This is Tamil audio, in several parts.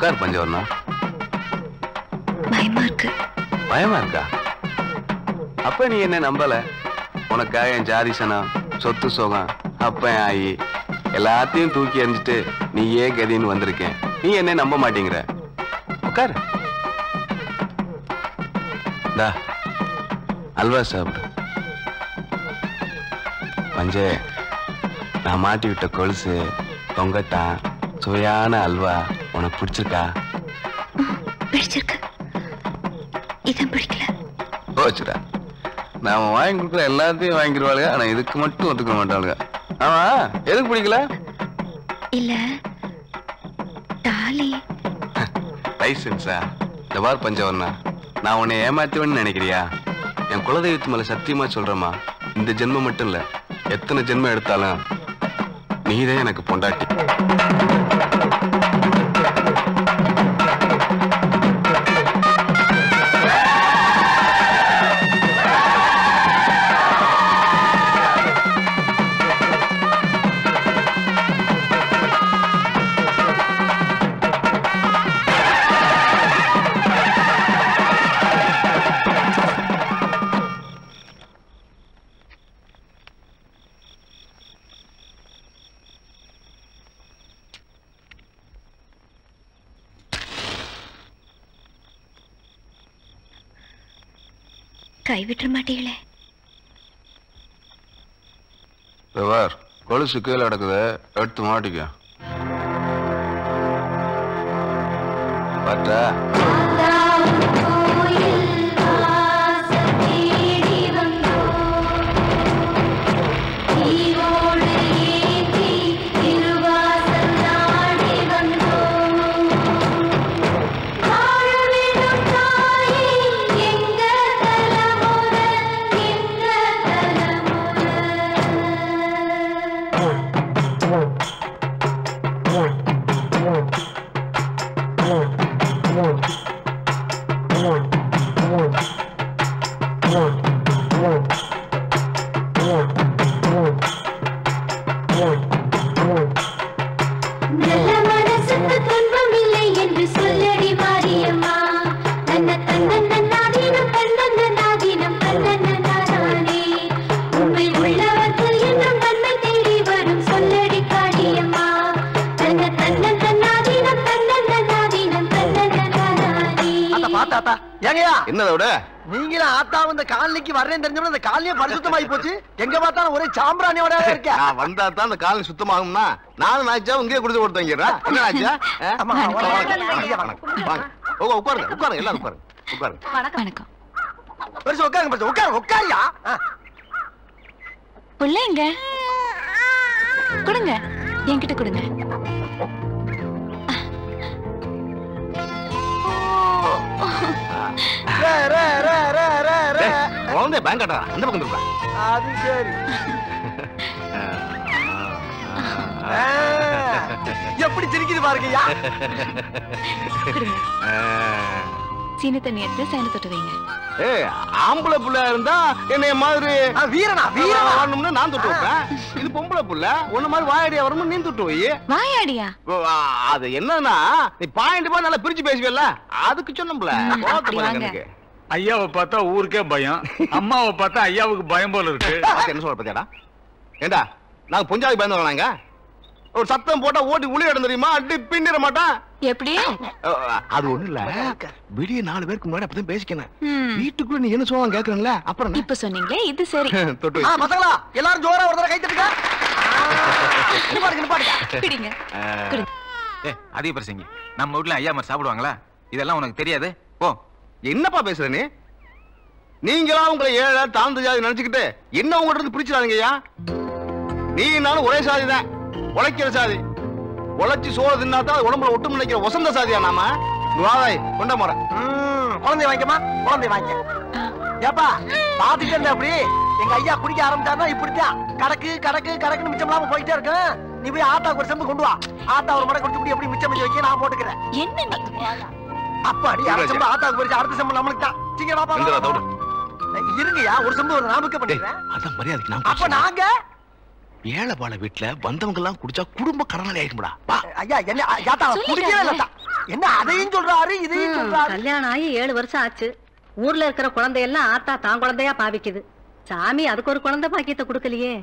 உட்கார் பஞ்சவர்ணா. பயமா இருக்கு. பயமா இருக்கா? அப்ப நீ என்ன நம்பல? உனக்காக என் ஜாதிசனம், சொத்து சோகம், அப்பன் ஆயி எல்லாத்தையும் தூக்கி எறிஞ்சிட்டு நீ ஏன் கதின்னு வந்திருக்கேன். நீ என்ன நம்ப மாட்டேங்கிற. உட்கார். அல்வா சாப்பிடு. பஞ்சே, நான் மாட்டி விட்ட கொலுசு, தொங்கட்டான், சுவையான அல்வா உனக்கு பிடிச்சிருக்கா? பிடிச்சிருக்கு. இதான் பிடிக்கல. போச்சுடா. நாம வாங்கி கொடுக்குற எல்லாத்தையும் வாங்கிடுவாளுங்க, ஆனா இதுக்கு மட்டும் ஒத்துக்க மாட்டாளுங்க. ஆமா, எதுக்கு பிடிக்கல? இல்ல டாலி. லைசன்ஸா? இந்த பார் பஞ்சவர்ணா, நான் உன்னை ஏமாத்துவேன்னு நினைக்கிறியா? என் குலதெய்வத்து மேல சத்தியமா சொல்றேம்மா, இந்த ஜென்மம் மட்டும் இல்ல, எத்தனை ஜென்மம் எடுத்தாலும் நீதான் எனக்கு பொண்டாட்டி. கைவிட்ட மாட்டீங்களே. கொலுசு கீழே கிடக்குது, எடுத்து மாட்டிக்க. பட்டா நீங்களும் ஆத்தா வந்து காலனிக்கு வர்றேன்னு தெரிஞ்சோம்னா அந்த காலனியே பரிசுத்தமாயி போச்சு. எங்க பார்த்தாலும் ஒரே சாம்பிராணியோட இருக்க. நான் வந்தா தான் அந்த காலனி சுத்தமாகும்னா நானும் நாய்ச்சா இங்கே குடிச்சு போட்டு தங்கிறேன். என்ன நாய்ச்சா? உட்காருங்க உட்காருங்க, எல்லாரும் உட்காருங்க உட்காருங்க. வணக்கம். பெருசு உட்காருங்க, பெருசு உட்காரு உட்காரியா. பிள்ளைங்க கொடுங்க, என்கிட்ட கொடுங்க. பேங்க் அந்த பக்கம் இருக்கா? அது சரி. எப்படி சிரிக்குது பாருங்கய்யா. சீனி தண்ணி எடுத்து சேன தொட்டு வைங்க. ஆம்பளை புள்ள இருந்தா என்னைய மாதிரி வீரனா வீரனா வரணும்னு நான் தொட்டு வைப்பேன். இது பொம்பளை புள்ள, ஒண்ணு மாதிரி வாயாடியா வரணும், நீ தொட்டு வை. வாயாடியா? அது என்னன்னா, நீ பாயிண்ட் பா நல்லா பிரிச்சு பேசுவல, அதுக்கு சொன்னோம்ல. எனக்கு ஐயாவை பார்த்தா ஊருக்கே பயம், அம்மாவை பார்த்தா ஐயாவுக்கு பயம் போல இருக்கு. என்ன சொல்ற பத்தியாடா? ஏண்டா நாங்க பொஞ்சாதி பயந்தவங்க, ஒரு சத்தம் போட்டா ஓட்டி உளி இடம் தெரியுமா, அடி பின்னிட மாட்டான். எப்படி? அது ஒண்ணு இல்ல, விடிய 4 பேருக்கு முன்னாடி அப்பதான் பேசிக்கணும். வீட்டுக்குள்ள நீ என்ன சொல்லுவாங்க கேக்குறேன்ல, அப்புறம் இப்ப சொன்னீங்களே இது சரி. தொட்டு மத்தங்களா எல்லாரும் ஜோரா ஒரு தடவை கை தட்டுங்க. பிடிங்க. அதிக பிரசங்கி, நம்ம வீட்டுல ஐயா மாதிரி சாப்பிடுவாங்களா? இதெல்லாம் உனக்கு தெரியாது. போ. என்னப்பா பேசுற நீ? நீங்களா உங்களை ஏழை தாழ்ந்த ஜாதி நினைச்சுக்கிட்டு என்ன உங்கள்ட்ட இருந்து பிரிச்சுடாதீங்கய்யா. நீ நானும் ஒரே சாதி தான், உழைக்கிற சாதி. உழைச்சி சோறு தின்னாதான் உடம்புல ஒட்டும் நினைக்கிற வசந்த சாதியா நாம. வாதாய் கொண்ட முறை. குழந்தை வாங்கிக்கமா, குழந்தை வாங்கிக்க. ஏப்பா பாத்துட்டு இருந்த அப்படி எங்க ஐயா குடிக்க ஆரம்பிச்சாருன்னா இப்படித்தான் கடக்கு கடக்கு கடக்குன்னு மிச்சம் இல்லாம போயிட்டே இருக்கு. நீ போய் ஆத்தாக்கு ஒரு செம்பு கொண்டு வா. ஆத்தா ஒரு மடை கொடுத்து எப்படி மிச்சம் மிச்சம் வைக்க நான் போட்டுக்கிறேன். என்ன அப்பாடி செம்பு ஆத்தாக்கு போயிடுச்சு, அடுத்த செம்பு நம்மளுக்கு தான். சீக்கிரம் இருங்கய்யா, ஒரு செம்பு ஒரு நாமக்க பண்ணிடுறேன். அதான் மரியாதைக்கு நான். அப்ப நாங்க ஏழைபாள வீட்டுல வந்தவங்க எல்லாம் குடிச்சா குடும்ப கடனாளி ஆயிடும்டா. ஐயா என்ன குடிக்கவே இல்ல. என்ன அதையும் சொல்றாரு இதையும் சொல்றாரு. கல்யாணம் ஆகி 7 வருஷம் ஆச்சு. ஊர்ல இருக்கிற குழந்தையெல்லாம் ஆத்தா தான் குழந்தையா பாவிக்குது. சாமி அதுக்கு ஒரு குழந்தை பாக்கியத்தை கொடுக்கலையே.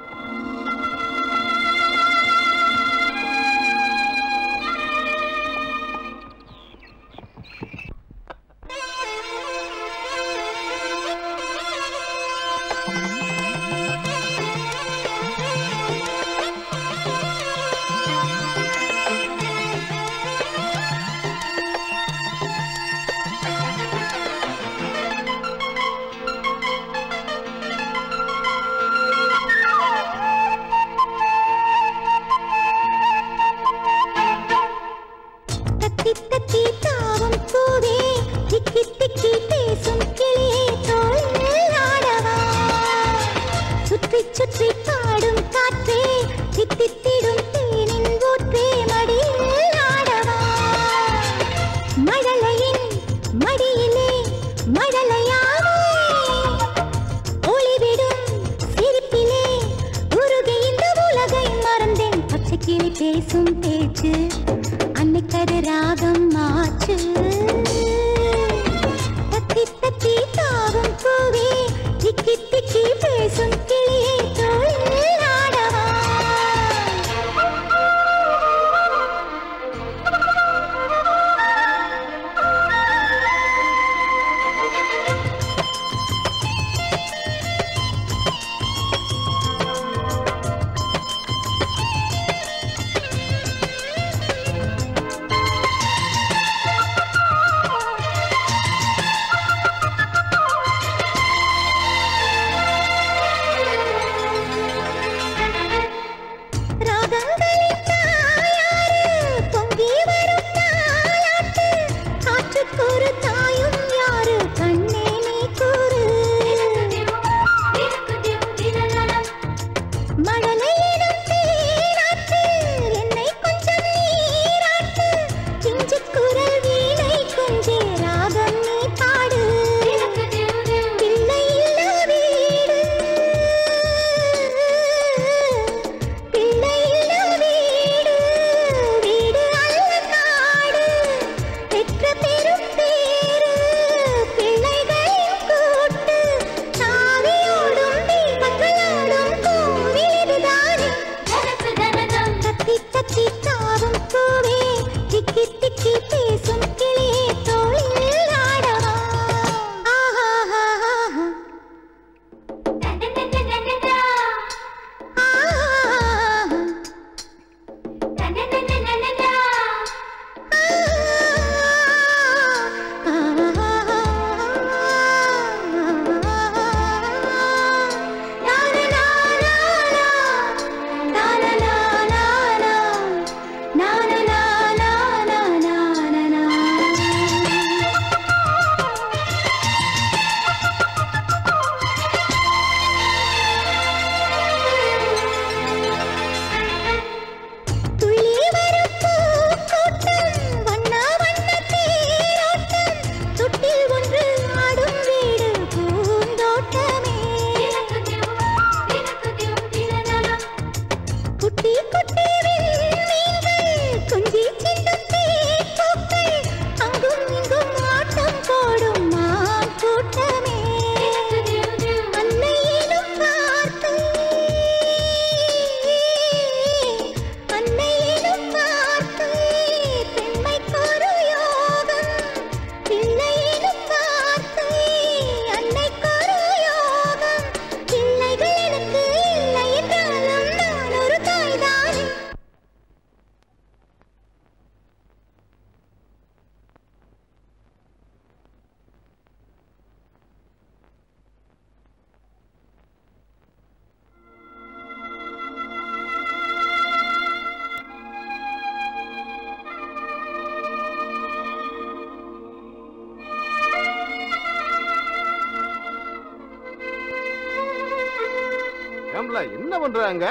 என்ன பண்றாங்க?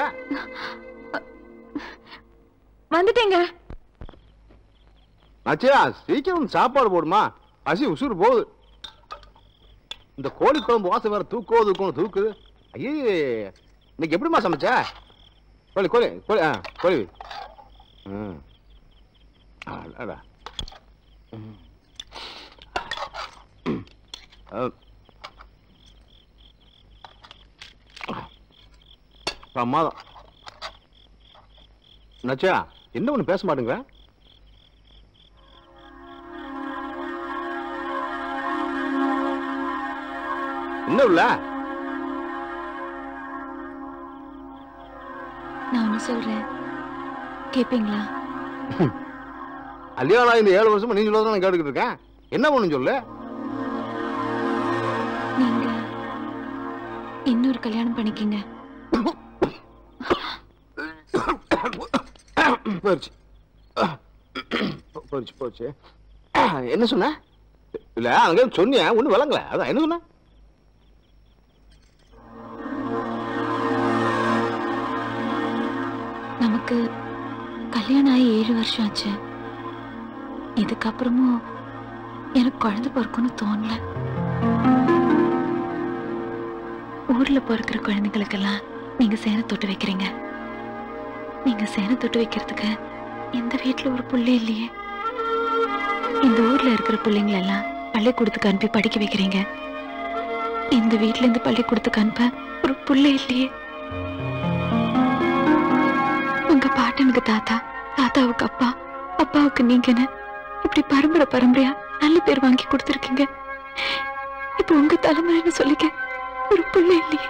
வந்துட்டேங்க. ஆச்சியா சீக்கிரம் சாப்பாடு போடுமா, பசி உசுறு போகுது. இந்த கோழி குழம்பு வாசம் வேற தூக்குது. ஐயே இன்னைக்கு எப்படிமா சமைச்ச? கோழி கோழி கோழி கோழி பிரமாதம். நச்சா என்ன ஒண்ணு பேச மாட்டேங்க? என்ன இல்ல? நான் ஒண்ணு சொல்றேன், கேப்பீங்களா? கல்யாணம் இந்த 7 வருஷமா நீ சொல்றத நான் கேட்டுக்கிட்டு இருக்கேன். என்ன ஒண்ணு சொல்லு. நீங்க இன்னொரு கல்யாணம் பண்ணிக்கங்க. போச்சு போச்சு போச்சு. என்ன சொன்ன? இல்ல அங்க சொன்னியா ஒண்ணு விளங்கல. அதான் என்ன சொன்ன? நமக்கு கல்யாணம் ஆகி 7 வருஷம் ஆச்சு. இதுக்கப்புறமும் எனக்கு குழந்தை பிறக்கும்னு தோணல. ஊர்ல பிறக்கிற குழந்தைகளுக்கெல்லாம் நீங்க சேனை தொட்டு வைக்கிறீங்க. நீங்க சேனை தொட்டு வைக்கிறதுக்கு இந்த வீட்டுல ஒரு புள்ளை இல்லையே. இந்த ஊர்ல இருக்கிற பிள்ளைங்களை எல்லாம் பள்ளிக்கூடத்துக்கு அனுப்பி படிக்க வைக்கிறீங்க. இந்த வீட்டுல இருந்து பள்ளிக்கூடத்துக்கு அனுப்ப ஒரு புள்ளை இல்லையே. உங்க பாட்டனுக்கு தாத்தா, தாத்தாவுக்கு அப்பா, அப்பாவுக்கு நீங்கன்னு இப்படி பரம்பரை பரம்பரையா நல்ல பேர் வாங்கி கொடுத்துருக்கீங்க. இப்ப உங்க தலைமுறைன்னு சொல்லிக்க ஒரு பிள்ளை இல்லையே.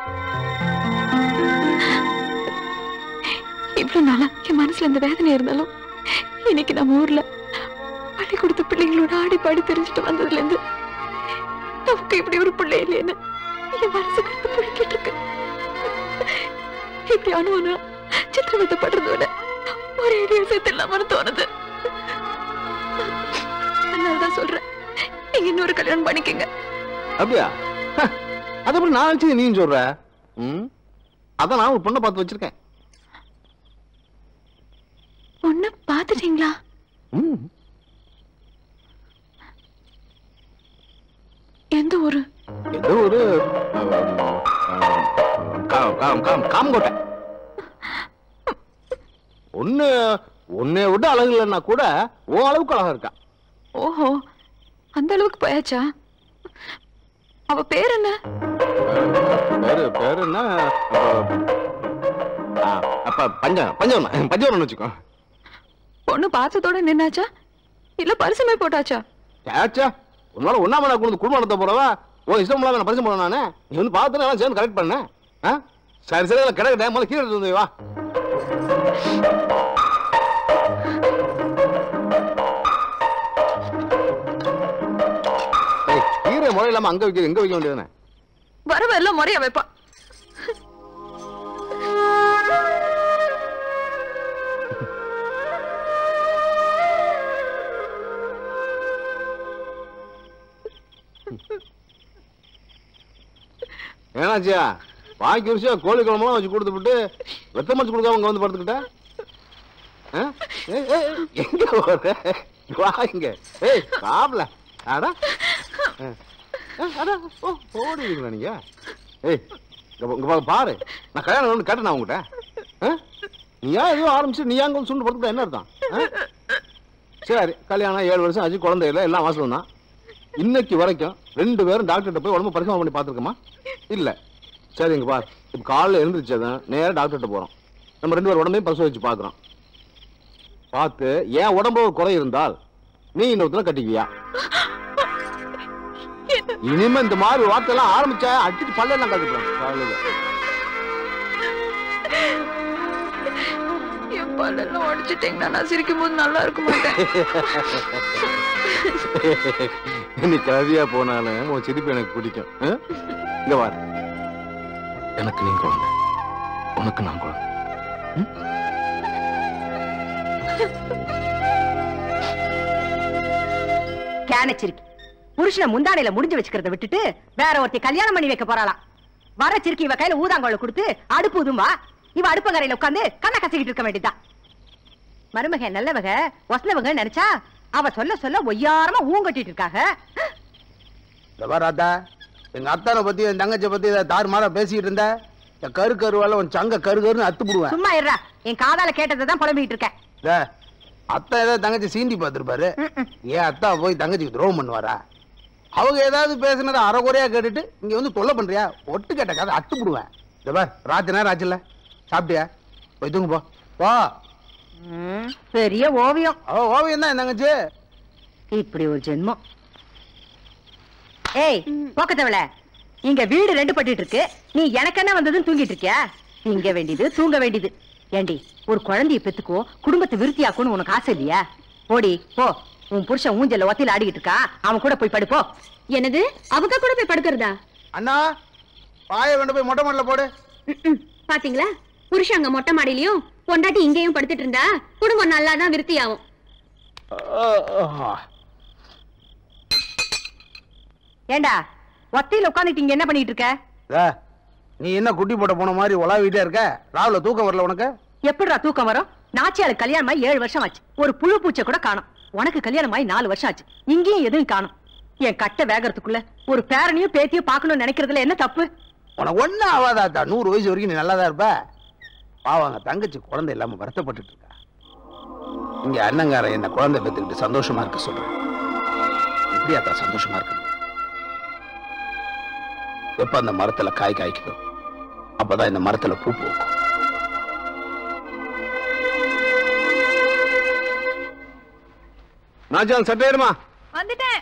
இவ்வளவு நாளா என் மனசுல இந்த வேதனை இருந்தாலும் இன்னைக்கு நம்ம ஊர்ல பள்ளிக்கூடத்து பிள்ளைங்களோட ஆடி பாடி தெரிஞ்சுட்டு வந்ததுல இருந்து நமக்கு இப்படி ஒரு பிள்ளை இல்லைன்னு என் மனசு கண்டு பிடிக்கிட்டு இருக்கு. இப்படி அனுவனா சித்திரவதைப்படுறத விட ஒரே சேர்த்து இல்லாமனு தோணுது. அதனாலதான் சொல்றேன், நீங்க இன்னொரு கல்யாணம் பண்ணிக்கங்க. அப்படியா? அது எப்படி நான் நினைச்சு நீ சொல்ற? அதான் நான் ஒரு பொண்ணை பார்த்து வச்சிருக்கேன். பொண்ணு பாத்துட்டீங்களா? எந்த ஊரு? எந்த ஊரு? காமங்கோட்டை. ஒன்னே விட அழகு இல்லைன்னா கூட ஓ அளவுக்கு அழகா இருக்கா. ஓஹோ, அந்த அளவுக்கு போயாச்சா? அவ பேர் என்ன? பேரு என்ன? அப்ப பஞ்சவர்ணம் வச்சுக்கோ. பொண்ணு பார்த்ததோட நின்னாச்சா இல்ல பரிசுமே போட்டாச்சா? ஏச்சா உன்னால ஒன்னாம நான் கொண்டு குடும்பம் நடத்த போறவா ஓ இஷ்டம் இல்லாம நான் பரிசு போட நானே. நீ வந்து பார்த்து சேர்ந்து கரெக்ட் பண்ண. சரி சரி கிடைக்கிட்டேன். முதல்ல கீழே எடுத்து வந்து வா. கீரை முறை இல்லாம அங்க வைக்க எங்க வைக்க வேண்டியதுன்னு வரவ எல்லாம் முறையா வைப்பா. ஏனாச்சியா பாக்கி வருஷம் கோழி குழம்பெல்லாம் வச்சு கொடுத்து விட்டு வெத்த மச்சு கொடுக்காம அங்க வந்து படுத்துக்கிட்ட எங்க போற? வா இங்க. ஏய் சாப்பிடல. அடா ஓடிங்களா நீங்க? ஏய் இங்க பாரு, நான் கல்யாணம் கேட்டேன் உங்ககிட்ட. நீயா எதுவும் ஆரம்பிச்சு நீ அங்க வந்து சுண்டு படுத்துட்டா என்ன அர்த்தம்? சரி கல்யாணம் 7 வருஷம் ஆச்சு, குழந்தை இல்லை, எல்லாம் வாசலம் தான். இன்னைக்கு வரைக்கும் 2 பேரும் டாக்டர்கிட்ட போய் உடம்பு பரிசோதனை பண்ணி பார்த்துருக்கோமா? இல்ல. சரி இங்க பாரு, இப்ப காலைல எழுந்திரிச்சதான் நேரம் டாக்டர்கிட்ட போறோம். நம்ம 2 பேரும் உடம்பையும் பரிசோதிச்சு பாக்குறோம். பார்த்து ஏன் உடம்பு ஒரு குறை இருந்தால் நீ இன்னொருத்தர கட்டிக்குவியா? இனிமே இந்த மாதிரி வார்த்தை எல்லாம் ஆரம்பிச்சா அடிச்சு பல்லெல்லாம் கட்டுப்பேன். என் பல்லெல்லாம் உடைச்சிட்டீங்கன்னா நான் சிரிக்கும் போது நல்லா இருக்க மாட்டேன். நீ கவியா போனாலும் உன் சிரிப்பு எனக்கு பிடிக்கும். இங்க பாரு, எனக்கு நீ குழந்தை, உனக்கு நான் குழந்தை. கேனச்சிருக்கி புருஷனை முந்தானையில முடிஞ்சு வச்சுக்கிறத விட்டுட்டு வேற ஒருத்தி கல்யாணம் பண்ணி வைக்க போறாளாம். வர சிறுக்கி இவ கையில ஊதாங்கோல கொடுத்து அடுப்பு ஊதும்பா, இவ அடுப்பங்கரையில உட்காந்து கண்ணை கசிக்கிட்டு இருக்க வேண்டியதான். மருமக நல்லவக ஒசலவங்க நினைச்சா அவ சொல்ல சொல்ல ஒய்யாரமா ஊங்கட்டிட்டு இருக்காங்க. ராதா, எங்க அத்தானை பத்தி என் தங்கச்சை பத்தி தாறு மாறா பேசிட்டு இருந்த கரு கருவால உன் சங்க கரு கருன்னு அத்து போடுவேன். சும்மா இருடா, என் காதால கேட்டதான் புலம்பிட்டு இருக்கேன். அத்தா ஏதாவது தங்கச்சி சீண்டி பார்த்திருப்பாரு. ஏன் அத்தா போய் தங்கச்சிக்கு துரோகம் பண்ணுவாரா? அவங்க ஏதாவது பேசுனதை அரைகுறையா கேட்டுட்டு இங்க வந்து தொல்லை பண்றியா? ஒட்டு கேட்ட கதை அத்து போடுவேன். ராத்திரி நேரம் ஆச்சுல்ல, சாப்பிட்டியா? போய் தூங்கு போ. போ. பெரிய ஓவியம். ஓவியம் தான் என்னங்கச்சு. இப்படி ஒரு ஜென்மம். ஏய் போக்கத்தவள, இங்க வீடு 2 பட்டிட்டு இருக்கு, நீ எனக்கு என்ன வந்ததுன்னு தூங்கிட்டு இருக்கியா? திங்க வேண்டியது தூங்க வேண்டியது. ஏண்டி, ஒரு குழந்தைய பெத்துக்கோ, குடும்பத்தை விருத்தியாக்குன்னு உனக்கு ஆசை இல்லையா? ஓடி போ. உன் புருஷன் ஊஞ்சல்ல ஒத்தில ஆடிக்கிட்டு இருக்கா, அவன் கூட போய் படுப்போ. என்னது, அவங்க கூட போய் படுக்கிறதா? அண்ணா, பாய கொண்டு போய் மொட்டை மாடல போடு. பாத்தீங்களா, புருஷன் அங்க மொட்டை மாடியிலயும் பொண்டாட்டி இங்கேயும் படுத்துட்டு இருந்தா குடும்பம் நல்லாதான் விருத்தி ஆகும். ஏண்டா, ஒத்தையில உட்காந்துட்டு இங்க என்ன பண்ணிட்டு இருக்க? நீ என்ன குட்டி போட்ட போன மாதிரி உலாவிட்டே இருக்க? ராவுல தூக்கம் வரல உனக்கு? எப்படிடா தூக்கம் வரும்? நாச்சியாளுக்கு கல்யாணம் ஆகி 7 வருஷம் ஆச்சு, ஒரு புழு பூச்சை கூட காணும். உனக்கு கல்யாணம் ஆகி 4 வருஷம் ஆச்சு, இங்கேயும் எதுவும் காணும். என் கட்ட வேகறதுக்குள்ள ஒரு பேரனையும் பேத்தியும் பார்க்கணும்னு நினைக்கிறதுல என்ன தப்பு? உனக்கு ஒன்னும் ஆகாதாத்தா, 100 வயசு வரைக்கும் நீ நல்லாதான் இருப்ப. பாவாங்க தங்கச்சி குழந்தை இல்லாம வருத்தப்பட்டு இருக்கா. இங்க அண்ணங்கார என்ன குழந்தை பெற்றுக்கிட்டு சந்தோஷமா இருக்க சொல்றேன். எப்படியாத்தா சந்தோஷமா இருக்கணும்? எப்ப அந்த மரத்துல காய் காய்க்குதோ அப்பதான் இந்த மரத்துல பூ பூக்கும். நாச்சான் சட்டையருமா வந்துட்டேன்.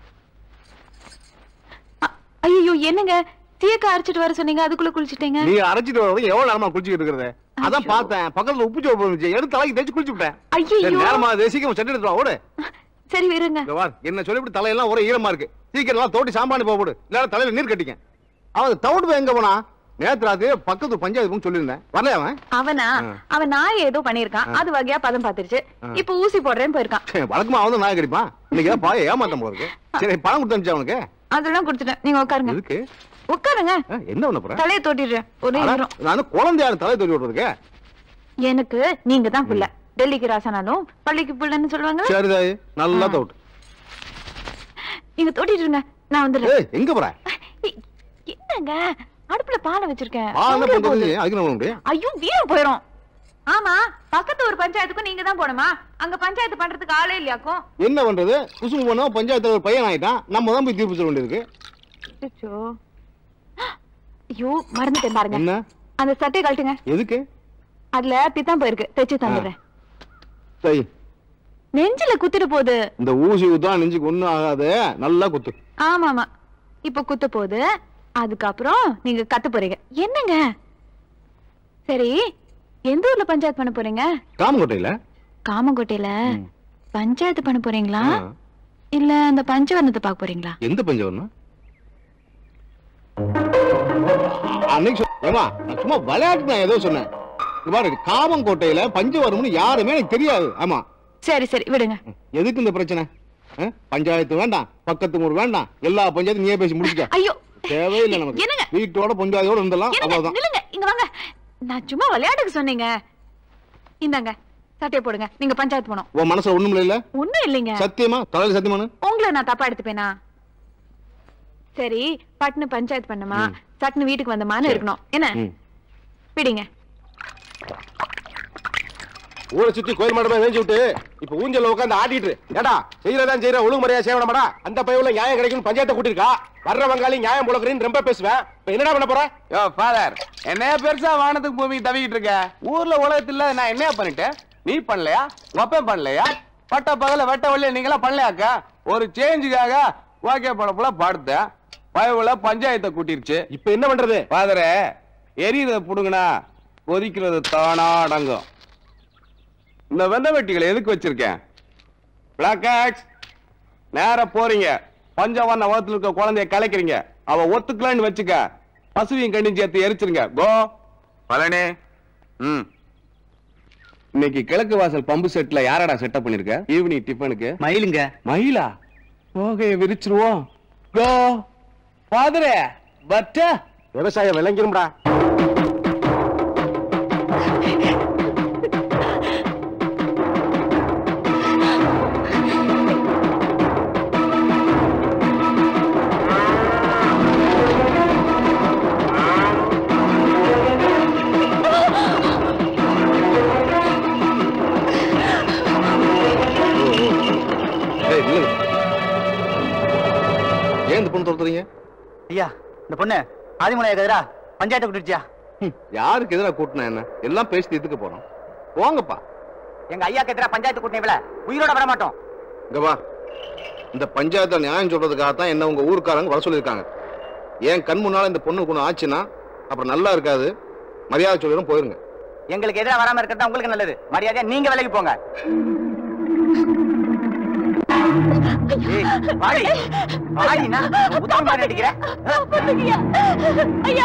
ஐயோ என்னங்க, தீயக்க அரைச்சிட்டு வர சொன்னீங்க, அதுக்குள்ள குளிச்சிட்டீங்க. நீ அரைச்சிட்டு வரது எவ்வளவு நேரமா குளிச்சுக்கிட்டு இருக்கிறது? அதான் பார்த்தேன், பக்கத்துல உப்பு சோப்பு இருந்துச்சு, எடுத்து தலைக்கு தேய்ச்சி குளிச்சு விட்டேன். ஐயோ நேரமா சீக்கிரம் சட்டை எடுத்து வா, ஓடு. சரி விருங்க. என்ன சொல்லிவிட்டு தலையெல்லாம் ஒரே ஈரமா இருக்கு, சீக்கிரம் தோட்டி சாம்பானி போடு, இல்ல தலையில நீர் கட்டிக்க. அவன் தவிட்டு எங்க போனா? நேத்து ராத்திரி பக்கத்து பஞ்சாயத்து சொல்லியிருந்தேன், வரல அவன். அவன் நாய் ஏதோ பண்ணிருக்கான், அது வகையா பதம் பாத்துருச்சு, இப்ப ஊசி போடுறேன்னு போயிருக்கான். வழக்கமா அவன் நாய் கடிப்பான், இன்னைக்கு பாய ஏமாத்தம் போல இருக்கு. சரி பணம் கொடுத்து அவனுக்கு. அதெல்லாம் கொடுத்துட்டேன், நீங்க உட்காருங்க. எதுக்கு உட்காருங்க. என்ன பண்ண போற? தலையை தோட்டிடுறேன். ஒரு நான் குழந்தையாரு தலையை தோட்டி விடுறதுக்கு? எனக்கு நீங்க தான் புள்ள. டெல்லிக்கு ராசனாலும் பள்ளிக்கு புள்ளன்னு சொல்லுவாங்க. சரிதாய், நல்லா தோட்டு. நீங்க தோட்டிட்டு இருங்க, நான் வந்துடுறேன். எங்க போற? என்னங்க, அடுப்புல பாலை வச்சிருக்கேன். ஐயோ வீரம் போயிரும். ஆமா, பக்கத்து ஒரு பஞ்சாயத்துக்கும் நீங்க தான் போணுமா? அங்க பஞ்சாயத்து பண்றதுக்கு ஆளே இல்லையாக்கும். என்ன பண்றது, குசும்பு பண்ண பஞ்சாயத்துல ஒரு பையன் ஆயிட்டான், நம்ம தான் போய் தீர்ப்பு சொல்ல வேண்டியிருக்கு. ஐயோ மறந்துட்டேன் பாருங்க. என்ன? அந்த சட்டையை கழட்டுங்க. எதுக்கு? அதுல பித்தம் போயிருக்கு, தைச்சு தந்துடுறேன். சரி, நெஞ்சில குத்துட்டு போகுது. இந்த ஊசி குத்தா நெஞ்சுக்கு ஒண்ணும் ஆகாது, நல்லா குத்து. ஆமா ஆமா, இப்ப குத்த போகுது, அதுக்கப்புறம் நீங்க கத்து போறீங்க. என்னங்க, சரி எந்த ஊர்ல பஞ்சாயத்து பண்ண போறீங்க? காமங்கோட்டையில. காமங்கோட்டையில பஞ்சாயத்து பண்ண போறீங்களா, இல்ல அந்த பஞ்சவர்ணத்தை பார்க்க போறீங்களா? எந்த பஞ்சவர்ணம்? அன்னைக்கு ஏமா நான் சும்மா விளையாட்டு நான் ஏதோ சொன்னேன். பாரு, காமங்கோட்டையில பஞ்சவர்ணம்னு யாருமே எனக்கு தெரியாது. ஆமா சரி சரி விடுங்க. எதுக்கு இந்த பிரச்சனை? பஞ்சாயத்து வேண்டாம், பக்கத்து ஊர் வேண்டாம், எல்லா பஞ்சாயத்து நீயே பேசி முடிச்சுக்க. ஐயோ தேவையில்லை நமக்கு. வீட்டோட பஞ்சாயத்தோட இருந்தலாம், அவ்வளவுதான். இங்க வாங்க, நான் சும்மா விளையாட்டுக்கு சொன்னீங்க. இந்தாங்க சட்டையை போடுங்க, நீங்க பஞ்சாயத்து போனோம். உன் மனசுல ஒண்ணும் இல்ல? ஒண்ணும் இல்லைங்க. சத்தியமா? தலையில சத்தியமான? உங்களை நான் தப்பா எடுத்துப்பேனா? சரி, பட்னு பஞ்சாயத்து பண்ணுமா, சட்னு வீட்டுக்கு வந்தமான்னு இருக்கணும். என்ன பிடிங்க. ஊரை சுத்தி கோயில் மாடமா வேஞ்சி விட்டு இப்ப ஊஞ்சல்ல உட்காந்து ஆடிட்டு ஏடா செய்யறதான் செய்யற ஒழுங்குமுறையா செய்யணுமாடா? அந்த பையவுல நியாயம் கிடைக்கும் பஞ்சாயத்தை கூட்டிருக்கா, வர்ற வங்காளி நியாயம் புலக்குறேன்னு ரொம்ப பேசுவேன். இப்ப என்னடா பண்ண போற? யோ ஃபாதர், என்னைய பெருசா வானத்துக்கு பூமிக்கு தவிக்கிட்டு இருக்க? ஊர்ல உலகத்துல நான் என்ன பண்ணிட்டேன்? நீ பண்ணலையா? ஒப்பம் பண்ணலையா? பட்ட பகல வெட்ட வழிய நீங்களா பண்ணலையாக்கா? ஒரு சேஞ்சுக்காக ஓகே படப்புல பாடுத்த பயவுல பஞ்சாயத்தை கூட்டிருச்சு. இப்ப என்ன பண்றது? ஃபாதரே, எரியறத புடுங்கனா கொதிக்கிறது தானா அடங்கும். இந்த வெந்த வெட்டிகளை எதுக்கு வச்சிருக்கேன்? பிளாக் ஆக்ஸ் நேர போறீங்க, பஞ்சவர்ண வளத்துல இருக்க குழந்தைய கலைக்கிறீங்க. அவ ஒத்துக்கலான்னு வச்சுக்க, பசுவையும் கண்ணியும் சேர்த்து எரிச்சிருங்க. கோ பழனே. இன்னைக்கு கிழக்கு வாசல் பம்பு செட்ல யாரடா செட்டப் பண்ணிருக்க? ஈவினிங் டிஃபனுக்கு மயிலுங்க. மயிலா? போகைய விரிச்சிருவோம். கோ ஃபாதரே, பட்ட விவசாயம் விளங்கிடும்டா. பொண்ணு துரத்துறீங்க? ஐயா இந்த பொண்ணு ஆதிமலையா எதிரா பஞ்சாயத்தை கூட்டிடுச்சியா? யாருக்கு எதிராக கூட்டினா என்ன? எல்லாம் பேசி தீர்த்துக்க போறோம். போங்கப்பா. எங்க ஐயாக்கு எதிராக பஞ்சாயத்து கூட்டினே உயிரோட வர மாட்டோம். இங்க வா. இந்த பஞ்சாயத்துல நியாயம் சொல்றதுக்காகத்தான் என்ன உங்க ஊருக்காரங்க வர சொல்லியிருக்காங்க. ஏன் கண் முன்னால இந்த பொண்ணு கொண்டு ஆச்சுன்னா அப்புறம் நல்லா இருக்காது. மரியாதை சொல்லிடும், போயிருங்க. எங்களுக்கு எதிராக வராம இருக்கிறதா உங்களுக்கு நல்லது. மரியாதையா நீங்க விலகி போங்க. ஐயா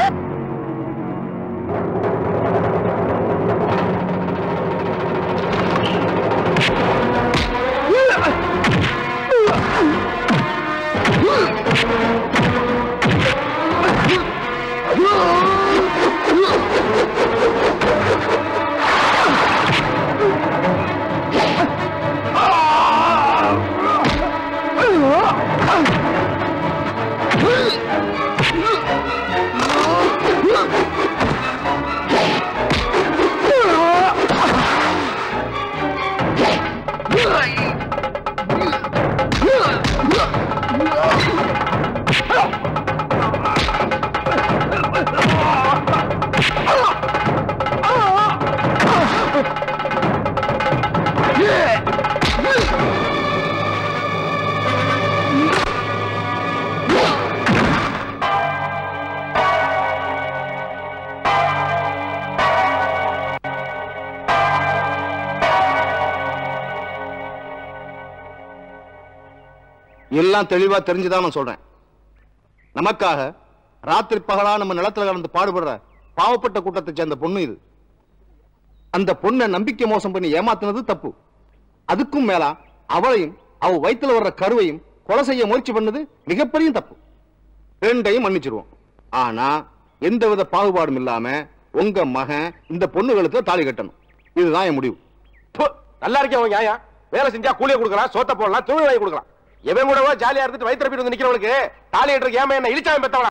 எல்லாம் தெளிவா தெரிஞ்சுதான் நான் சொல்றேன். நமக்காக ராத்திரி பகலா நம்ம நிலத்துல கலந்து பாடுபடுற பாவப்பட்ட கூட்டத்தை சேர்ந்த பொண்ணு இது. அந்த பொண்ணை நம்பிக்கை மோசம் பண்ணி ஏமாத்தினது தப்பு. அதுக்கும் மேலா அவளையும் அவ வயித்துல வர்ற கருவையும் கொலை செய்ய முயற்சி பண்ணது மிகப்பெரிய தப்பு. ரெண்டையும் மன்னிச்சிருவோம். ஆனா எந்தவித பாகுபாடும் இல்லாம உங்க மகன் இந்த பொண்ணுகளுக்கு தாலி கட்டணும். இதுதான் என் முடிவு. நல்லா இருக்கேன். அவங்க நியாயம். வேலை செஞ்சா கூலியை கொடுக்கலாம், சோத்த போடலாம், தொழில் வாங்கி கொடுக்கலாம். எவன் கூடவோ ஜாலியா இருந்துட்டு வயிற்று வந்து நிக்கிறவனுக்கு தாலி கட்டுறதுக்கு ஏமா என்ன இழிச்சாம பெத்தவளா?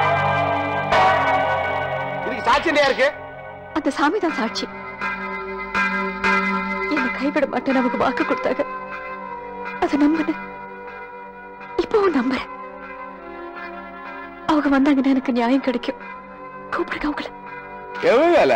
இதுக்கு சாட்சி என்ன இருக்கு? அந்த சாமி தான் சாட்சி. என்னை கைவிட மாட்டேன் நமக்கு வாக்கு கொடுத்தாங்க. அதை நம்பினேன். இப்பவும் நம்புறேன். அவங்க வந்தாங்கன்னா எனக்கு நியாயம் கிடைக்கும். கூப்பிடுங்க அவங்கள. எவ்வளவு?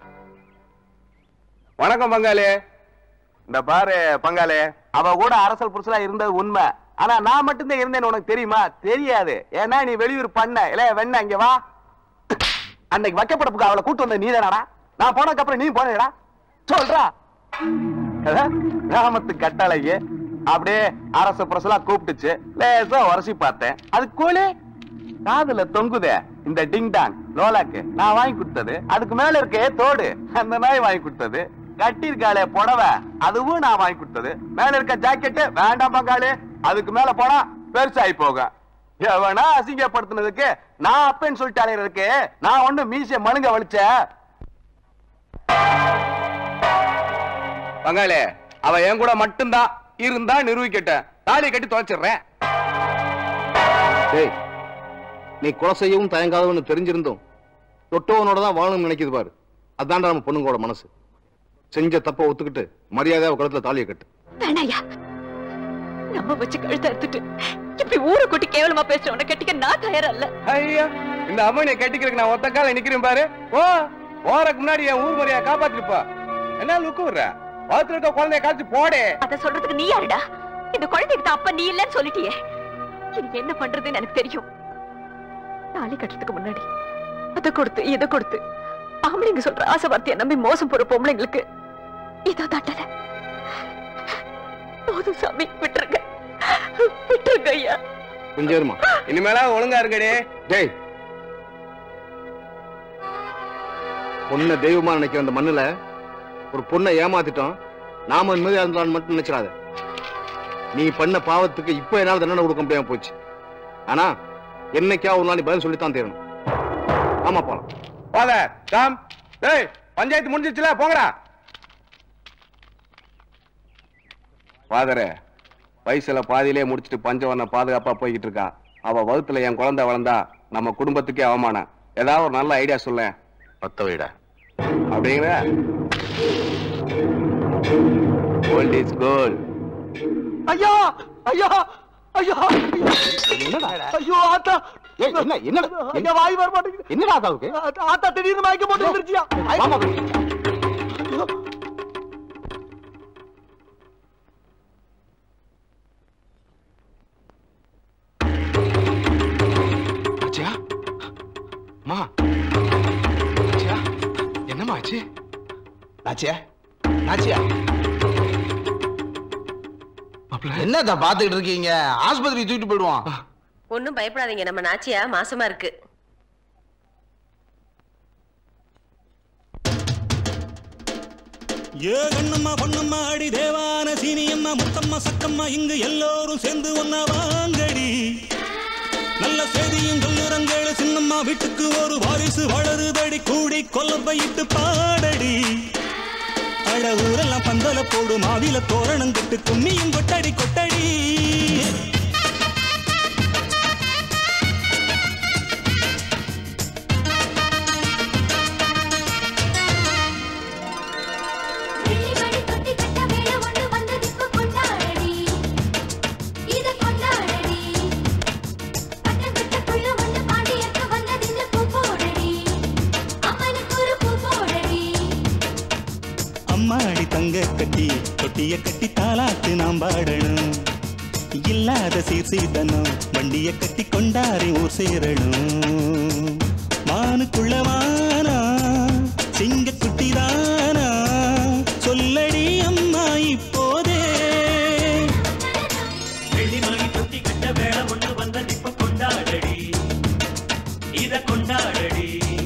வணக்கம் பங்காளி. இந்த பாரு பங்காளி, அவ கூட அரசல் புருஷலா இருந்தது உண்மை. ஆனா நான் மட்டும்தான் இருந்தேன்னு உனக்கு தெரியுமா? தெரியாது. ஏன்னா நீ வெளியூர் பண்ண இல்ல வெண்ண. இங்க வா. அன்னைக்கு வைக்கப்படப்புக்கு அவளை கூட்டு வந்த நீதானடா? நான் போனதுக்கு அப்புறம் நீ போனடா சொல்றா. கிராமத்து கட்டளைக்கு அப்படியே அரச புரசலா கூப்பிட்டுச்சு. லேசா உரசி பார்த்தேன். அது கூலி காதுல தொங்குதே இந்த டிங் டாங் லோலாக்கு நான் வாங்கி கொடுத்தது. அதுக்கு மேல இருக்கே தோடு அந்த நாய் வாங்கி கொடுத்தது. கட்டிருக்காளே புடவை அதுவும் நான் வாங்கி கொடுத்தது. மேல இருக்க ஜாக்கெட்டு வேண்டாம் பங்காளி, அதுக்கு மேல போனா பெருசாகி போக. எவனா அசிங்கப்படுத்தினதுக்கு நான் அப்பன்னு சொல்லிட்டாலே இருக்கு. நான் ஒண்ணு மீச மழுங்க வலிச்ச பங்காளி. அவ என் கூட மட்டும்தான் இருந்தா நிரூபிக்கட்ட. தாலி கட்டி தொலைச்சிடுறேன். நீ கொலை செய்யவும் தயங்காதவன்னு தெரிஞ்சிருந்தோம் தொட்டவனோட தான் வாழணும்னு நினைக்குது பாரு. அதான்டா நம்ம பொண்ணுங்களோட மனசு. செஞ்ச தப்ப ஒத்துக்கிட்டு மரியாதையா கழுத்துல தாலியை கட்டு. வேணாயா, நம்ம வச்சு கழுத்த எடுத்துட்டு இப்படி ஊரை கூட்டி கேவலமா பேசுறவன கட்டிக்க நான் தயாரா இல்ல. ஐயா, இந்த அம்மனை கட்டிக்கிறதுக்கு நான் ஒத்த கால நிக்கிறேன் பாரு. ஓ போறதுக்கு முன்னாடி என் ஊர் முறையா காப்பாத்திருப்பா. என்ன லுக்கு விடுற? வளர்த்து இருக்க குழந்தைய காய்ச்சி போடே. அத சொல்றதுக்கு நீ யாருடா? இந்த குழந்தைக்கு தான் அப்ப நீ இல்லன்னு சொல்லிட்டியே. எனக்கு என்ன பண்றதுன்னு எனக்கு தெரியும். தாலி கட்டுறதுக்கு முன்னாடி அதை கொடுத்து இதை கொடுத்து ஆம்பளைங்க சொல்ற ஆசை வார்த்தையை நம்பி மோசம் போற பொம்பளைங்களுக்கு இதோ தட்டல. போதும் சாமி, விட்டுருங்க விட்டுருங்க ஐயா. கொஞ்சமா இனிமேலா ஒழுங்கா இருக்கடே. டேய், பொண்ணை தெய்வமா நினைக்கிற அந்த மண்ணுல ஒரு பொண்ணை ஏமாத்திட்டோம். நாம நிம்மதியா இருந்தாலும் மட்டும் நினைச்சிடாத. நீ பண்ண பாவத்துக்கு இப்ப என்னால தண்டனை கொடுக்க முடியாம போச்சு. ஆனா என்னைக்கா ஒரு நாள் பதில் சொல்லித்தான் தீரணும். ஆமா போலாம். Father come. டேய், பஞ்சாயத்து முடிஞ்சிச்சுல, போங்கடா. ஃபாதரே, வயசுல பாதியிலே முடிச்சிட்டு பஞ்சவன பாதுகாப்பா போய்கிட்டு இருக்கா. அவ வகுத்துல என் குழந்தை வளர்ந்தா நம்ம குடும்பத்துக்கே அவமானம். ஏதாவது ஒரு நல்ல ஐடியா சொல்ல. பத்த வைடா அப்படிங்கிற கோல்ட் இஸ் கோல்ட். ஐயா ஐயா ஐயோ என்னடா ஐயோ ஆத்தா என்னடா எங்க வாய் வர மாட்டேங்குது. என்னடா ஆத்தாவுக்கு? ஆத்தா திடீர்னு மயக்க போட்டு வந்துருச்சியா? ஆச்சியா மா என்னம்மா ஆச்சு? நாச்சியா நாச்சியா மாப்பிள்ள என்னதா பாத்துக்கிட்டு இருக்கீங்க? ஆஸ்பத்திரி தூக்கிட்டு போயிடுவான். ஒன்னும் பயப்படாதீங்க, நம்ம நாச்சியா மாசமா இருக்கு. ஏ கண்ணம்மா பொண்ணம்மா அடி தேவான சீனியம்மா முத்தம்மா சக்கம்மா இங்கு எல்லோரும் சேர்ந்து ஒன்னா வாங்கடி. நல்ல செய்தியும் சொல்லுறங்கேளு சின்னம்மா வீட்டுக்கு ஒரு வாரிசு வளருதடி. கூடி கொல்லப்பையிட்டு பாடடி. அட ஊரெல்லாம் பந்தல போடு மாவில தோரணம் கட்டு கும்மியும் கொட்டடி கொட்டடி. அம்மாடி தங்க கட்டி தொட்டிய கட்டி தாலாத்து நாம் பாடணும். இல்லாத சீர் சீதனம் வண்டிய கட்டி கொண்டாரி ஊர் சேரணும். மானுக்குள்ள மானா சிங்க குட்டிதானா சொல்லடி அம்மா இப்போதே. வெள்ளிமணி தொட்டி கட்ட வேலை ஒண்ணு வந்த இப்ப கொண்டாடடி. இத கொண்டாடடி.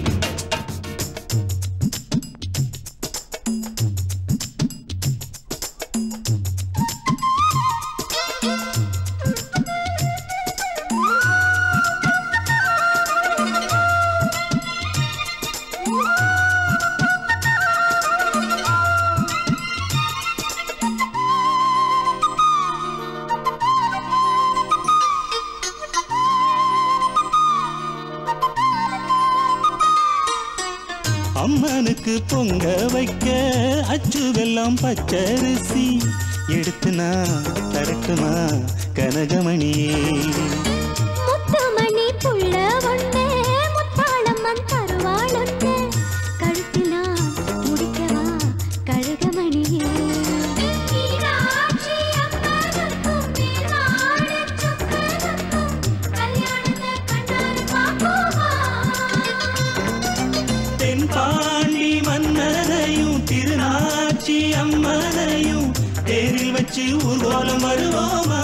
அம்மனுக்கு பொங்க வைக்க அச்சு வெல்லம் பச்சரிசி எடுத்துனா தரட்டுமா கனகமணியே. முத்துமணி புள்ள ஒண்ணே முத்தாளம்மன் தருவாளொண்ணே கழுத்தினா முடிக்கவா கழுகமணியே. தென்பாண்டி மன்னரையும் திருநாச்சி அம்மனையும் தேரில் வச்சு ஊர்வலம் வருவோமா.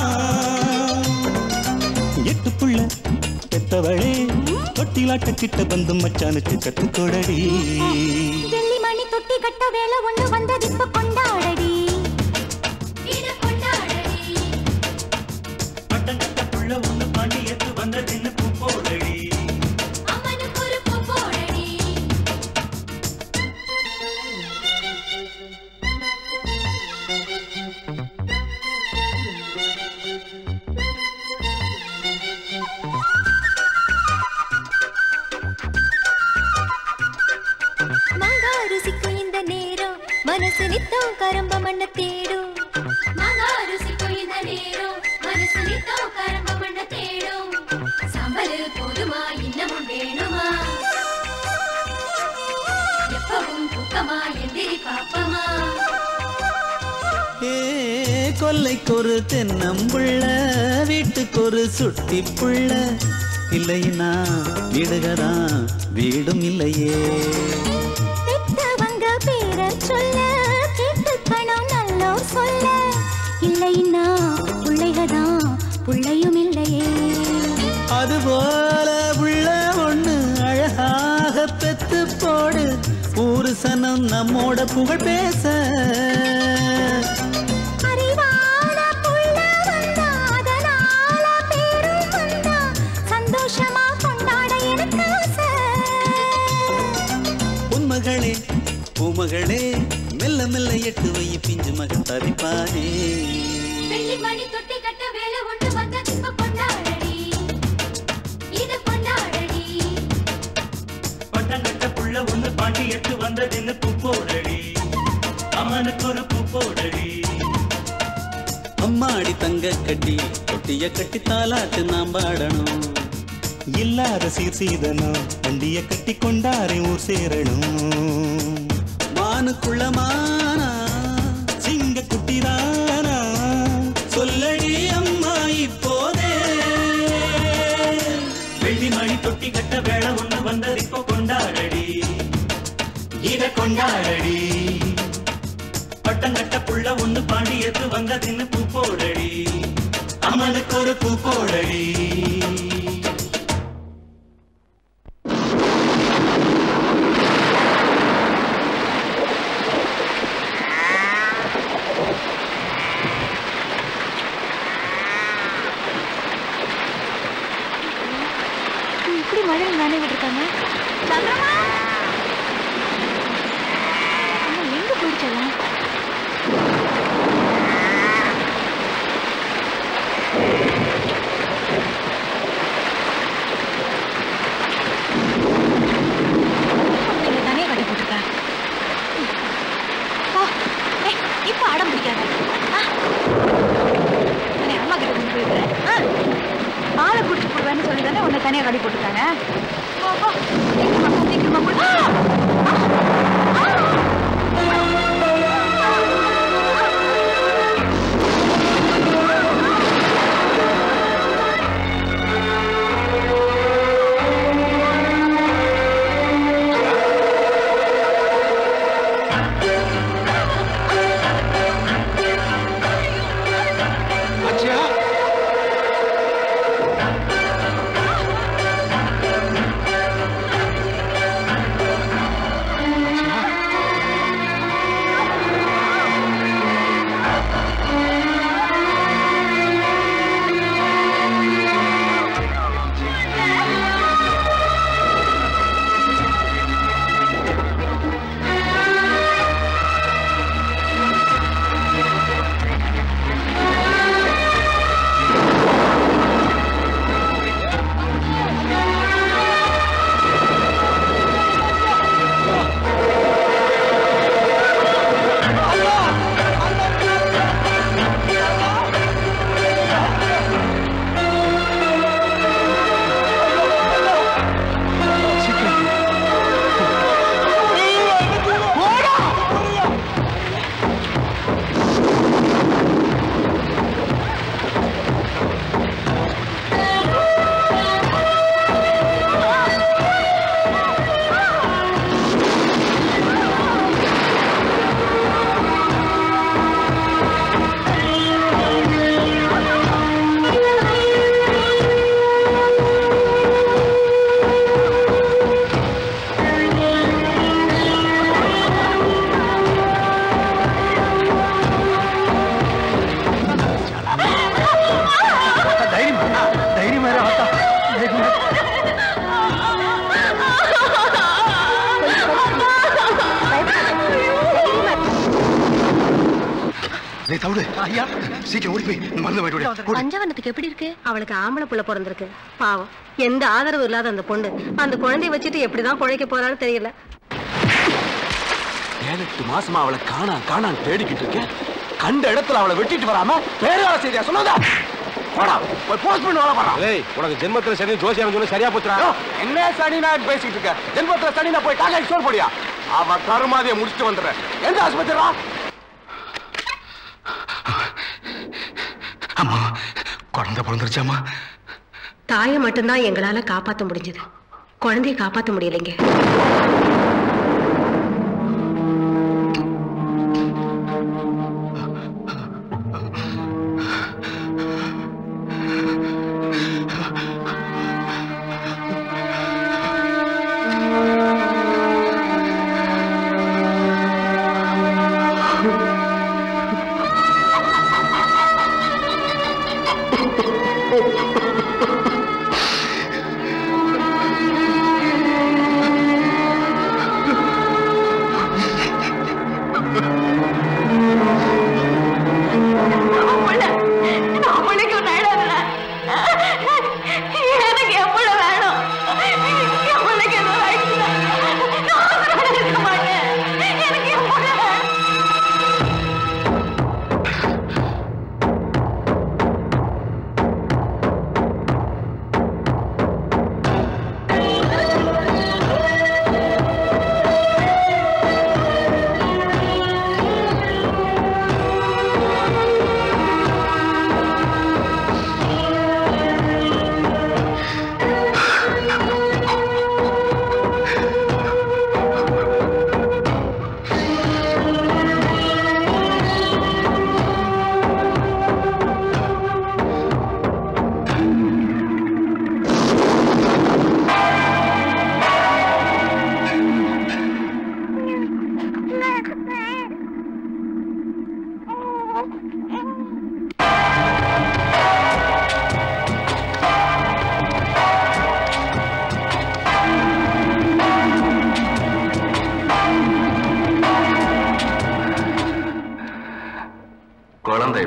எட்டு புள்ள பெத்தவளே தொட்டிலாட்ட கிட்ட வந்து மச்சானுக்கு கத்துக்கொடடி. வெள்ளிமணி தொட்டி கட்ட வேலை ஒண்ணு வந்தது இப்ப கொண்டாடடி. பட்டம் கட்ட புள்ள ஒண்ணு பாண்டி எத்து வந்த தின்னு பூ போடடி. மங்காருசிக்கு இந்த நேரம் மனசு நித்தம் கரம்ப மண்ண தேடும். மங்காருசிக்கு இந்த நேரம் மனசு நித்தம் கரம்ப மண்ண தேடும். சம்பல் போதுமா இன்னமும் வேணுமா? எப்பவும் தூக்கமா எந்திரி பாப்பமா? கொல்லைக்கு ஒரு தென்னம்புள்ள வீட்டுக்கு ஒரு சுட்டி புள்ள இல்லைன்னா வீடுகதான் வீடும் இல்லையே. பெத்தவங்க பேர சொல்ல கேட்டுக்கணும் நல்லோ சொல்ல இல்லைன்னா பிள்ளைகதான் பிள்ளையும் இல்லையே. அதுபோல உள்ள ஒண்ணு அழகாக பெத்து போடு. ஊரு சனம் நம்மோட புகழ் பேச. அறிவான புள்ள வந்தா அதனால பேரும் வந்தா சந்தோஷமா கொண்டாட எனக்கு ஆசை. உன்மகளே பூமகளே மெல்ல மெல்ல எட்டு வை பிஞ்சு மகன் தவிப்பானே. வெள்ளிமணி தொட்டி கட்ட வேலை ஒண்ணு வந்தது இப்ப கொண்டாடடி. இது கொண்டாடடி. பட்டம் கட்ட புள்ள ஒண்ணு பாண்டி எட்டு வந்ததுன்னு பூ போடடி. அம்மனுக்கு ஒரு பூ போடடி. அம்மாடி தங்க கட்டி தொட்டிய கட்டி தாலாட்டு நாம் பாடணும். இல்லாத சீர் சீதனும் வண்டிய கட்டி கொண்டாரே ஊர் சேரணும். மானுக்குள்ள மானா சிங்க குட்டிதானா சொல்லடி அம்மா இப்போதே. வெள்ளி மணி தொட்டி கட்ட வேளை ஒண்ணு வந்தது இப்போ கொண்டாடடி இத கொண்டாடடி. பட்டங்கட்ட புள்ள ஒண்ணு பாண்டியத்து வந்ததின்னு பூ போடடி அம்மனுக்கு ஒரு பூ போடடி. இப்படி மழையில் நானே விட்டுருக்காங்க. எங்க போயிடுச்சலாம்? தனியா கட்டி போட்டுருக்கா. இப்ப அடம் பிடிக்காத. அம்மா கிட்ட கொண்டு போயிருக்கிறேன். பாலை குடிச்சு போடுவேன்னு சொல்லி தானே உன்னை தனியா கட்டி போட்டுருக்காங்க. சீக்கிரமா பஞ்சவனத்துக்கு எப்படி இருக்கு? அவளுக்கு ஆம்பளை புள்ள பிறந்திருக்கு. பாவம், எந்த ஆதரவு இல்லாத அந்த பொண்ணு அந்த குழந்தைய வச்சுட்டு எப்படிதான் பிழைக்க போறான்னு தெரியல. 7-8 மாசமா அவளை காணான்னு தேடிக்கிட்டு இருக்கேன். கண்ட இடத்துல அவளை வெட்டிட்டு வராம வேற வேலை செய்தியா சொன்னதா? உனக்கு ஜென்மத்துல சனி ஜோசியம் சொல்லி சரியா போச்சுடா. என்ன சனி நான் பேசிட்டு இருக்க? ஜென்மத்துல சனி நான் போய் டாக்டர் சோல் போடியா? அவ கருமாதியை முடிச்சுட்டு வந்துடுறேன். எந்த ஆஸ்பத்திரா? அம்மா, குழந்தை பிறந்துருச்சாமா? தாயை மட்டும்தான் எங்களால காப்பாற்ற முடிஞ்சது, குழந்தைய காப்பாற்ற முடியலைங்க.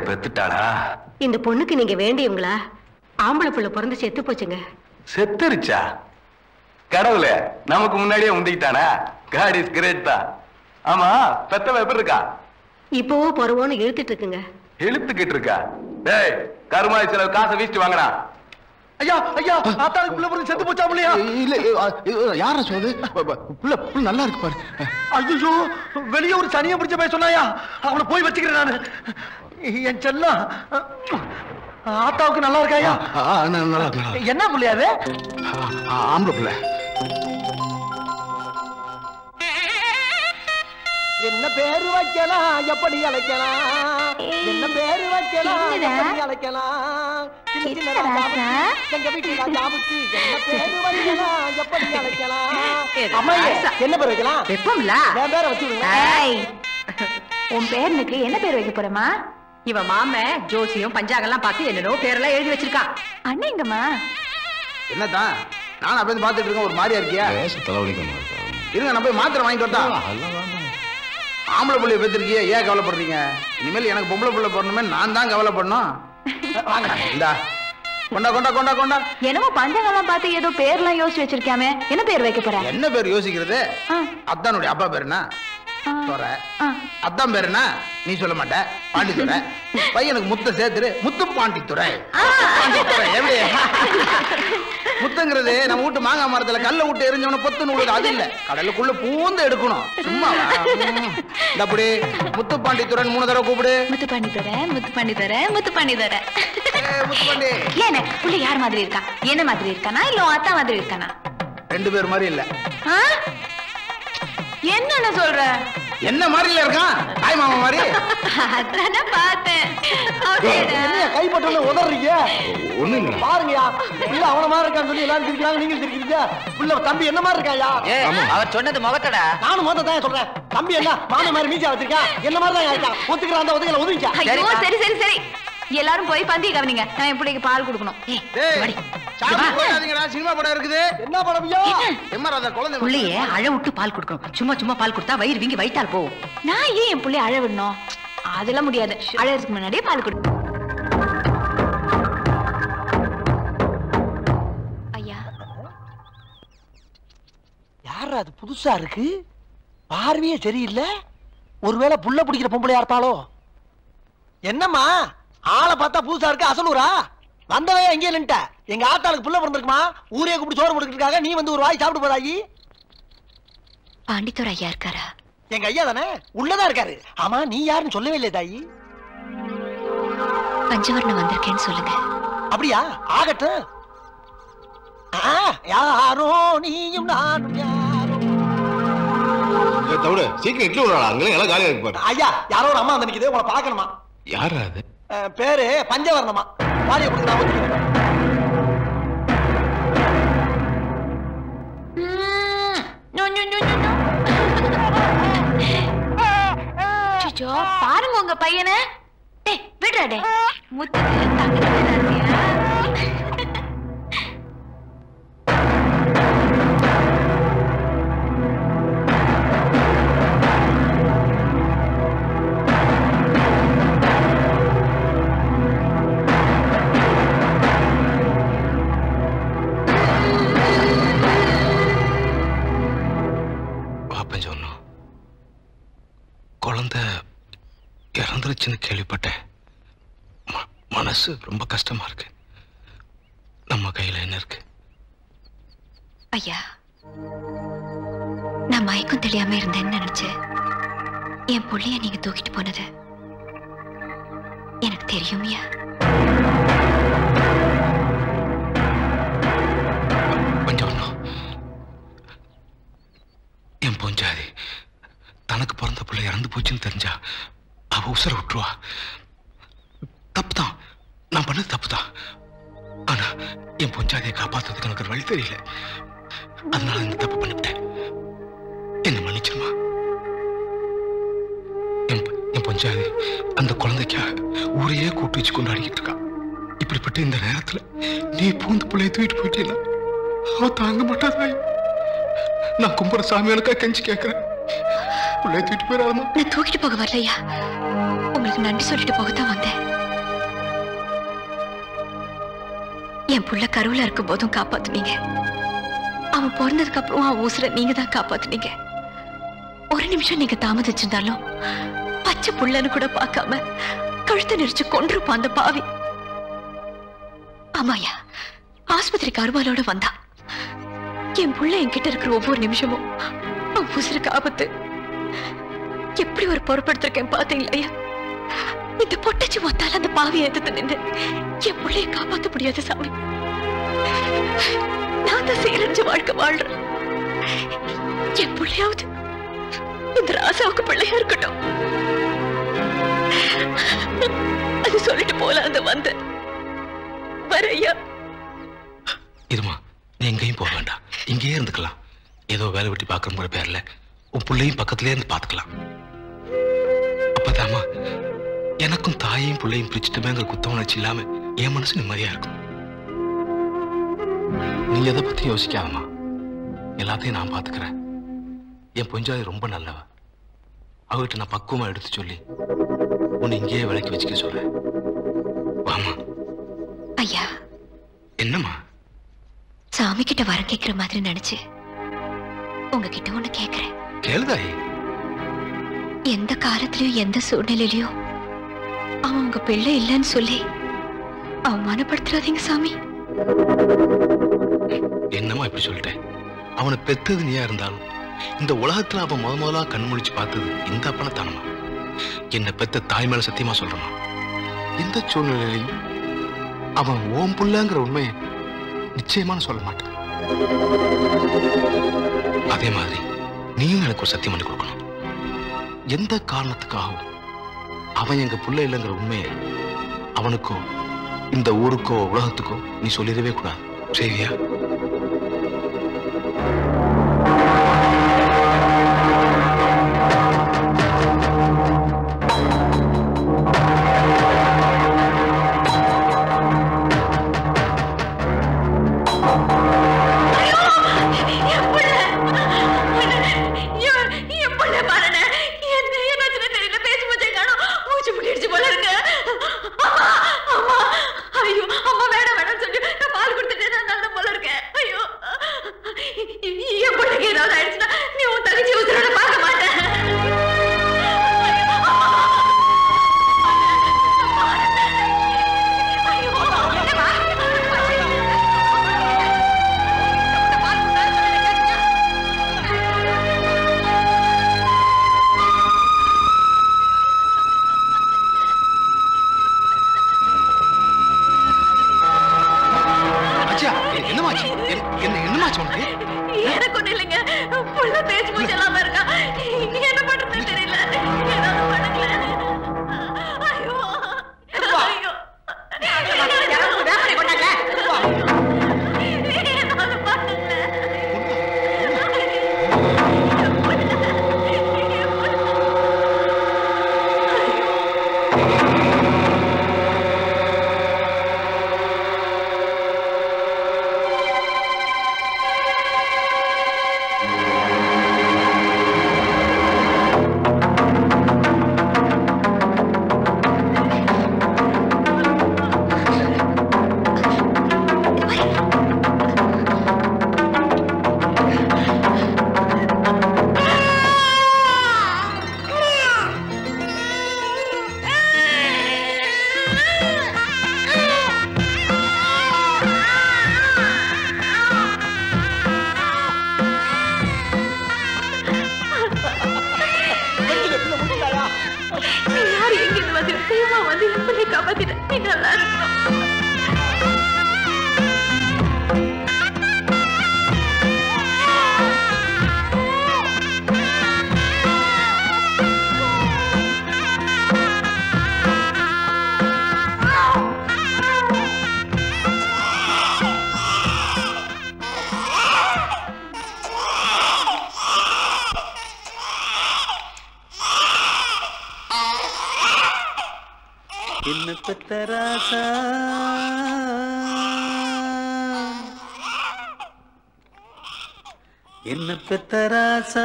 பெத்துட்டாளா? இந்த பொண்ணுக்கு நீங்க வேண்டியவங்களா? ஆம்பளை புள்ள பிறந்து செத்து போச்சுங்க. செத்துருச்சா? கடவுளே, நமக்கு முன்னாடியே உண்டிக்கிட்டானா? காட் இஸ் கிரேட் தான். ஆமா, பெத்தவ எப்படி இருக்கா? இப்பவோ பொறவோன்னு இழுத்துட்டு இருக்குங்க. இழுத்துக்கிட்டு இருக்கா? டேய், கருமாய் செலவு காசை வீசிட்டு வாங்கடா. ஐயா ஐயா, ஆத்தாளுக்கு புள்ள பிறந்து செத்து போச்சா இல்லையா? இல்ல, யார சொல்லுது? புள்ள நல்லா இருக்கு பாரு. ஐயோ, வெளியே ஒரு சனியை பிடிச்ச போய் சொன்னாயா? அவனை போய் வச்சுக்கிறேன் நானு. என் செல்லம் ஆத்தாவுக்கு நல்லா இருக்காயா? நல்லா இருக்கு. என்ன புள்ளையாது? ஆம்பளை புள்ள. என்ன பேரு வைக்கலாம், எப்படி அழைக்கலாம்? என்ன பேரு வைக்கலாம், எப்படி அழைக்கலாம்? எங்க வீட்டு ராஜாவுக்கு என்ன பேரு வைக்கலாம், எப்படி அழைக்கலாம்? அம்மையே, என்ன பேர் வைக்கலாம்? வெப்பம்ல என் பேரை வச்சு விடுங்க. உன் பேரனுக்கு என்ன பேர் வைக்க போறமா? இவன் மாம ஜோசியம் பஞ்சாங்கெல்லாம் பார்த்து என்னென்னோ பேரெல்லாம் எழுதி வச்சிருக்கான். அண்ணன் எங்கம்மா? என்னதான் நானும் அப்படி பார்த்துட்டு இருக்கேன். ஒரு மாதிரியா இருக்கியா? இருங்க, நான் போய் மாத்திரை வாங்கிட்டு வரட்டா? ஆம்பளை பிள்ளைய பெற்றிருக்கிய, ஏன் கவலைப்படுறீங்க? இனிமேல் எனக்கு பொம்பளை பிள்ளை போடணுமே, நான் தான் கவலைப்படணும். இந்தா கொண்டா கொண்டா கொண்டா கொண்டா. என்னமோ பஞ்சங்கெல்லாம் பார்த்து ஏதோ பேர்லாம் யோசிச்சு வச்சிருக்காமே, என்ன பேர் வைக்க போற? என்ன பேர் யோசிக்கிறது? அத்தானுடைய அப்பா பேர் என்ன? அத்தான் பேர் என்ன? நீ சொல்ல மாட்ட. பாண்டித்துறை. பையனுக்கு முத்த சேர்த்துரு, முத்து பாண்டித்துறை. எப்படி முத்துங்கிறது நம்ம வீட்டு மாங்காய் மரத்துல கல்ல விட்டு எரிஞ்சவன பொத்து நூலுது, அது இல்ல. கடலுக்குள்ள பூந்து எடுக்கணும். சும்மா அப்படி முத்து பாண்டித்துறை 3 தடவை கூப்பிடு. முத்து பாண்டித்துறை, முத்து பாண்டித்துறை, முத்து பாண்டித்துறை. முத்து பாண்டி. ஏன் புள்ள யார் மாதிரி இருக்கா? என்ன மாதிரி இருக்கானா இல்ல அத்தா மாதிரி இருக்கானா? 2 பேர் மாதிரி இல்ல. என்ன சொல்ற? என்ன மாதிரில இருக்கான்? தாய் மாமா மாதிரி. அதானே பார்த்தேன். என்ன கைப்பற்றல உதறீங்க? ஒண்ணு இல்ல. பாருங்கயா, இல்ல அவன மாதிரி இருக்கான்னு சொல்லி எல்லாரும் திரிக்கிறாங்க, நீங்க திரிக்கிறீங்க. புள்ள தம்பி என்ன மாதிரி இருக்காயா? அவர் சொன்னது முகத்தடா. நானும் முகத்தை தான் சொல்றேன். தம்பி என்ன மாமா மாதிரி மீசா வச்சிருக்கா? என்ன மாதிரி தான் இருக்கான். ஒத்துக்கிறான், அந்த ஒதுக்கல ஒதுக்கியா? ஐயோ, சரி சரி சரி, எல்லாரும் போய் பந்தி கவனிங்க. நான் என் பிள்ளைக்கு பால் கொடுக்கணும். சினிமா படம் இருக்குது. என்ன படம்? புள்ளைய அழ விட்டு பால் கொடுக்கணும். சும்மா சும்மா பால் கொடுத்தா வயிறு வீங்கி வயித்தால் போகும். நான் ஏன் என் பிள்ளைய அழ விடணும்? அதெல்லாம் முடியாது. அழறதுக்கு முன்னாடியே பால் கொடு. ஐயா, யார் அது? புதுசா இருக்கு, பார்வையே சரியில்லை. ஒருவேளை புள்ள பிடிக்கிற பொம்பளையா இருப்பாளோ? என்னம்மா ஆளை பார்த்தா புதுசா இருக்கு, அசலூரா? வந்தவே எங்கே நின்ட்ட? எங்க ஆத்தாளுக்கு புள்ள பிறந்திருக்குமா? ஊரே கூப்பிட்டு சோறு போட்டுருக்காங்க, நீ வந்து ஒரு வாய் சாப்பிட்டு போதாயி? பாண்டித்துறை ஐயா இருக்காரா? எங்க ஐயா தானே, உள்ளதா இருக்காரு. ஆமா, நீ யாருன்னு சொல்லவே இல்லையே தாயி. பஞ்சவர்ணம் வந்திருக்கேன்னு சொல்லுங்க. அப்படியா? ஆகட்டும். யாரோ நீயும் நானும் யாரோ. தவிர சீக்கிரம் இட்லி விடுறாளா? அங்கே எல்லாம் காலியா இருக்கு பாரு. ஐயா, யாரோ ஒரு அம்மா வந்து நிக்குது, உங்களை பார்க்கணுமா? யாரு அது? பேரு பஞ்சவர்ணமா. வாரிய கொடுத்து நான் ஒத்துக்கிறேன். பாருங்க உங்க பையனை. விடுறாடே முத்துக்கு தங்கத்துல குழந்தை இறந்துருச்சுன்னு கேள்விப்பட்டேன். மனசு ரொம்ப கஷ்டமா இருக்கு. நம்ம கையில என்ன இருக்கு? ஐயா, நான் மயக்கம் தெரியாம இருந்தேன்னு நினைச்சு என் புள்ளைய நீங்க தூக்கிட்டு போனது எனக்கு தெரியும். என் பொஞ்சாதி தனக்கு பிறந்த பிள்ளை இறந்து போச்சுன்னு தெரிஞ்சா அவ உசுர விட்டுருவா. தப்புதான், நான் பண்ணது தப்புதான். ஆனா என் பொஞ்சாதியை காப்பாத்துறதுக்கு எனக்கு ஒரு வழி தெரியல. அதனால இந்த தப்பு பண்ணிவிட்டேன். என்ன மன்னிச்சிருமா. என் பொஞ்சாதி அந்த குழந்தைக்காக ஊரையே கூட்டு வச்சு கொண்டாடிக்கிட்டு இருக்கா. இப்படிப்பட்ட இந்த நேரத்துல நீ பூந்து பிள்ளைய தூக்கிட்டு போயிட்டீன்னா அவ தாங்க மாட்டாதாய். நான் கும்புற சாமியானுக்கா கெஞ்சி கேட்கிறேன். பிள்ளைய தூக்கிட்டு போயிடாதமா. நான் தூக்கிட்டு போக வரலையா, உங்களுக்கு நன்றி சொல்லிட்டு போகத்தான் வந்தேன். என் புள்ள கருவுல இருக்கும் போதும் காப்பாத்துனீங்க. அவன் பிறந்ததுக்கு அப்புறம் அவன் உசுரை நீங்க தான் காப்பாத்துனீங்க. ஒரு நிமிஷம் நீங்க தாமதிச்சிருந்தாலும் பச்சை புள்ளன்னு கூட பார்க்காம கழுத்தை நெரிச்சு கொன்றுப்பான் அந்த பாவி. ஆமாயா, ஆஸ்பத்திரிக்கு அருவாலோட வந்தா. என் புள்ள என்கிட்ட இருக்கிற ஒவ்வொரு நிமிஷமும் அவன் உசுருக்கு ஆபத்து. எப்படி ஒரு பொறுப்படுத்திருக்கேன் பாத்தீங்களா ஐயா? இந்த பொட்டச்சி ஒத்தால அந்த பாவியை எதிர்த்து நின்று என் பிள்ளைய காப்பாற்ற முடியாது சாமி. நான் தான் சீரழிஞ்ச வாழ்க்கை வாழ்றேன். என் பிள்ளையாவது இந்த ராசாவுக்கு பிள்ளையா இருக்கட்டும். அது சொல்லிட்டு போல அந்த வந்த வரையா. இதுமா, நீ எங்கேயும் போக வேண்டாம், இங்கேயே இருந்துக்கலாம். ஏதோ வேலை வெட்டி பார்க்கற பேர்ல உன் பிள்ளையும் பக்கத்திலே இருந்து பார்த்துக்கலாம். அப்பதாமா எனக்கும் தாயையும் பிள்ளையும் பிரிச்சுட்டுமேங்கிற குத்த உணர்ச்சி இல்லாம என் மனசு நிம்மதியா இருக்கும். நீ எதை பத்தி யோசிக்காதமா, எல்லாத்தையும் நான் பாத்துக்கிறேன். என் பொஞ்சாதி ரொம்ப நல்லவ. அவகிட்ட நான் பக்குவமா எடுத்து சொல்லி உன்னை இங்கேயே விலைக்கு வச்சுக்க சொல்றேன். வாமா. ஐயா. என்னம்மா? சாமி கிட்ட வர கேட்கிற மாதிரி நினைச்சு உங்ககிட்ட ஒண்ணு கேட்கிறேன். கேளுதாயி. எந்த காலத்திலயும் எந்த சூழ்நிலையிலயும் அவன் உங்க பிள்ளை இல்லைன்னு சொல்லி அவமானப்படுத்துறாதீங்க சாமி. என்னமா இப்படி சொல்லிட்டேன்? அவனை பெத்தது நீயா இருந்தாலும் இந்த உலகத்துல அவன் முதலா கண்முழிச்சு பார்த்தது இந்த அப்பனத்தானமா. என்னை பெத்த தாய் மேல சத்தியமா சொல்றமா, எந்த சூழ்நிலையிலையும் அவன் ஓம் புள்ளங்கிற உண்மையை நிச்சயமான சொல்ல மாட்டான். அதே மாதிரி நீயும் எனக்கு ஒரு சத்தியம் பண்ணி கொடுக்கணும். எந்த காரணத்துக்காகவும் அவன் எங்க புள்ள இல்லைங்கிற உண்மையை அவனுக்கோ இந்த ஊருக்கோ உலகத்துக்கோ நீ சொல்லிடவே கூடாது. சரியா? என்ன பெத்தராசா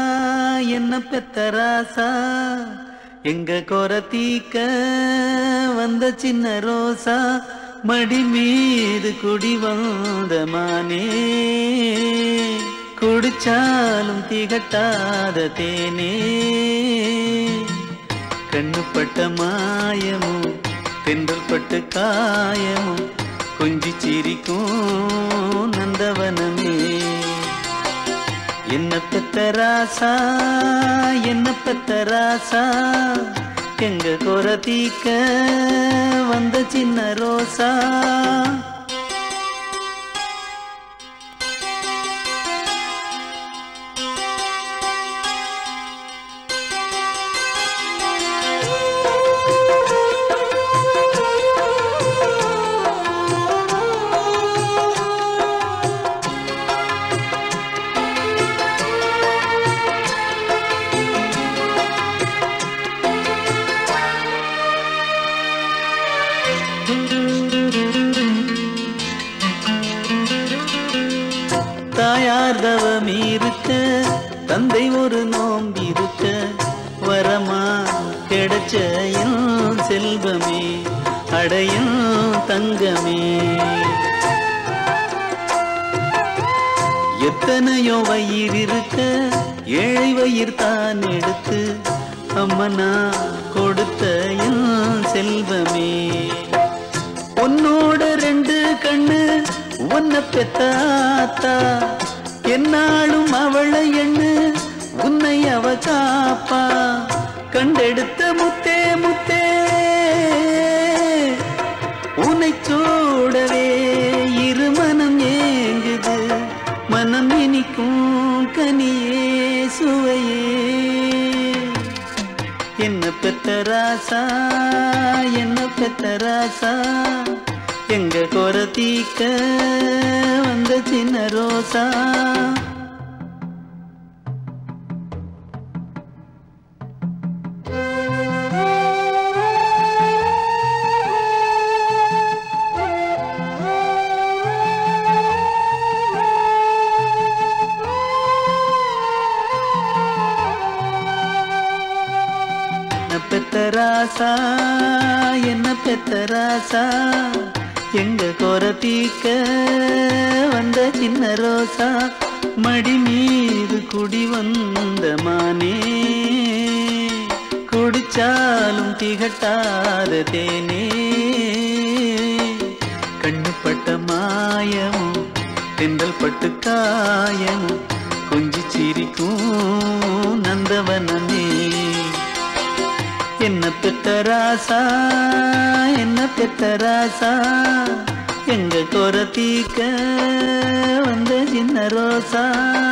என்ன பெத்தராசா எங்க கொர தீக்க வந்த சின்ன ரோசா மடி மீது குடி வந்த மானே குடிச்சாலும் திகட்டாத தேனே கண்ணுப்பட்ட மாயமும் தென்றல் பட்டு காயமும் கொஞ்சி சிரிக்கும் நந்தவனமே என்ன பெத்த ராசா என்ன பெத்த ராசா எங்க குறை தீக்க வந்த சின்ன ரோசா தந்தை ஒரு நோம்பிருக்க வரமா கிடைச்ச என் செல்வமே அடையும் தங்கமே எத்தனையோ வயிறு இருக்க ஏழை வயிறு தான் எடுத்து அம்மனா கொடுத்த என் செல்வமே உன்னோட ரெண்டு கண்ணு உன்னை பெத்தாத்தா என்னாலும் அவளை எண்ணு உன்னை அவ காப்பா கண்டெடுத்த முத்தே முத்தே உன்னை சூடவே இரு மனம் ஏங்குது மனம் இனிக்கும் கனியே சுவையே என்ன பெத்த ராசா என்ன பெத்த ராசா எங்க குறை தீக்க வந்த சின்ன ரோசா பெத்த ராசா என்ன பெத்த ராசா எங்க குறை தீக்க வந்த சின்ன ரோசா மடி மீது குடி வந்த மானே குடிச்சாலும் திகட்டாத தேனே கண்ணுப்பட்ட மாயமும் தென்றல் பட்டு காயமும் கொஞ்சி சிரிக்கும் நந்தவனமே என்ன பெத்த ராசா என்ன பெத்த ராசா எங்க குறை தீக்க வந்த சின்ன ரோசா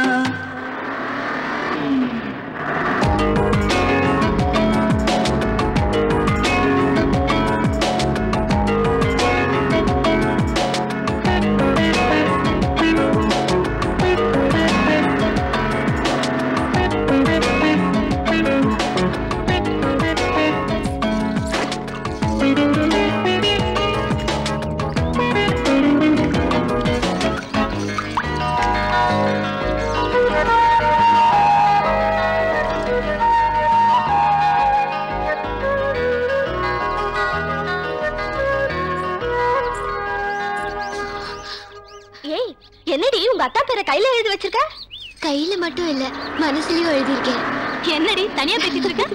என்னடி உங்க அத்தா பேரை கையில எழுதி வச்சிருக்க? கையில மட்டும் இல்ல, மனசுலயும் எழுதியிருக்கேன். என்னடி தனியா பேசிட்டு இருக்க?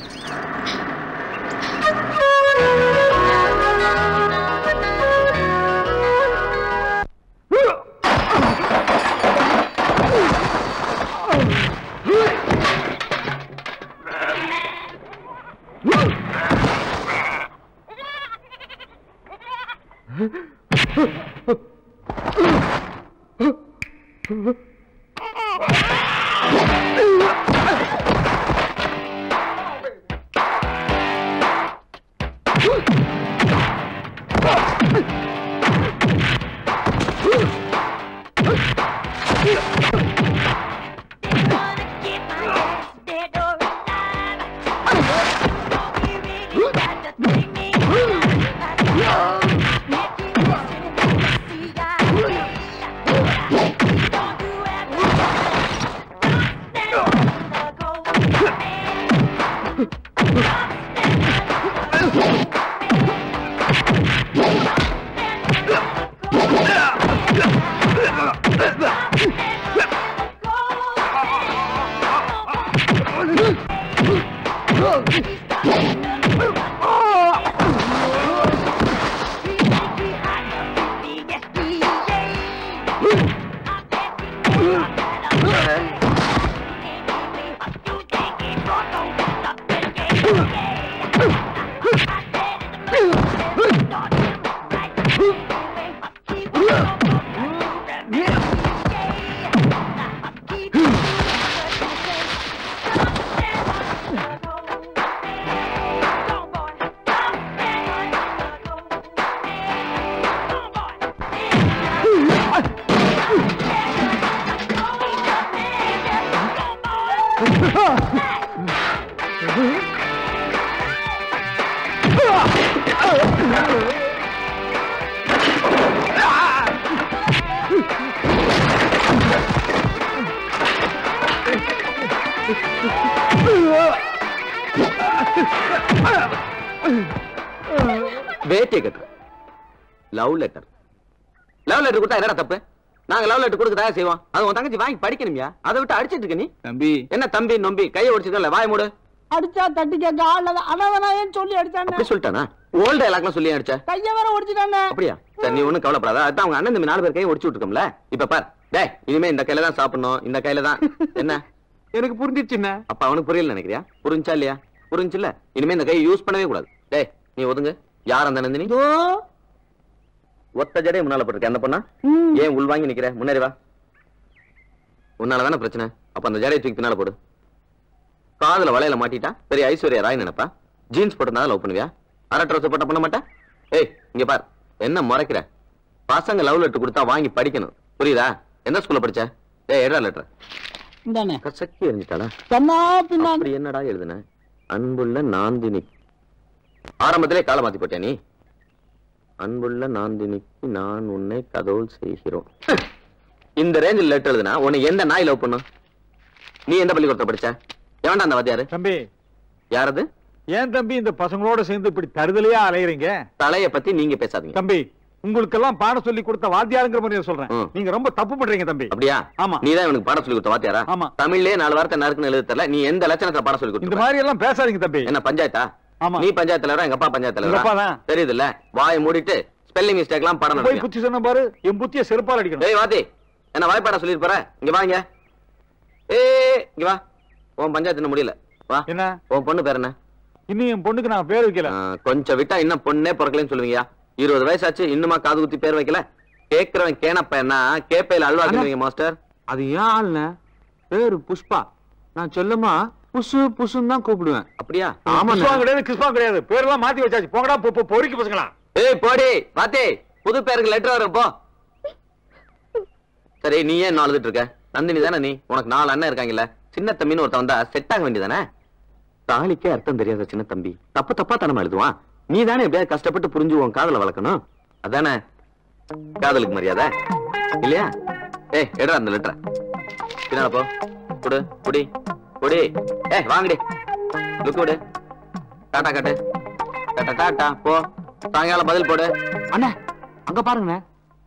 வேட்டியை கட்டுற லவ் லெட்டர் கொடுத்தா என்னடா தப்பு? நாங்க லவ் லெட்டர் கொடுக்க தயார் செய்வோம். அது உன் தங்கச்சி வாங்கி படிக்கணும்யா. அதை விட்டு அடிச்சிட்டு இருக்க நீ. தம்பி என்ன தம்பி நம்பி கையை ஒடிச்சிக்கல, வாய மூடு. அடிச்சா தட்டி கேட்க ஆள் அதான் சொல்லி அடிச்சானே. அப்படி சொல்லிட்டானா? ஓல்ட் டயலாக்லாம் சொல்லி அடிச்சா கைய வேற ஒடிச்சிட்டானே. அப்படியா? சரி நீ ஒண்ணும் கவலைப்படாத. அதான் அவங்க அண்ணன் தம்பி 4 பேர் கையை ஒடிச்சு விட்டுருக்கோம்ல. இப்ப பார் டேய், இனிமே இந்த கையில தான் சாப்பிடணும், இந்த கையில தான். என்ன எனக்கு புரிஞ்சிச்சுண்ணே. அப்ப அவனுக்கு புரியல நினைக்கிறியா? புரிஞ்சா இல்லையா? புரிஞ்சுல. இனிமே இந்த கையை யூஸ் பண்ணவே கூடாது. டேய் நீ ஒதுங்க. யார் அந்த நந்தினி? ஒத்த ஜடை முன்னால போட்டிருக்க அந்த பொண்ணா? ஏன் உள் வாங்கி நிக்கிற? முன்னேறி வா. உன்னாலதானே பிரச்சனை. அப்ப அந்த ஜடையை தூக்கி பின்னால போடு. காதுல வளையல மாட்டிட்டா பெரிய ஐஸ்வர்யா ராய் நினைப்பா. ஜீன்ஸ் போட்டிருந்தா லவ் பண்ணுவியா? அரை ட்ரெஸ் போட்ட பண்ண மாட்டா? ஏய் இங்க பார், என்ன முறைக்கிற? பசங்க லவ் லெட்டர் கொடுத்தா வாங்கி படிக்கணும், புரியுதா? எந்த ஸ்கூல்ல படிச்ச? ஏய் எடா லெட்டர் இந்தானே. கசக்கி எரிஞ்சிட்டாளா? அப்படி என்னடா எழுதுன? அன்புள்ள நாந்தினி. ஆரம்பத்திலே கால மாத்தி போட்டியா நீ? அன்புள்ள நாந்தினிக்கு நான் உன்னை கதோல் செய்கிறோம். இந்த ரேஞ்சில் லெட்டர் எழுதுனா உன்னை எந்த நாய் லவ் பண்ணும்? நீ எந்த பள்ளிக்கூடத்துல படிச்ச? எவன்டா அந்த வாத்தியாரு? தம்பி. யாரது? ஏன் தம்பி இந்த பசங்களோட சேர்ந்து இப்படி தருதலையா அலையறீங்க? தலைய பத்தி நீங்க பேசாதீங்க தம்பி. உங்களுக்கெல்லாம் பாடம் சொல்லி கொடுத்த வாத்தியாருங்கிற மாதிரி சொல்றேன். நீங்க ரொம்ப தப்பு பண்றீங்க தம்பி. அப்படியா? ஆமா. நீதான் எனக்கு பாடம் சொல்லி கொடுத்த வாத்தியாரா? ஆமா. தமிழ்லயே 4 வார்த்தை நறுக்குன்னு எழுத தெரியல. நீ எந்த லட்சணத்துல பாடம் சொல்லி கொடுத்த? இந்த மாதிரி எல்லாம் பேசாதீங்க தம்பி. என்ன பஞ்சாயத்தா? ஆமா. நீ பஞ்சாயத்துல வர, எங்க அப்பா பஞ்சாயத்துல வர. தெரியுதுல்ல? வாயை மூடிட்டு ஸ்பெல்லிங் மிஸ்டேக்லாம் பாடம் போய் புத்தி சொன்ன பாரு. என் புத்திய செருப்பால் அடிக்கணும். ஏய் வாத்தி, என்ன வாய்ப்பாடா சொல்லிட்டு போற? இங்க வாங்க. இங்க வா. உன் பஞ்சாயத்து முடியல. வா. என்ன? உன் பொண்ணு பேர் என்ன? இன்னும் என் பொண்ணுக்கு நான் பேர் வைக்கல. கொஞ்சம் விட்டா இன்னும் பொண்ணே பிறக்கலன்னு சொல்லுவீங்க. 20 வயசாச்சு இன்னுமா காது குத்தி பேர் வைக்கல? கேக்குறவன் கேனப்ப என்ன கேப்பையில அல்வா கேளுங்க மாஸ்டர். அது ஏன் ஆள்ன? பேரு புஷ்பா. நான் சொல்லமா புசு புசுன்னு தான் கூப்பிடுவேன். அப்படியா? ஆமா. கிடையாது கிறிஸ்பா கிடையாது. பேரெல்லாம் மாத்தி வச்சாச்சு. போங்கடா பொறுக்கி பசங்களா. ஏய் போடி வாத்தி, புது பேருக்கு லெட்டர் வரும் போ. சரி நீ ஏன் அழுதுட்டு இருக்க? நந்தினி தானே நீ? உனக்கு 4 அண்ணன் இருக்காங்கல்ல. சின்ன தம்பின்னு ஒருத்த வந்தா செட் ஆக வேண்டியதானே? தாலிக்கே அர்த்தம் தெரியாத சின்ன தம்பி தப்பா தானே எழுதுவான். நீ தானே எப்படியாவது கஷ்டப்பட்டு புரிஞ்சு உன் காதல வளர்க்கணும். அதானே காதலுக்கு மரியாதை இல்லையா? ஏய் எடுறா அந்த லெட்டரை. பின்னால போ. குடு குடி குடி. ஏய் வாங்கடி. லுக்கு விடு. டாட்டா காட்டு. டாட்டா டாட்டா போ. சாயங்காலம் பதில் போடு. அண்ணா அங்க பாருங்க.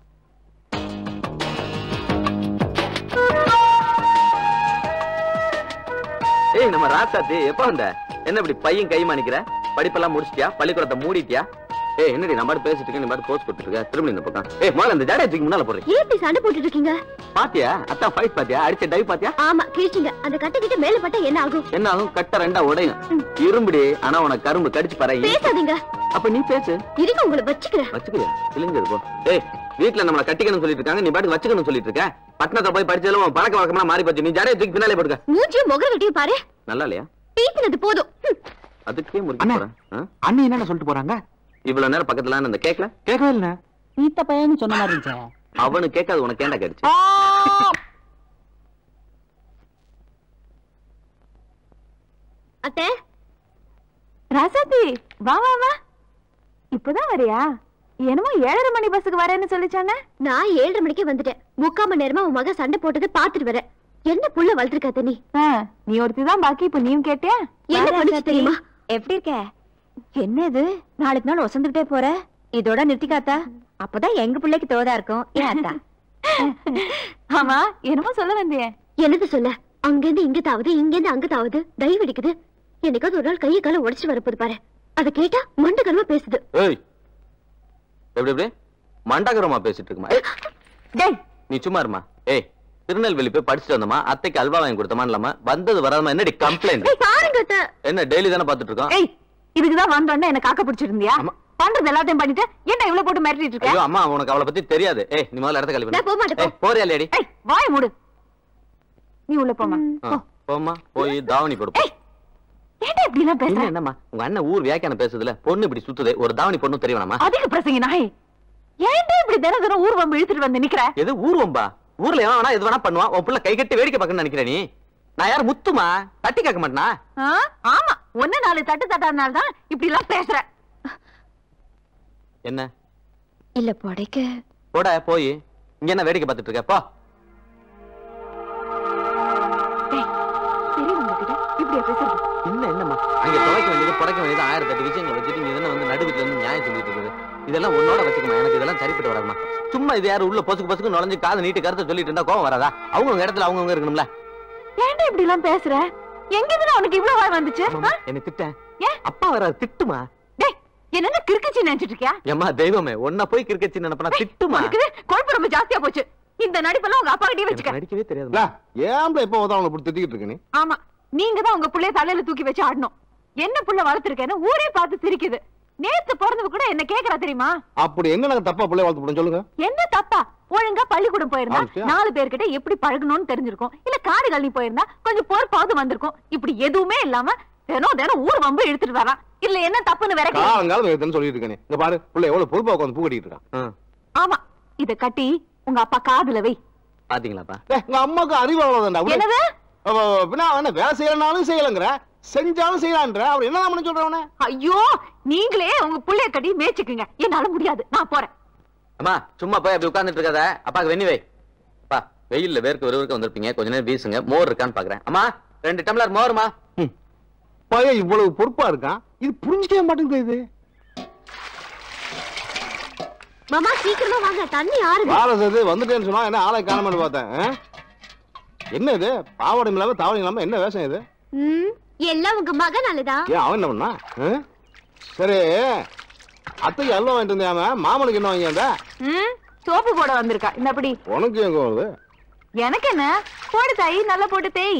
ஏய் நம்ம ராசாத்தி எப்ப வந்த? என்ன இப்படி பையன் கைமா நிக்கிற? படிப்பெல்லாம் முடிச்சிட்டியா? பள்ளிக்கூடத்தை மூடிட்டியா? ஏய் என்னடி நம்ம பாட்டு பேசிட்டு இருக்க, நீ பாட்டு போஸ்ட் போட்டு இருக்க. திரும்ப இந்த பக்கம். ஏய் முதல்ல அந்த ஜாடையை தூக்கி முன்னால போடுறீங்க. ஏன் இப்படி சண்டை போட்டுட்டு இருக்கீங்க? பாத்தியா அத்தா ஃபைட் பாத்தியா? அடிச்ச டை பாத்தியா? ஆமா கிழிச்சிங்க. அந்த கட்டை கிட்ட மேல பட்டா என்ன ஆகும்? என்ன ஆகும்? கட்ட ரெண்டா உடையும். இரும்புடி. ஆனா உனக்கு கரும்பு கடிச்சு பாரு. பேசாதீங்க. அப்ப நீ பேசு. இருங்க உங்களை வச்சுக்கிறேன். வச்சுக்கிறியா? இல்லைங்க போ. ஏய் வீட்டுல நம்மள கட்டிக்கணும்னு சொல்லிட்டு இருக்காங்க, நீ பாட்டுக்கு வச்சுக்கணும்னு சொல்லிட்டு இருக்க. பட்டணத்துல போய் படிச்சதுல பழக்க வழக்கமா மாறி போச்சு. நீ ஜாடையை தூக்கி பின்னாலே போடுங்க. மூஞ்சியும் முகம் வெட்டியும் பாரு. நல்லா இல்லையா? பேசினது போதும். அதுக்கே முறிக்க போறேன். அண்ணி என்ன சொல்லிட்டு போறாங்க? இவ்வளவு நேரம் பக்கத்துல அந்த கேக்கல கேட்கவே இல்ல. நீத்த பையன்னு சொன்ன மாதிரி இருந்துச்சு. அவனு கேட்காது, உனக்கு ஏண்டா கேடுச்சு? அத்தை ராசாத்தி வா வா வா. இப்பதான் வரியா? என்னமோ 7:30 மணி பஸ்ஸுக்கு வரேன்னு சொல்லிச்சாங்க. நான் 7:30 மணிக்கே வந்துட்டேன். 3/4 மணி நேரமா உன் மக சண்டை போட்டது பாத்துட்டு வரேன். என்ன புள்ள வளர்த்திருக்காத்த நீ? நீ ஒருத்திதான் பாக்கி. இப்ப நீயும் கேட்டியா? என்ன பண்ணுச்சு தெரியுமா? எப்படி இருக்க? என்ன இது நாளுக்கு நாள் ஒசந்துகிட்டே போற? இதோட நிறுத்திக்காத்தா. அப்பதான் எங்க பிள்ளைக்கு தோதா இருக்கும். ஏன் அத்தா? ஆமா என்னமோ சொல்ல வந்தியே. என்னது சொல்ல? அங்கிருந்து இங்க தாவது, இங்கிருந்து அங்க தாவது. தயவு அடிக்குது. என்னைக்காவது ஒரு நாள் கையை கால உடைச்சிட்டு வரப்போது பாரு. அதை கேட்டா மண்டகரமா பேசுது. ஏய் எப்படி எப்படி மண்டகரமா பேசிட்டு இருக்குமா? டேய் நீ சும்மா இருமா. ஏய் திருநெல்வேலி போய் படிச்சுட்டு வந்தமா, அத்தைக்கு அல்வா வாங்கி கொடுத்தமா இல்லாம வந்தது வராதமா என்னடி கம்ப்ளைண்ட்? என்ன டெய்லி தானே பாத்துட்டு இருக்கோம். ஏய் இதுக்குதான் வந்தோடனே என்ன காக்க பிடிச்சிருந்தியா? பண்றது எல்லாத்தையும் பண்ணிட்டு என்ன இவ்வளவு போட்டு மிரட்டிட்டு இருக்க? ஐயோ அம்மா உனக்கு அவளை பத்தி தெரியாது. ஏய் நீ முதல்ல இடத்த கழிவு. நான் போக மாட்டேன். போறியா லேடி? ஏய் வாய் மூடு. நீ உள்ள போமா. போமா போய் தாவணி போடு. ஏன்டா இப்படி எல்லாம் பேசுற? என்னம்மா உங்க அண்ணன் ஊர் வியாக்கியான பேசுதுல, பொண்ணு இப்படி சுத்துதே, ஒரு தாவணி பொண்ணு தெரியணுமா? அதிக பிரசங்க நாய். ஏன்டா இப்படி தினம் தினம் ஊர் வம்பு இழுத்துட்டு வந்து நிக்கிற? எது ஊர் வம்பா? ஊர்ல எவன் வேணா எது வேணா பண்ணுவான். உன் புள்ள கை கட்டி வேடிக்கை பார்க்கணும்னு நினைக்கிற நீ? நான் யார் முத்துமா? தட்டி கேட்க மாட்டேனா? ஆமா ஒன்னு 4 தட்டு தட்டாதனால தான் இப்படி எல்லாம் பேசுற. என்ன இல்ல போடைக்க போட போய் இங்க என்ன வேடிக்கை பார்த்துட்டு இருக்க? போ. என்னம்மா அங்க துவைக்க வேண்டியது புடைக்க வேண்டியது 1008 விஷயங்களை வச்சுட்டு நீ என்ன வந்து நடுவுல இருந்து நியாயம் சொல்லிட்டு இருக்குது? இதெல்லாம் உன்னோட வச்சுக்கமா, எனக்கு இதெல்லாம் சரிப்பட்டு வராதுமா. சும்மா இது யாரு உள்ள பொசுக்கு நுழைஞ்சு காது நீட்டு கருத்தை சொல்லிட்டு இருந்தா கோவம் வராதா? அவங்க இடத்துல அவங்க இருக்கணும்ல. ஏன்டா இப்படி எல்லாம் பேசுற? எங்க இருந்து உனக்கு இவ்வளவு வாய் வந்துச்சு? என்ன திட்ட? அப்பா வர திட்டுமா? என்ன கிறுக்கச்சி நினைச்சிட்டு இருக்கியா? ஏமா தெய்வமே, ஒன்னா போய் கிறுக்கச்சி நினைப்பா திட்டுமா? கொழுப்பு ரொம்ப ஜாஸ்தியா போச்சு. இந்த நடிப்பெல்லாம் உங்க அப்பா கிட்டே வச்சுக்க. நடிக்கவே தெரியாதுல. ஏன் இப்ப அவனை போட்டு திட்டிட்டு இருக்க நீ? ஆமா, நீங்க தான் உங்க புள்ளைய தலையில தூக்கி வச்சு ஆடணும். என்ன புள்ள வளர்த்திருக்கேன்னு ஊரே பார்த்து சிரிக்குது. நேத்து பிறந்தவ கூட என்ன கேக்குறா தெரியுமா? அப்படி என்ன நாங்க தப்பா பிள்ளை வளர்த்து போறோம் சொல்லுங்க. என்ன தப்பா? ஒழுங்கா பள்ளிக்கூடம் போயிருந்தா 4 பேர்கிட்ட எப்படி பழகணும்னு தெரிஞ்சிருக்கும். இல்ல காடு கழனி போயிருந்தா கொஞ்சம் பொறுப்பாவது வந்திருக்கும். இப்படி எதுவுமே இல்லாம தினம் ஊர் வம்பு இழுத்துட்டு வரான். இல்ல என்ன தப்புன்னு வேற காலங்காலம் சொல்லிட்டு இருக்கேன். இங்க பாரு, புள்ள எவ்வளவு பொறுப்பா உட்கார்ந்து பூ கட்டிட்டு இருக்கான். ஆமா, இத கட்டி உங்க அப்பா காதுல வை. பாத்தீங்களாப்பா? எங்க அம்மாக்கு அறிவு அவ்வளவுதான்டா. என்னது? என்ன வேலை செய்யலனாலும் செய்யலங்கற, செஞ்சாலும் செய்யலான்ற. அவர் என்னதான் பண்ண சொல்றவனே? ஐயோ, நீங்களே உங்க புள்ளைய கட்டி மேய்ச்சிக்குங்க. என்னால முடியாது, நான் போறேன். அம்மா சும்மா போய் அப்படி உட்கார்ந்துட்டு இருக்காத. அப்பாக்கு வெண்ணி வை. பா, வெயில்ல வேர்க்க ஒருவருக்கு வந்திருப்பீங்க, கொஞ்ச நேரம் வீசுங்க. மோர் இருக்கான்னு பாக்குறேன். அம்மா 2 டம்ளர் மோருமா. பையன் இவ்வளவு பொறுப்பா இருக்கான், இது புரிஞ்சுக்கவே மாட்டேங்குது. இது மாமா சீக்கிரமா வாங்க, தண்ணி ஆறுது. வாரசது வந்துட்டேன்னு சொன்னா என்ன ஆளை காணாமன்னு பார்த்தேன். என்ன இது பாவாடை இல்லாம தாவணி இல்லாம என்ன வேஷம் இது? எல்லாம் உங்க மகனாலதான். ஏன் அவன் என்ன பண்ணா? சரி, அத்தைக்கு எல்லாம் வாங்கிட்டு இருந்தியாம, மாமனுக்கு என்ன வாங்கியாண்ட? சோப்பு போட வந்திருக்கா. இந்த அப்படி உனக்கு எங்க வருது? எனக்கு என்ன? போடு தாயி, நல்லா போட்டு தேய்.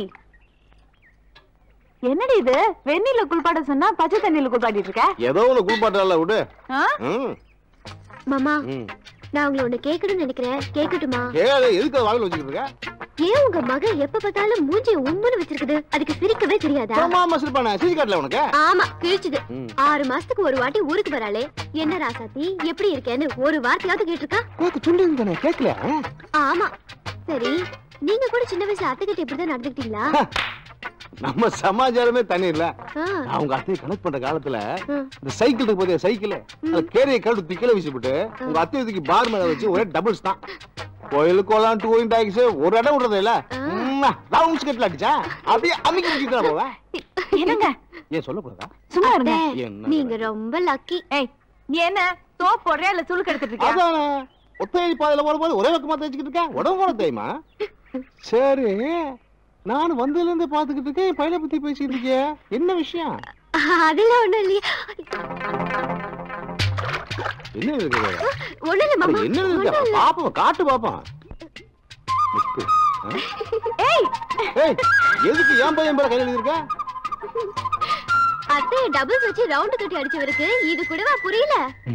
என்னடி இது? வெந்நீர்ல குளிப்பாட்ட சொன்னா பச்சை தண்ணியில குளிப்பாட்டிட்டு இருக்க? ஏதோ ஒண்ணு குளிப்பாட்டல விடு. மாமா, நான் உங்களை ஒண்ணு கேட்கணும்னு நினைக்கிறேன். கேட்கட்டுமா? கேளு. எதுக்கு வாயில வச்சுக்கிட்டு இருக்க? ஏன் உங்க மகன் எப்ப பார்த்தாலும் மூஞ்சி உம்முன்னு வச்சிருக்குது? அதுக்கு சிரிக்கவே தெரியாதா? மாமா சிரிப்பானே, சிரிக்காட்டல உனக்கு? ஆமா, கிழிச்சுது. 6 மாசத்துக்கு ஒரு வாட்டி ஊருக்கு வராளே, என்ன ராசாத்தி எப்படி இருக்கேன்னு ஒரு வார்த்தையாவது கேட்டிருக்கா? சொல்லிருந்தேனே, கேட்கல. ஆமா. சரி, நீங்க கூட சின்ன வயசுல அத்தைகிட்ட இப்படிதான் நடந்துக்கிட்டீங்களா? நம்ம சமாச்சாரமே தனி இல்ல. அவங்க அத்தையை கனெக்ட் பண்ற காலத்துல இந்த சைக்கிள் இருக்கு போதே, சைக்கிள் கேரிய கழுத்து கீழே வீசிவிட்டு உங்க அத்தையை தூக்கி பார் மேல வச்சு ஒரே டபுள்ஸ் தான். கோயிலுக்கு கோலாம் டூயிங் டாக்ஸ் ஒரு இடம் விடுறது இல்ல. ரவுண்ட்ஸ் கட்ல அடிச்சா அப்படியே அமிக்கி முடிச்சுட்டு போவேன். என்னங்க? ஏன் சொல்லக்கூடாதா? சும்மா இருங்க. நீங்க ரொம்ப லக்கி. ஏய், நீ என்ன சோப் போடுறியா இல்ல சுளுக்கு எடுத்துட்டு இருக்கியா? அதானே, ஒத்தையடி பாதையில போடும்போது ஒரே பக்கமா தேய்ச்சிக்கிட்டு இருக்கேன். உடம்பு போட தெரியுமா? சரி, நான் வந்ததுல இருந்து பாத்துக்கிட்டு இருக்கேன். பையனை பத்தி பேசிட்டு இருக்கிய, என்ன விஷயம்? அதெல்லாம் ஒண்ணும் இல்லையே. என்ன இருக்கு? ஒண்ணும் இல்ல மாமா. என்ன இருக்கு? பாப்போம், காட்டு பாப்போம். ஏய் ஏய், எதுக்கு ஏன் பையன் பேர கையில எழுதிருக்க? அத்தை டபுள்ஸ் வச்சு ரவுண்ட் கட்டி அடிச்சவருக்கு இது கூடவா புரியல?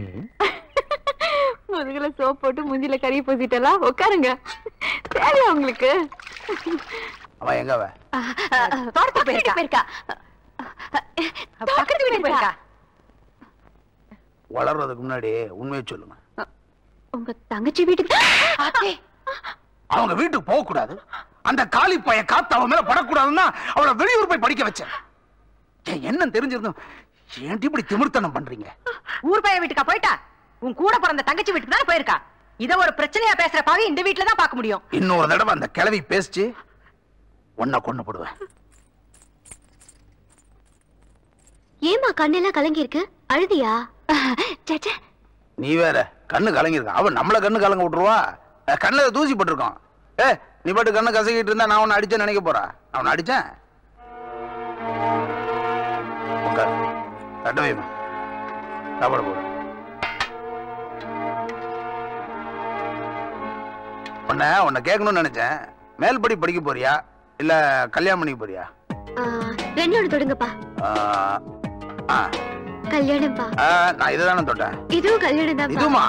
முதுகுல சோப் போட்டு மூஞ்சில கறி பூசிட்டலா? உட்காருங்க. தேவையா உங்களுக்கு? அவ எங்க அவ? தோட்டத்துக்கு போயிருக்கா. பக்கத்து வீட்டுக்கு போயிருக்கா. வளர்றதுக்கு முன்னாடி உண்மையை சொல்லுங்க. உங்க தங்கச்சி வீட்டுக்கு. அவங்க வீட்டுக்கு போக கூடாது. அந்த காலி பைய காத்து அவன் மேல படக்கூடாதுன்னா அவளை வெளியூர் போய் படிக்க வச்சேன். என்ன தெரிஞ்சிருந்தோம், ஏன்டி இப்படி திமிர்த்தனம் பண்றீங்க? ஊர் பையன் வீட்டுக்கா போயிட்டா? உன் கூட பிறந்த தங்கச்சி வீட்டுக்கு தான் போயிருக்கா. இத ஒரு பிரச்சனையா பேசுற பாவி இந்த வீட்டுல தான் பார்க்க முடியும். இன்னொரு தடவை அந்த கிழவி பேசிச்சு, ஒன்ன கொண்டு போடுவேன். ஏமா கண்ணெல்லாம் கலங்கி இருக்கு? அழுதியா? நீ வேற கண்ணு கலங்கிருக்க. அவன் நம்மள கண்ணு கலங்க விட்டுருவா. கண்ணுல தூசி போட்டிருக்கான். நீ பாட்டு கண்ணு கசக்கிட்டு இருந்தா நான் உன்னை அடிச்சேன்னு நினைக்க போறா? அவனை அடிச்சேன். தட்ட வைமா, சாப்பாடு போடு. உன்னை கேட்கணும்னு நினைச்சேன். மேல்படி படிக்க போறியா இல்ல கல்யாணம் பண்ணிக்க போறியா? ரெண்டோட தொடுங்கப்பா. கல்யாணம்ப்பா. நான் இதுதானே தொட்டேன். இதுவும் கல்யாணம் தான். இதுமா?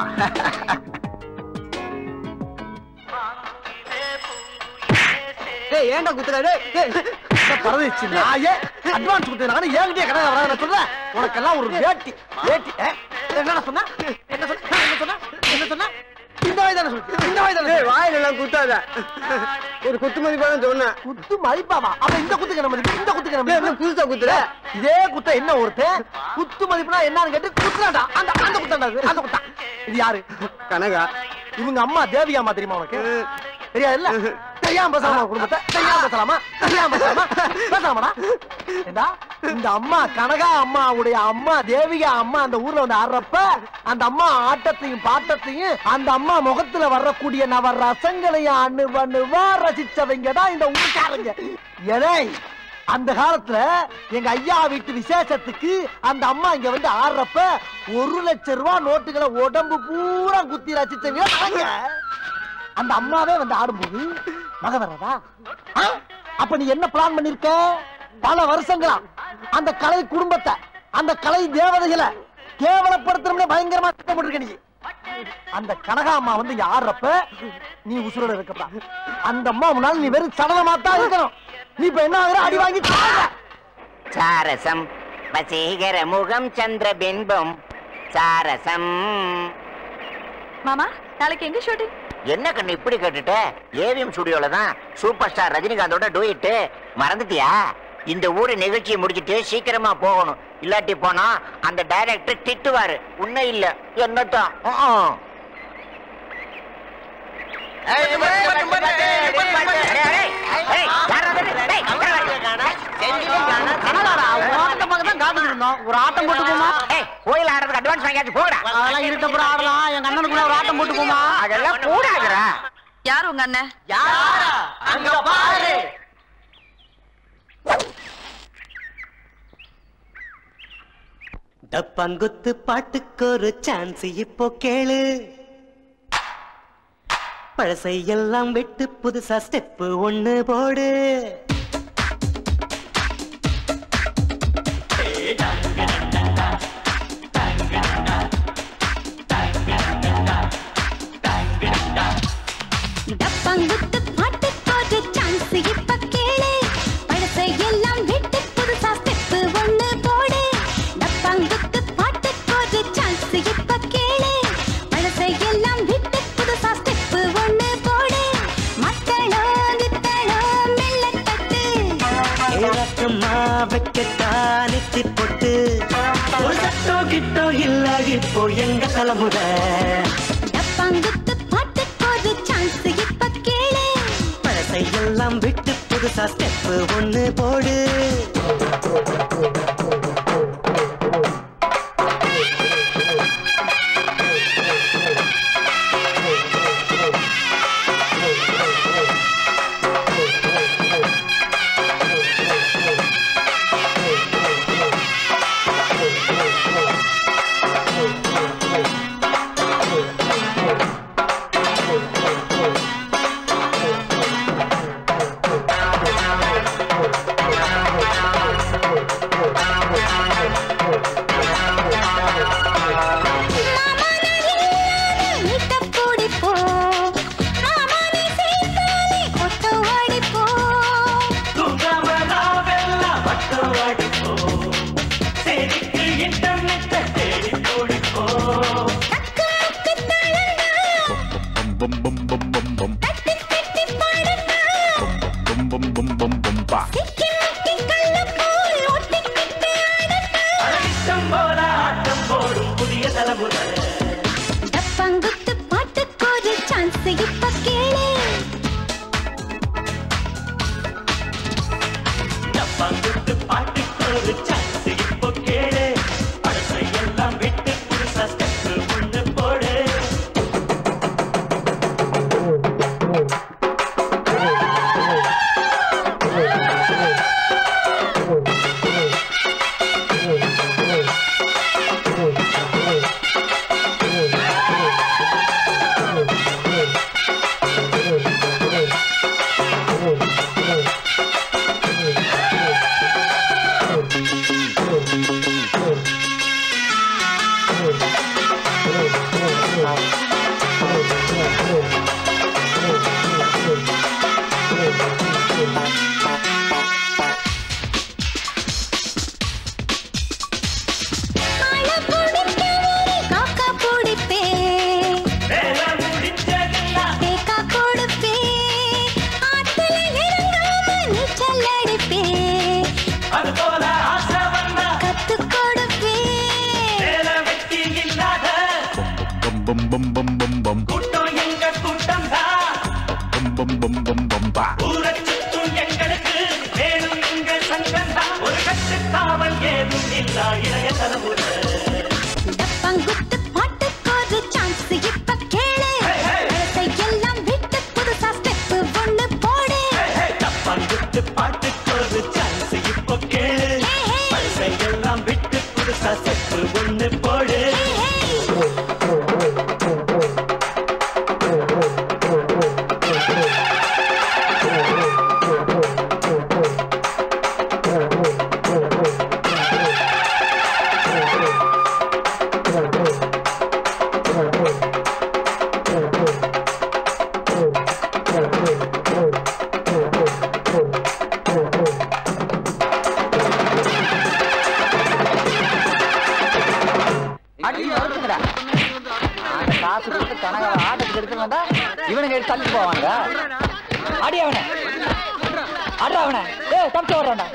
ஏன்டா குத்துறாரு? பரதேசி நாயே, அட்வான்ஸ் குடுத்து நானே ஏங்கிட்டே கடை வராத சொல்றேன். உனக்கெல்லாம் ஒரு வேட்டி வேட்டி. என்னடா சொன்னா? என்ன சொன்னா? என்ன சொன்னா? என்ன சொன்னா? இந்த வாய் தானே சொல்லு. இந்த வாய் தானே. வாயில எல்லாம் குத்தாத. ஒரு குத்து மதிப்பா தான் சொன்னேன். குத்து மதிப்பாவா? அப்ப இந்த குத்துக்கு நம்ம இந்த குத்துக்கு நம்ம என்ன புதுசா குத்துற? இதே குத்த என்ன ஒருத்தன் குத்து மதிப்புனா என்னன்னு கேட்டு குத்துறாடா. அந்த அந்த குத்தாண்டா, அந்த குத்தா. இது யாரு? கனகா. இவங்க அம்மா தேவியாமா தெரியுமா உனக்கு? தெரியாது இல்ல? தெரியாம பேசலாமா குடும்பத்தை? தெரியாம பேசலாமா? தெரியாம பேசலாமா? பேசலாமாடா? ஏண்டா இந்த அம்மா கனகா அம்மாவுடைய அம்மா தேவிகா அம்மா அந்த ஊர்ல வந்து ஆடுறப்ப அந்த அம்மா ஆட்டத்தையும் பாட்டத்தையும் அந்த அம்மா முகத்துல வரக்கூடிய நவ ரசங்களையும் அணுவா ரசிச்சவங்க தான் இந்த ஊருக்காரங்க. ஏனே அந்த காலத்துல எங்க ஐயா வீட்டு விசேஷத்துக்கு அந்த அம்மா இங்க வந்து ஆடுறப்ப 1 லட்சம் ரூபாய் நோட்டுகளை உடம்பு பூரா குத்தி ரசிச்சவங்க. அந்த அம்மாவே வந்து ஆடும்போது மக வர்றதா? அப்ப நீ என்ன பிளான் பண்ணிருக்க? பல வருஷங்களா அந்த கலை குடும்பத்தை அந்த கலை தேவதைகளை கேவலப்படுத்தணும்னு பயங்கரமா திட்டமிட்டிருக்க நீ. அந்த கனகா அம்மா வந்து இங்க ஆடுறப்ப நீ உசுரோட இருக்கப்பா. அந்த அம்மா முன்னால நீ வெறும் சடலமா தான் இருக்கணும். நீ இப்ப என்ன ஆகுற? அடி வாங்கி சாரசம் வசீகர முகம் சந்திர பிம்பம் சாரசம். மாமா நாளைக்கு எங்க ஷூட்டிங்? என்ன கண்ணு இப்படி கேட்டுட்ட? ஏவிஎம் ஸ்டுடியோல தான் சூப்பர் ஸ்டார் ரஜினிகாந்தோட டூயிட். மறந்துட்டியா? இந்த ஊரு நிகழ்ச்சியை முடிச்சிட்டு சீக்கிரமா போகணும். இல்லாட்டி போனா அந்த டைரக்டர் திட்டுவாரு. உன்னை இல்ல என்னத்தான். ஒரு ஆட்டம் போட்டு போமா? கோயில் ஆடுறதுக்கு அட்வான்ஸ் வாங்கியாச்சு போடா. அதெல்லாம் இருக்க ஆடலாம். எங்க அண்ணனுக்குள்ள ஒரு ஆட்டம் போட்டு போமா? அதெல்லாம் கூடாதுடா. யார் உங்க அண்ணன்? யாரா? அங்க பாரு. டப்பங்குத்து பாட்டுக்கு ஒரு சான்ஸ் இப்போ கேளு. பழசையெல்லாம் விட்டு புதுசா ஸ்டெப் ஒண்ணு போடு. டப்பங்குத்து பாட்டுக்கு ஒரு சான்ஸ் இப்ப கேளு. பழசையெல்லாம் விட்டு புதுசா ஸ்டெப் ஒண்ணு போடு. டப்பங்குத்து பாட்டுக்கு ஒரு சான்ஸ் இப்ப கேளு. பழசையெல்லாம் விட்டு புதுசா ஸ்டெப் ஒண்ணு போடு. மத்தளோ நித்தளோ மெல்ல தட்டு. ஏழக்கம்மா வைக்கட்டா நெத்தி போட்டு. ஒரு சட்டோ கிட்டோ இல்ல இப்போ எங்க தலைமுறை. டப்பங்குத்து பாட்டுக்கு ஒரு சான்ஸ் இப்ப கேளு. பழசையெல்லாம் விட்டு புதுசா ஸ்டெப் ஒண்ணு போடு. டப்பங்குத்து பாட்டுக்கு ஒரு சான்ஸ் இப்ப கேளு. டப்பங்குத்து பாட்டுக்கு ஒரு சான்ஸ் இப்போ கேளு. பழசையெல்லாம் விட்டு புதுசா ஸ்டெப் ஒண்ணு போடு. ஊரை சுற்றும் எங்களுக்கு வேணும் எங்கள் சங்கம் தான் ஒரு கட்டுத்தாவ வந்தா இளைய தலைமுறை. டப்பாங்குத்து பாட்டுக்கு ஒரு சான்ஸ் இப்ப கேளு. எல்லாம் விட்டு புதுசா ஸ்டெப் ஒண்ணு போடு. டப்பாங்குத்து பாட்டுக்கு ஒரு சான்ஸ் இப்ப கேளு. எல்லாம் விட்டு புதுசா ஸ்டெப் ஒண்ணு போடு. காசு கொடுத்து கனகா ஆட்டத்துக்கு எடுத்து வந்தா இவனுங்க எடுத்து தள்ளி போவாங்க. அடி அவனை, அட்ரா அவனை. தப்பிச்சு வர்றான்டா.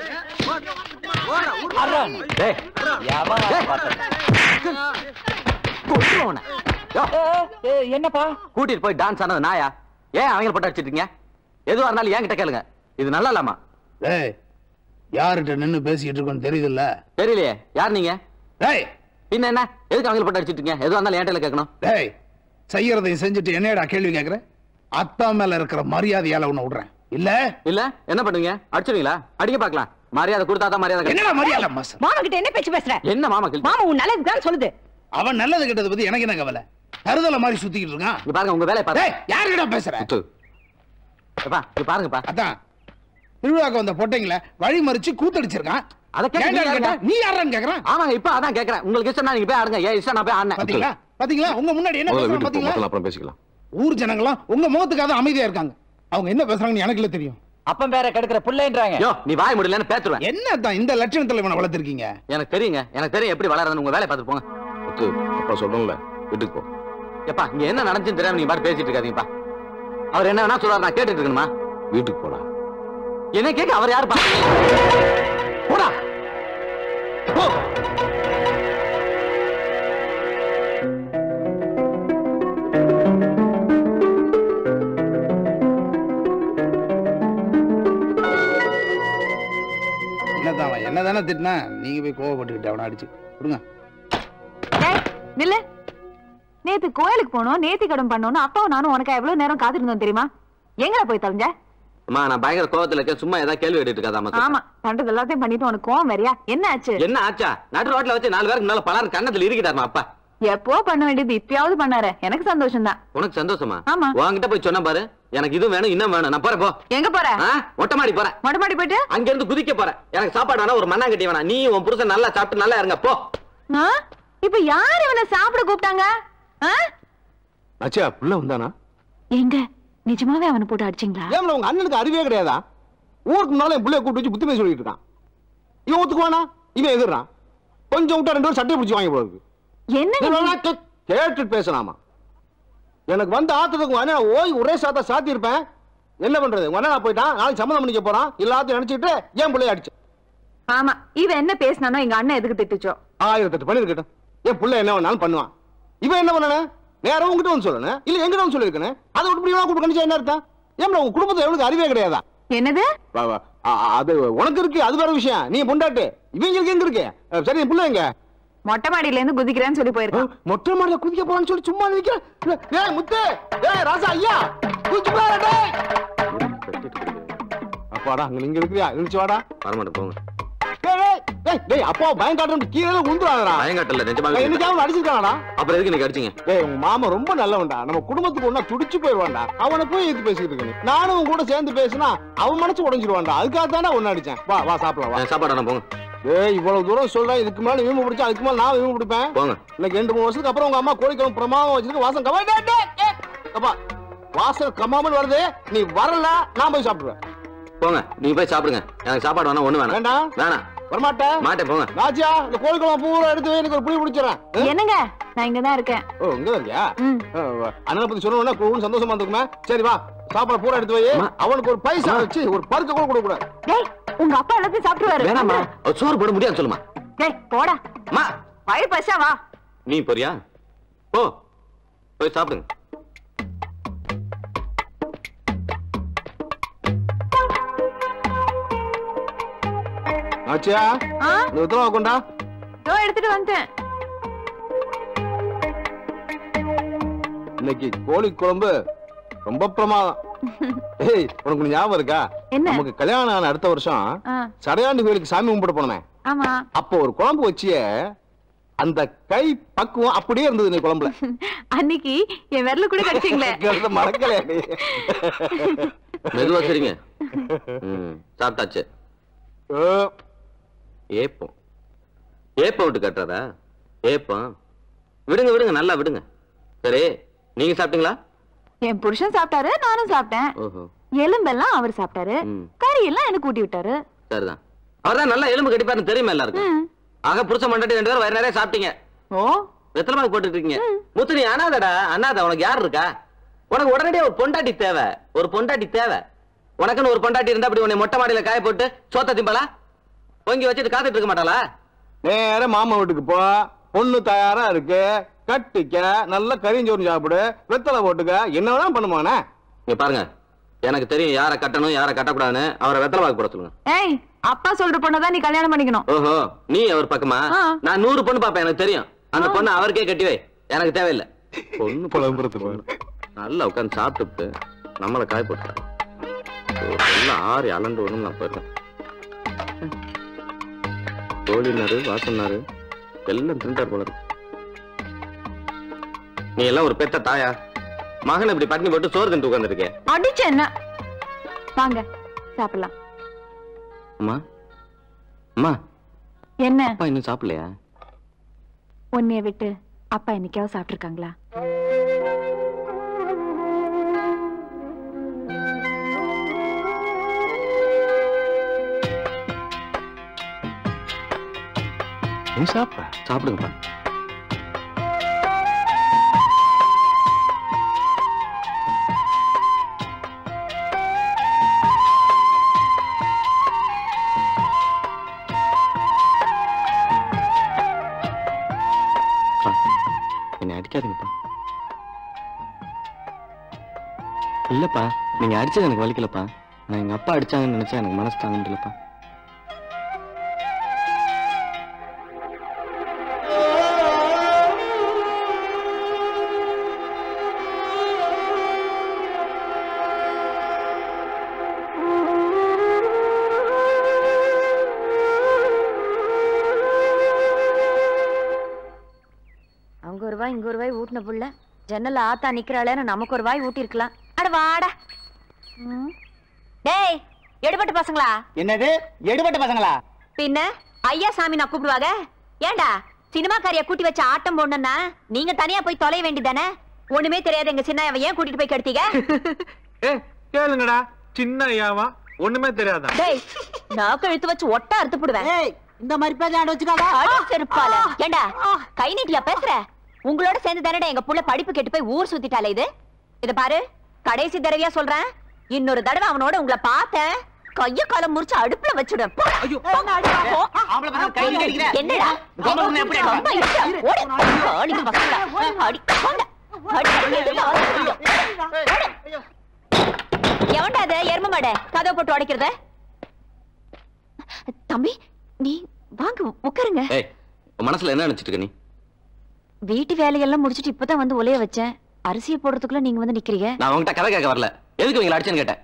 என்னப்பா கூட்டிட்டு போய் டான்ஸ் ஆனது நாயா? ஏன் அவங்க போட்டு அடிச்சிட்டீங்க? எதுவா இருந்தாலும் என்கிட்ட கேளுங்க. இது நல்லா இல்லாமா? டேய், யார்கிட்ட நின்னு பேசிட்டு இருக்கோன்னு தெரியுதுல்ல? தெரியலையே. யார் நீங்க? டேய், பின்ன என்ன எதுக்கு அவங்க போட்டு அடிச்சிட்டீங்க? எதுவா இருந்தாலும் என்கிட்ட கேட்கணும். டேய், செய்யறதையும் செஞ்சுட்டு என்னடா கேள்வி கேக்குற? அத்தா மேல இருக்கிற மரியாதையால உன்னை விடுறேன். இல்ல இல்ல என்ன பண்ணுவீங்க? அடிச்சிருவீங்களா? அடிக்க பார்க்கலாம். மரியாதை கொடுத்தாதான் மரியாதை. என்னடா மரியாதை? மாமா கிட்ட என்ன பேச்சு பேசுற? என்ன மாமா கிட்ட? மாமா உன் நல்லதுக்கு தான் சொல்லுது. அவன் நல்லது கிட்டது பத்தி எனக்கு என்ன கவலை? தருதல மாதிரி சுத்திக்கிட்டு இருக்கான். இங்க பாருங்க, உங்க வேலையை பாருங்க. யாருக்கிட்ட பேசுற? பாருங்கப்பா. அதான் திருவிழாக்கு வந்த பொட்டைங்கள வழி மறிச்சு கூத்தடிச்சிருக்கான். நீ யாரான்னு கேக்குறான்? ஆமாங்க, இப்ப அதான் கேக்குறேன். உங்களுக்கு இஷ்டம் நீங்க போய் ஆடுங்க. ஏன் இஷ்டம் நான் போய் ஆடுனேன். பாத்தீங்களா? பாத்தீங்களா? உங்க முன்னாடி என்ன பேசுறாங்க பாத்தீங்களா? அப்புறம் பேசிக்கலாம். ஊர் ஜனங்களாம் உங்க முகத்துக்காக அமைதியா இருக்காங்க. அவங்க என்ன பேசுறாங்கன்னு எனக்கு இல்ல தெரியும். அப்பம் வேற கெடுக்கிற புள்ளைன்றாங்க. யோ, நீ வாய் முடியலன்னு பேத்துறேன். என்னதான் இந்த லட்சணத்துல இவனை வளர்த்திருக்கீங்க? எனக்கு தெரியுங்க. எனக்கு தெரியும் எப்படி வளர்றதுன்னு. உங்க வேலையை பார்த்துட்டு போங்க. அப்பா சொல்றேன்ல, வீட்டுக்கு போ. எப்பா இங்க என்ன நடந்துச்சுன்னு தெரியாம நீங்க பாட்டு பேசிட்டு இருக்காதீங்கப்பா. அவர் என்ன வேணா சொல்றாரு, நான் கேட்டுட்டு இருக்கணுமா? வீட்டுக்கு போடா. என்ன கேட்க அவர் யாருப்பா? போடா போ. என்னதான் என்னதானே திட்டினா நீங்க போய் கோவப்பட்டுக்கிட்டு அவனை அடிச்சு கொடுங்க. நில்லு. நேத்து கோயிலுக்கு போனோம், நேத்தி கடன் பண்ணோம்னு அப்பாவும் நானும் உனக்கு எவ்வளவு நேரம் காத்திருந்தோம் தெரியுமா? எங்க போய் தொலைஞ்ச? அம்மா, நான் பயங்கர கோவத்துல இருக்கேன். சும்மா ஏதாவது கேள்வி கேட்டுட்டு இருக்காதாமா? ஆமா, பண்றது எல்லாத்தையும் பண்ணிட்டு உனக்கு கோவம் வேறியா? என்ன ஆச்சு? என்ன ஆச்சா? நடு ரோட்ல வச்சு 4 பேருக்கு முன்னால பலர் கண்ணத்துல இருக்கிட்டாருமா அப்பா. எப்போ பண்ண வேண்டியது இப்பயாவது பண்ணாரு. எனக்கு சந்தோஷம் தான். உனக்கு சந்தோஷமா? ஆமா. உன்கிட்ட போய் சொன்ன பாரு, எனக்கு இது வேணும் இன்னும் வேணும். நான் போறேன். போ. எங்க போற? மொட்டை மாடி போறேன். மொட்டை மாடி போயிட்டு அங்க இருந்து குதிக்க போறேன். எனக்கு சாப்பாடு வேணா, ஒரு மண்ணாங்கட்டி வேணா. நீ உன் புருஷன் நல்லா சாப்பிட்டு நல்லா இருங்க. போ. இப்ப யாரு இவனை சாப்பிட கூப்பிட்டாங்க? அச்சா புள்ள வந்தானா? எங்க நிஜமாவே அவனை போட்டு அடிச்சிங்களா? ஏன் உங்க அண்ணனுக்கு அறிவே கிடையாதா? ஊருக்கு முன்னால என் பிள்ளைய கூப்பிட்டு வச்சு புத்தி பேசி சொல்லிட்டு இருக்கான். இவன் ஒத்துக்குவானா? இவன் எதிர்றான். கொஞ்சம் விட்டா 2 பேரும் சட்டை பிடிச்சி வாங்கி போடுறது. என்ன கேட்டுட்டு பேசலாமா? எனக்கு வந்து ஆத்துறதுக்கு உங்க அண்ணன் ஓய் ஒரே சாத்தி இருப்பேன். என்ன பண்றது? உங்க அண்ணன் போயிட்டான், நாளைக்கு சம்மதம் பண்ணிக்க போறான். எல்லாத்தையும் நினைச்சிட்டு ஏன் பிள்ளைய அடிச்சு? ஆமா, இவன் என்ன பேசினானோ எங்க அண்ணன் எதுக்கு திட்டுச்சோ? 1008 பண்ணிருக்கட்டும். என் பிள்ளை என்ன வேணாலும் பண்ணுவான். இவன் என்ன பண்ணன? நேரம் உங்ககிட்ட வந்து சொல்லணும், இல்ல எங்கிட்ட வந்து சொல்லிருக்கேன். அதை விட்டு கூப்பிட்டு கணிச்சா என்ன அர்த்தம்? ஏன் உங்க குடும்பத்தை எவனுக்கு அறிவே கிடையாதா? என்னது? அது உனக்கு இருக்கு, அது வேற விஷயம். நீ பொண்டாட்டு, இவங்களுக்கு எங்க இருக்கு? சரி, என் பிள்ளை எங்க? மொட்டை மாடியில இருந்து குதிக்கிறேன்னு சொல்லி போயிருக்கான். மொட்டை மாடியில குதிக்க போறான்னு சொல்லி சும்மா நிக்கிறேன். முத்து, ராசா ஐயா, குதிச்சு போறாடே. அப்பாடா, அங்க நீங்க இருக்கிறியா? இருந்துச்சு வாடா. வரமாட்டேன், போங்க. டேய், அப்பா பயம் காட்டுறது கீழே உந்துறாதடா. பயம் காட்டல, நிஜமாவே. இன்னைக்கு அவன் அடிச்சிருக்கானடா. அப்புறம் எதுக்கு நீங்க அடிச்சீங்க? டேய், உங்க மாமா ரொம்ப நல்லவன்டா. நம்ம குடும்பத்துக்கு ஒண்ணா துடிச்சு போயிடுவான்டா. அவனை போய் எது பேசிட்டு இருக்கீங்க? நானும் உன் கூட சேர்ந்து பேசினா அவன் மனசு உடைஞ்சிருவான்டா. அதுக்காக தானே ஒன்னு அடிச்சேன். வா வா சாப்பிடலாம், வா. சாப்பாடு போங்க. ஏய், இவ்வளவு தூரம் சொல்ல, இதுக்கு மேல வீம்பு பிடிச்சா அதுக்கு மேல நான் வீம்பு பிடிப்பேன். போங்க. இன்னைக்கு 2-3 வருஷத்துக்கு அப்புறம் உங்க அம்மா கோழிக்குழம்பு பிரமாதம் வச்சிருக்க. வாசம் கமா வாசம் கமாமல் வருது. நீ வரல, நான் போய் சாப்பிடுவேன். போங்க, நீ போய் சாப்பிடுங்க. எனக்கு சாப்பாடு வேணா, ஒண்ணு வேணாம். வேண்டாம், வேணாம். வரமாட்டேன். மாட்டேன், போங்க. ராஜா, இந்த கோழிக்குழம்பு பூரா எடுத்து வை, எனக்கு ஒரு புளி பிடிச்சிடறேன். என்னங்க, நான் இங்கதான் இருக்கேன். ஓ, இங்க இருக்கியா? அண்ணனை பத்தி சொல்லணும்னா சந்தோஷமா இருக்குமே. சரி வா, சாப்பாடு பூரா எடுத்து வை. அவனுக்கு ஒரு பைசா வச்சு ஒரு பருக்க கூட கொடுக்க கூடாது. டேய், உங்க அப்பா எல்லாத்தையும் சாப்பிட்டுவாரு. வேணாமா, சோறு போட முடியாது சொல்லுமா. டேய், போடா. அம்மா, வயிறு பசியா, வா. நீ போறியா? போ, போய் சாப்பிடுங்க. ஆச்சியா, இந்த உத்தரவா கொண்டா. எடுத்துட்டு வந்துட்டேன். இன்னைக்கு கோழி குழம்பு ரொம்ப பிரமாதம். ஏய், உனக்கு ஞாபகம் இருக்கா? நமக்கு கல்யாணம் ஆன அடுத்த வருஷம் சடையாண்டு கோயிலுக்கு சாமி கும்பிட போனேன். ஆமா. அப்போ ஒரு குழம்பு வச்சிய அந்த கை பக்குவம் அப்படியே இருந்தது நீ குழம்புல. அன்னைக்கு என் விரல கூட கடிச்சீங்களே. மறக்கல. மெதுவா சரிங்க. சாப்பிட்டாச்சு. ஏப்பம் ஏப்பம் விட்டு கட்டுறதா? ஏப்பம் விடுங்க விடுங்க, நல்லா விடுங்க. சரி, நீங்க சாப்பிட்டீங்களா? என் புருஷன் சாப்பிட்டாரு, நானும் சாப்பிட்டேன். எலும்பெல்லாம் அவர் சாப்பிட்டாரு, கறி எல்லாம் எனக்கு ஊட்டி விட்டாரு. சரிதான். அவர்தான் நல்லா எலும்பு கட்டிப்பாருன்னு தெரியுமா எல்லாருக்கும். ஆக புருஷன் மண்டாட்டி 2 பேரும் வயிறு நிறைய சாப்பிட்டீங்க. வெத்தலை மாவு போட்டுட்டு இருக்கீங்க. முத்து, நீ அனாதடா. அனாத உனக்கு யார் இருக்கா? உனக்கு உடனடியா ஒரு பொண்டாட்டி தேவை. ஒரு பொண்டாட்டி தேவை. உனக்குன்னு ஒரு பொண்டாட்டி இருந்தா அப்படி உன்னை மொட்டை மாடியில காய போட்டு சோத்த திம்பலா பொங்கி வச்சுட்டு காத்துட்டு இருக்க மாட்டாளா? நேர மாமா வீட்டுக்கு போ, பொண்ணு தயாரா இருக்கு, கட்டிக்க, நல்ல கறிஞ்சோறு சாப்பிடு, வெத்தலை போட்டுக்க, என்னதான் பண்ணுவானே. நீ பாருங்க, எனக்கு தெரியும் யாரை கட்டணும் யாரை கட்டக்கூடாதுன்னு. அவரை வெத்தலை வாக்கு போட சொல்லுங்க. ஏய், அப்பா சொல்ற பொண்ணதான் நீ கல்யாணம் பண்ணிக்கணும். ஓஹோ, நீ அவர் பக்கமா? நான் 100 பொண்ணு பாப்பேன், எனக்கு தெரியும். அந்த பொண்ணு அவருக்கே கட்டி வை, எனக்கு தேவையில்லை. பொண்ணு புலம்புறது நல்லா உட்காந்து சாப்பிட்டு நம்மளை காய போட்டாங்க. எல்லாம் 6 அலண்டு ஒண்ணு நான் போயிருக்கேன். தோழினாரு வாசனாரு எல்லாம் திண்டார் போல இருக்கு. நீ எல்லாம் ஒரு பெத்த தாயா? மகன் இப்படி பட்டினி போட்டு சோறு திண்டு உட்கார்ந்து இருக்கேன். அடிச்ச என்ன? வாங்க சாப்பிடலாம். அம்மா அம்மா, என்ன அப்பா இன்னும் சாப்பிடலையா? உன்னைய விட்டு அப்பா என்னைக்காவது சாப்பிட்டுருக்காங்களா? நீ சாப்பிட சாப்பிடுங்கப்பா. என்னை அடிக்காதீங்கப்பா. இல்லப்பா, நீங்க அடிச்சது எனக்கு வலிக்கலப்பா. நான் எங்க அப்பா அடிச்சாங்கன்னு நினைச்சா எனக்கு மனசு தாங்க முடியலப்பா. இங்க ஒரு வாய் ஊட்டின புள்ள ஜன்னல்ல ஆத்தா நிக்கிறாளேன்னு நமக்கு ஒரு வாய் ஊட்டி இருக்கலாம். அட வாடா. டேய், எடுபட்ட பசங்களா? என்னது எடுபட்ட பசங்களா? பின்ன ஐயா சாமி நான் கூப்பிடுவாங்க. ஏண்டா சினிமாக்காரிய கூட்டி வச்ச ஆட்டம் போடணும்னா நீங்க தனியா போய் தொலைய வேண்டியதானே? ஒண்ணுமே தெரியாது எங்க சின்ன ஐயா ஏன் கூட்டிட்டு போய் கெடுத்தீங்க? கேளுங்கடா, சின்ன ஐயாவா ஒண்ணுமே தெரியாதா? டேய், நான் கழுத்து வச்சு ஒட்ட அறுத்து போடுவேன். இந்த மாதிரி பேச ஆட வச்சுக்காதா? அடி செருப்பால. ஏண்டா கை நீட்டியா பேசுற? உங்களோட சேர்ந்து தானடா எங்க புள்ள படிப்பு கெட்டு போய் ஊர் சுத்திட்டாலே. இத பாரு, கடைசி தடவையா சொல்றேன், இன்னொரு தடவை அவனோட உங்களை பார்த்தேன் கைய காலம் முறிச்சு அடுப்புல வச்சுடுவேன். என்னடா எவன்டா அது எரும மாட கதவை போட்டு உடைக்கிறத? தம்பி, நீ வாங்க உட்காருங்க. மனசுல என்ன நினைச்சிட்டு இருக்க நீ? வீட்டு வேலையெல்லாம் முடிச்சிட்டு இப்பதான் வந்து ஒலைய வச்சேன். அரிசியை போடுறதுக்குள்ள நீங்க வந்து நிக்கிறீங்க. நான் உங்ககிட்ட கதை கேட்க வரல. எதுக்கு நீங்க அடிச்சேன்னு கேட்டேன்.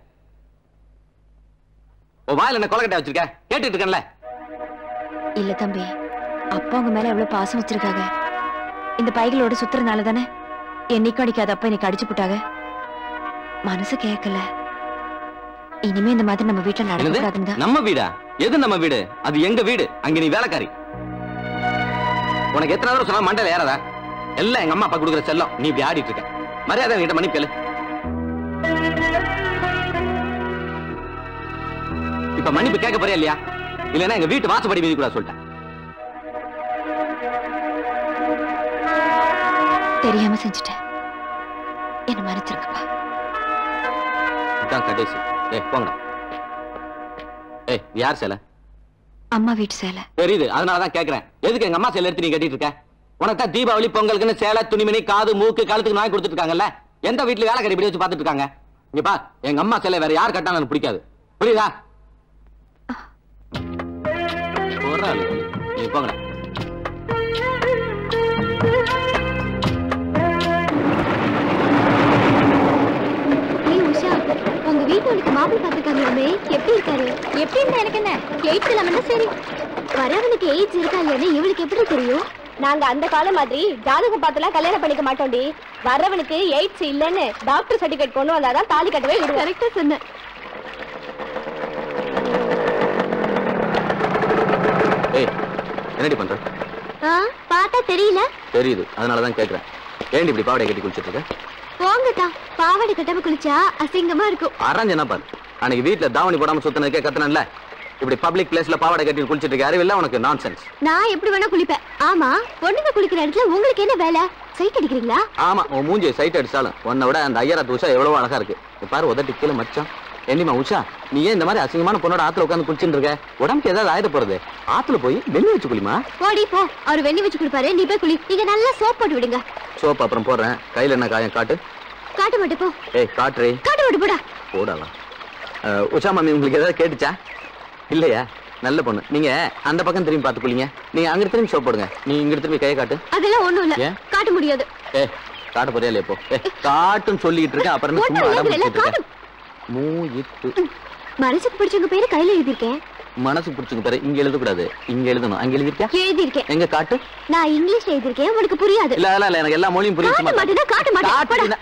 உன் வாயில என்ன கொலக்கட்டை வச்சிருக்க? கேட்டுட்டு இருக்கேன்ல. இல்ல தம்பி, அப்பா உங்க மேல எவ்வளவு பாசம் வச்சிருக்காங்க. இந்த பைகளோட சுத்துறதுனால தானே என்னைக்கும் அடிக்காத அப்பா இன்னைக்கு அடிச்சு போட்டாங்க. மனசு கேட்கல. இனிமே இந்த மாதிரி நம்ம வீட்டுல நடக்கக்கூடாதுங்க. நம்ம வீடா? எது நம்ம வீடு? அது எங்க வீடு. அங்க நீ வேலைக்காரி. உனக்கு எத்தனை தடவை சொன்னா மண்டல ஏறாதா? எல்லாம் எங்க அம்மா அப்பா கொடுக்குற செல்லம். நீ இப்படி ஆடிட்டு இருக்க. மரியாதை என்கிட்ட மன்னிப்பு கேளு. இப்ப மன்னிப்பு கேட்க போறியா இல்லையா? இல்லன்னா எங்க வீட்டு வாசப்படி மீதி கூட சொல்லிட்டேன். தெரியாம செஞ்சுட்டேன், என்ன மன்னிச்சிருக்கப்பா. இதான் கடைசி. போங்கடா. யார் சேலை? அம்மா வீட்டு சேலை. தெரியுது, அதனாலதான் கேக்குறேன். எதுக்கு எங்க அம்மா சேலை எடுத்து நீ கட்டிட்டு இருக்க? உனக்கு தான் தீபாவளி பொங்கலுக்குன்னு சேலை, துணிமணி, காது, மூக்கு, கழுத்துக்கு நாய் கொடுத்துட்டு இருக்காங்கல்ல. எந்த வீட்டுல வேலை கறி வச்சு பாத்துட்டு இருக்காங்க? இங்க பா, எங்க அம்மா சேலை வேற யார் கட்டா எனக்கு பிடிக்காது. புரியுதா? நீ போங்கடா. தெய்வமே எப்படி இருக்காரு? எப்படி இருந்தா எனக்கு என்ன? எய்ட்ஸ் இல்லாம சரி. வரவனுக்கு எய்ட்ஸ் இருக்கா இல்லைன்னு இவளுக்கு எப்படி தெரியும்? நாங்க அந்த காலம் மாதிரி ஜாதகம் பார்த்துலாம் கல்யாணம் பண்ணிக்க மாட்டோம்டி. வரவனுக்கு எய்ட்ஸ் இல்லைன்னு டாக்டர் சர்டிபிகேட் கொண்டு வந்தாதான் தாலி கட்டவே விடுவோம். கரெக்டா சொன்ன. ஏய் என்னடி பண்ற? பார்த்தா தெரியல. தெரியுது, அதனாலதான் கேக்குறேன். ஏன் இப்படி பாவாடை கட்டி குளிச்சிட்டு இருக்க? போங்கதா, பாவாடை கட்டாம குளிச்சா அசிங்கமா இருக்கும். அரஞ்சு என்ன பாரு, அன்னைக்கு வீட்டுல தாவணி போடாம சுத்தினதுக்கே கத்துனல. இப்படி பப்ளிக் பிளேஸ்ல பாவாடை கட்டி குளிச்சிட்டு இருக்க அறிவில்ல உனக்கு? நான்சென்ஸ். நான் எப்படி வேணா குளிப்பேன். ஆமா, பொண்ணுங்க குளிக்கிற இடத்துல உங்களுக்கு என்ன வேலை? சைட் அடிக்கிறீங்களா? ஆமா, உன் மூஞ்சி சைட் அடிச்சாலும் உன்னை விட அந்த ஐயராத்து உஷா எவ்வளவு அழகா இருக்கு. பாரு உதட்டி கீழே மச்சான். என்னமா உஷா, நீ ஏன் இந்த மாதிரி அசிங்கமான பொண்ணோட ஆத்துல உட்காந்து குளிச்சுட்டு இருக்க? உடம்புக்கு ஏதாவது ஆயிட போறது. ஆத்துல போய் வெண்ணி வச்சு குளிமா. போடி போ, அவர் வெண்ணி வச்சு குளிப்பாரு, நீ போய் குளி. நீங்க நல்லா சோப் போட்டு விடுங்க. சோப் அப்புறம் போடுறேன். கையில என்ன காயம் காட்டு. காட்ட மாட்டே போ. ஏய் காட்டுறே. காட்ட மாட்டே போடா. போடலாம். உஷா மாமி உங்களுக்கு ஏதாவது கேட்டுச்சா? இல்லையா? நல்ல பொண்ணு. நீங்க அந்த பக்கம் திரும்பி பார்த்து குளிங்க. நீங்க அங்க திரும்பி சோப் போடுங்க. நீ இங்க திரும்பி கையை காட்டு. அதெல்லாம் ஒண்ணும் இல்ல. காட்ட முடியாது. ஏய் காட்ட போறியா இல்லையா? போ. காட்டுன்னு சொல்லிட்டு இருக்கேன். அப்புறம் சும்மா அடம் பிடிச்சிட்டு இருக்க. மூயிட்டு. மனசுக்கு பிடிச்சவங்க பேரு கையில எழுதிருக்கேன். மனசுக்கு பிடிச்சவங்க பேரு இங்க எழுத கூடாது, இங்க எழுதணும். அங்க எழுதிருக்கியா? எழுதிருக்கேன். எங்க காட்டு. நான் இங்கிலீஷ்ல எழுதிருக்கேன், உங்களுக்கு புரியாது. இல்ல இல்ல எனக்கு எல்லா மொழியும் புரியுது. காட்ட மாட்டேன்.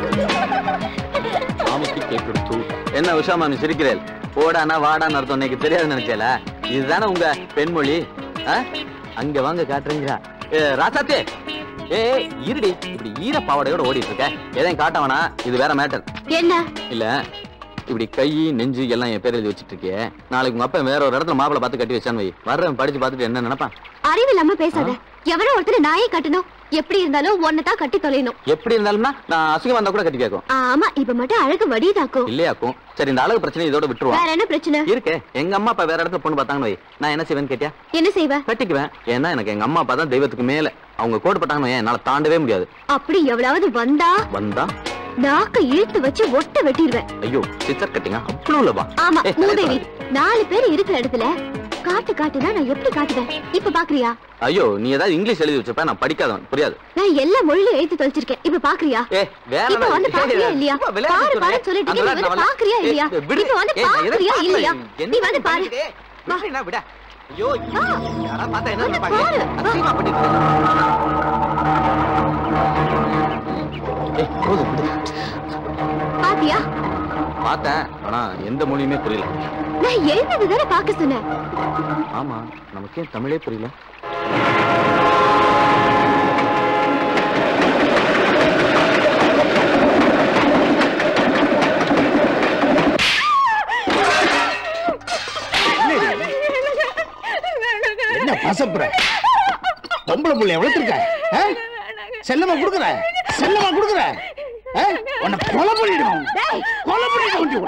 என்ன உஷா மாமி சிரிக்கிறேன்? ஓடானா வாடான்னு அர்த்தம் எனக்கு தெரியாது நினைச்சல. இதுதானே உங்க பெண்மொழி. அங்க வாங்க காட்டுறீங்களா? ராசாத்தே ஏ இருடி, இப்படி ஈர பாவாடையோட ஓடிட்டு இருக்க. எதையும் காட்டவனா? இது வேற மேட்டர். என்ன? இல்ல இப்படி கை நெஞ்சு எல்லாம் என் பேர் எழுதி வச்சிட்டு இருக்கே. நாளைக்கு உங்க அப்பா வேற ஒரு இடத்துல மாப்பிளை பார்த்து கட்டி வச்சான்னு வை. வர்றவன் படிச்சு பார்த்துட்டு என்ன நினைப்பான்? அறிவு இல்லாம பேசாத. எவனோ ஒருத்தர் நாயே கட்டணும். எப்படி இருந்தாலும் ஒன்னதான் கட்டி தொலைணும். எப்படி இருந்தாலும்னா நான் அசிங்கம் வந்தா கூட கட்டி கேட்கும். ஆமா, இப்ப மட்டும் அழகு வடிதாக்கும். இல்லையாக்கும். சரி, இந்த அழகு பிரச்சனை இதோட விட்டுருவோம். வேற என்ன பிரச்சனை இருக்கு? எங்க அம்மா அப்பா வேற இடத்துல பொண்ணு பார்த்தாங்கன்னு வை, நான் என்ன செய்வேன்னு கேட்டியா? என்ன செய்வேன்? கட்டிக்குவேன். ஏன்னா எனக்கு எங்க அம்மா அப்பா தான் தெய்வத்துக்கு மேல. அவங்க கோடு பட்டாங்கன்னு என்னால தாண்டவே முடியாது. அப்படி எவ்வளவு வந்தா நாக்க இழுத்து வச்சு ஒட்ட வெட்டிடுவேன். ஐயோ, சிச்சர் கட்டிங்க அவ்வளவு இல்லவா? ஆமா, மூதேவி. 4 பேர் இருக்கிற இடத்துல காட்டு காட்டுனா நான் எப்படி காட்டுவேன்? இப்ப பாக்குறியா? ஐயோ, நீ ஏதாவது இங்கிலீஷ் எழுதி வச்சிருப்ப, நான் படிக்காதவன், புரியாது. நான் எல்லா மொழியிலும் எழுதி தொலைச்சிருக்கேன். இப்ப பாக்குறியா? இப்ப வந்து பாக்குறியா இல்லையா? பாரு பாரு சொல்லிட்டு நீ வந்து பாக்குறியா இல்லையா? இப்ப வந்து பாக்குறியா இல்லையா? நீ வந்து பாரு. விடுறேனா விட. ஐயோ, யாரா பார்த்தா என்ன நினைப்பாங்க? அசிங்கமா பண்ணிட்டு. ஏய், போடு போடு. பாத்தியா? பார்த்தேன், ஆனா எந்த மொழியுமே புரியல. நான் எழுதுறது தானே பார்க்க சொன்னேன். ஆமா, நமக்கே தமிழே புரியல. என்ன பசப்புற? பொம்பளை புள்ள எவ்வளவு செல்லமா குடுக்குற? செல்லமா குடுக்குற? உன்னை கொலை பண்ணிடுவாங்க. கொலை பண்ணிடுவாங்க.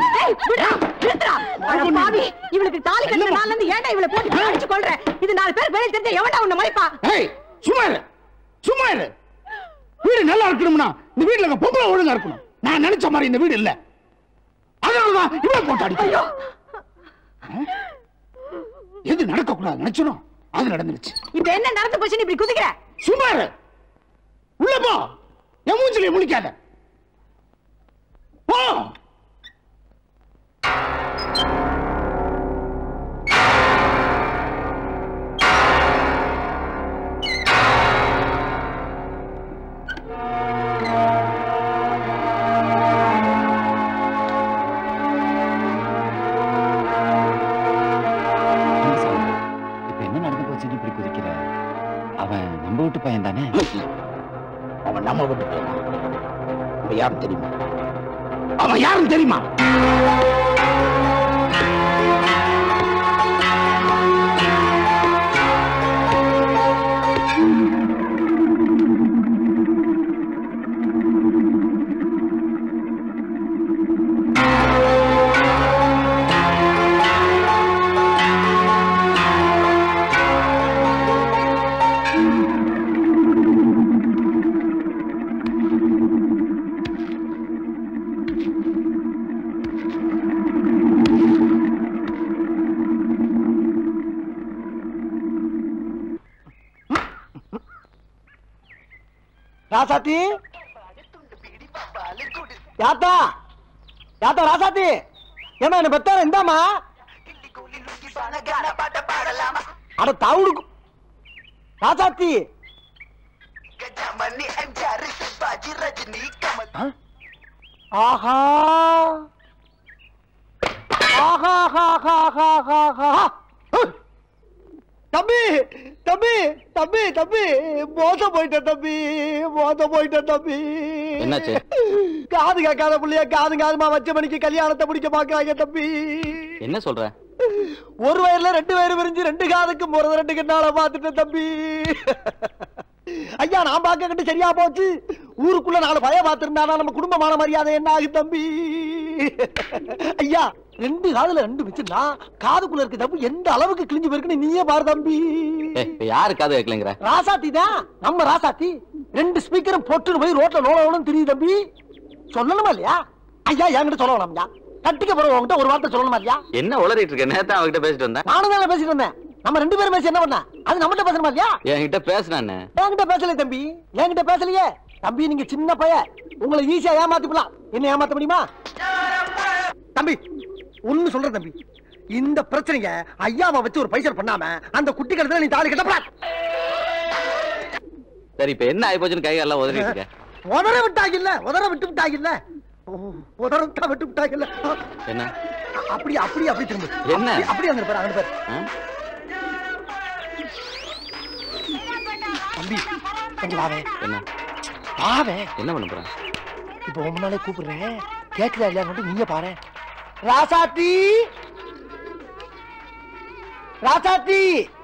இவளுக்கு தாலி கட்டின நாள்ல இருந்து ஏன்டா இவளை போட்டு அடிச்சு கொல்ற? இது 4 பேர் வெளிய தெரிஞ்சா எவன்டா உன்னை மலைப்பா? ஏய், சும்மா இரு. சும்மா இரு. வீடு நல்லா இருக்கணும்னா இந்த வீட்ல இருக்க பொம்பளை ஒழுங்கா இருக்கணும். நான் நினைச்ச மாதிரி இந்த வீடு இல்ல. அதனாலதான் இவளை போட்டு அடிக்கிறோம். எது நடக்க கூடாது நினைச்சனோ அது நடந்துருச்சு. இப்ப என்ன நடந்து போச்சு? இப்படி குதிக்கிற? சும்மா இரு. உள்ள போ. என் மூஞ்சிலே முழிக்காத. போ. அவன் நம்ம வீட்டு பையன் தானே? அவன் நம்ம வீட்டு பையன். அவன் யாரும் தெரியுமா? அவன் யாரும் தெரியுமா? ராசாத்தி, யாத்தா யாத்தா ராசாத்தி, ஏமா என்ன பெத்தார இந்தாமா அட தவுடு ராசாத்தி ஆஹா ஆஹா ஆஹா ஆஹா ஆஹா தம்பி தம்பி தம்பி தம்பி மோசம் போயிட்டேன் தம்பி மோசம் போயிட்டேன் தம்பி என்னாச்சு? காது கேட்காத புள்ளைய காது காதுமா வச்ச மணிக்கு கல்யாணத்தை முடிக்க பாக்குறாங்க தம்பி. என்ன சொல்ற? ஒரு வயர்ல 2 வயறு விரிஞ்சு 2 காதுக்கு போறது 2 கண்ணால பாத்துட்டேன் தம்பி. ஐயா நான் பாக்கிட்டு சரியா போச்சு. ஊருக்குள்ள 4 பய பாத்திருந்தானா நம்ம குடும்பமான மரியாதை என்ன ஆகும் தம்பி? ஐயா 2 காதுல 2 வச்சுனா காதுக்குள்ள இருக்க தம்பி எந்த அளவுக்கு கிழிஞ்சு போயிருக்குன்னு நீயே பாரு தம்பி. யாரு காது வைக்கலங்கற? ராசாத்தி தான் நம்ம ராசாத்தி. 2 ஸ்பீக்கரும் போட்டு போய் ரோட்ல லோலோன்னு தெரியுது தம்பி. சொல்லணுமா இல்லையா? ஐயா என்கிட்ட சொல்லணும்யா. கட்டிக்க போறவங்க கிட்ட ஒரு வார்த்தை சொல்லணுமா இல்லையா? என்ன உளறிட்டு இருக்க? நேத்து அவகிட்ட பேசிட்டு வந்தேன். நானும் தான் பேசிட்டு வந்தேன். நம்ம 2 பேரும் பேசி என்ன பண்ண? அது நம்மகிட்ட பேசணுமா இல்லையா? என்கிட்ட பேசுறானே. என்கிட்ட பேசல தம்பி. என்கிட்ட பேசலையே தம்பி. நீங்க சின்ன பையன், உங்களை ஈஸியா ஏமாத்திடலாம். என்ன ஏமாத்த முடியுமா தம்பி? ஒண்ணு சொல்றேன் தம்பி, இந்த பிரச்சனைய ஐயாவை வச்சு ஒரு பைசல் பண்ணாம அந்த குட்டி கழுத்துல நீ தாலி கட்டப்படா. சரி இப்ப என்ன ஆயி போச்சுன்னு கை எல்லாம் உதறிட்டு இருக்க? உதற விட்டாகில்ல, உதற விட்டு விட்டாகில்ல, உதறத்தா விட்டு விட்டாகில்ல. என்ன அப்படி அப்படி அப்படி திரும்ப என்ன அப்படி அங்க பாரு, அங்க பாரு தம்பி. கொஞ்சம் வாவே. என்ன வாவே. என்ன பண்ண போற? இப்ப முன்னாலே கூப்பிடுறேன், கேக்குதா இல்லையா மட்டும் நீங்க பாரு. ராசாத்தி ராசாத்தி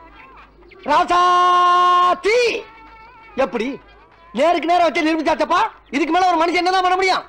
ராசாத்தி. எப்படி நேருக்கு நேரம் வச்சு நிரூபிச்சாச்சப்பா? இதுக்கு மேல ஒரு மனுஷன் என்னதான் பண்ண முடியும்?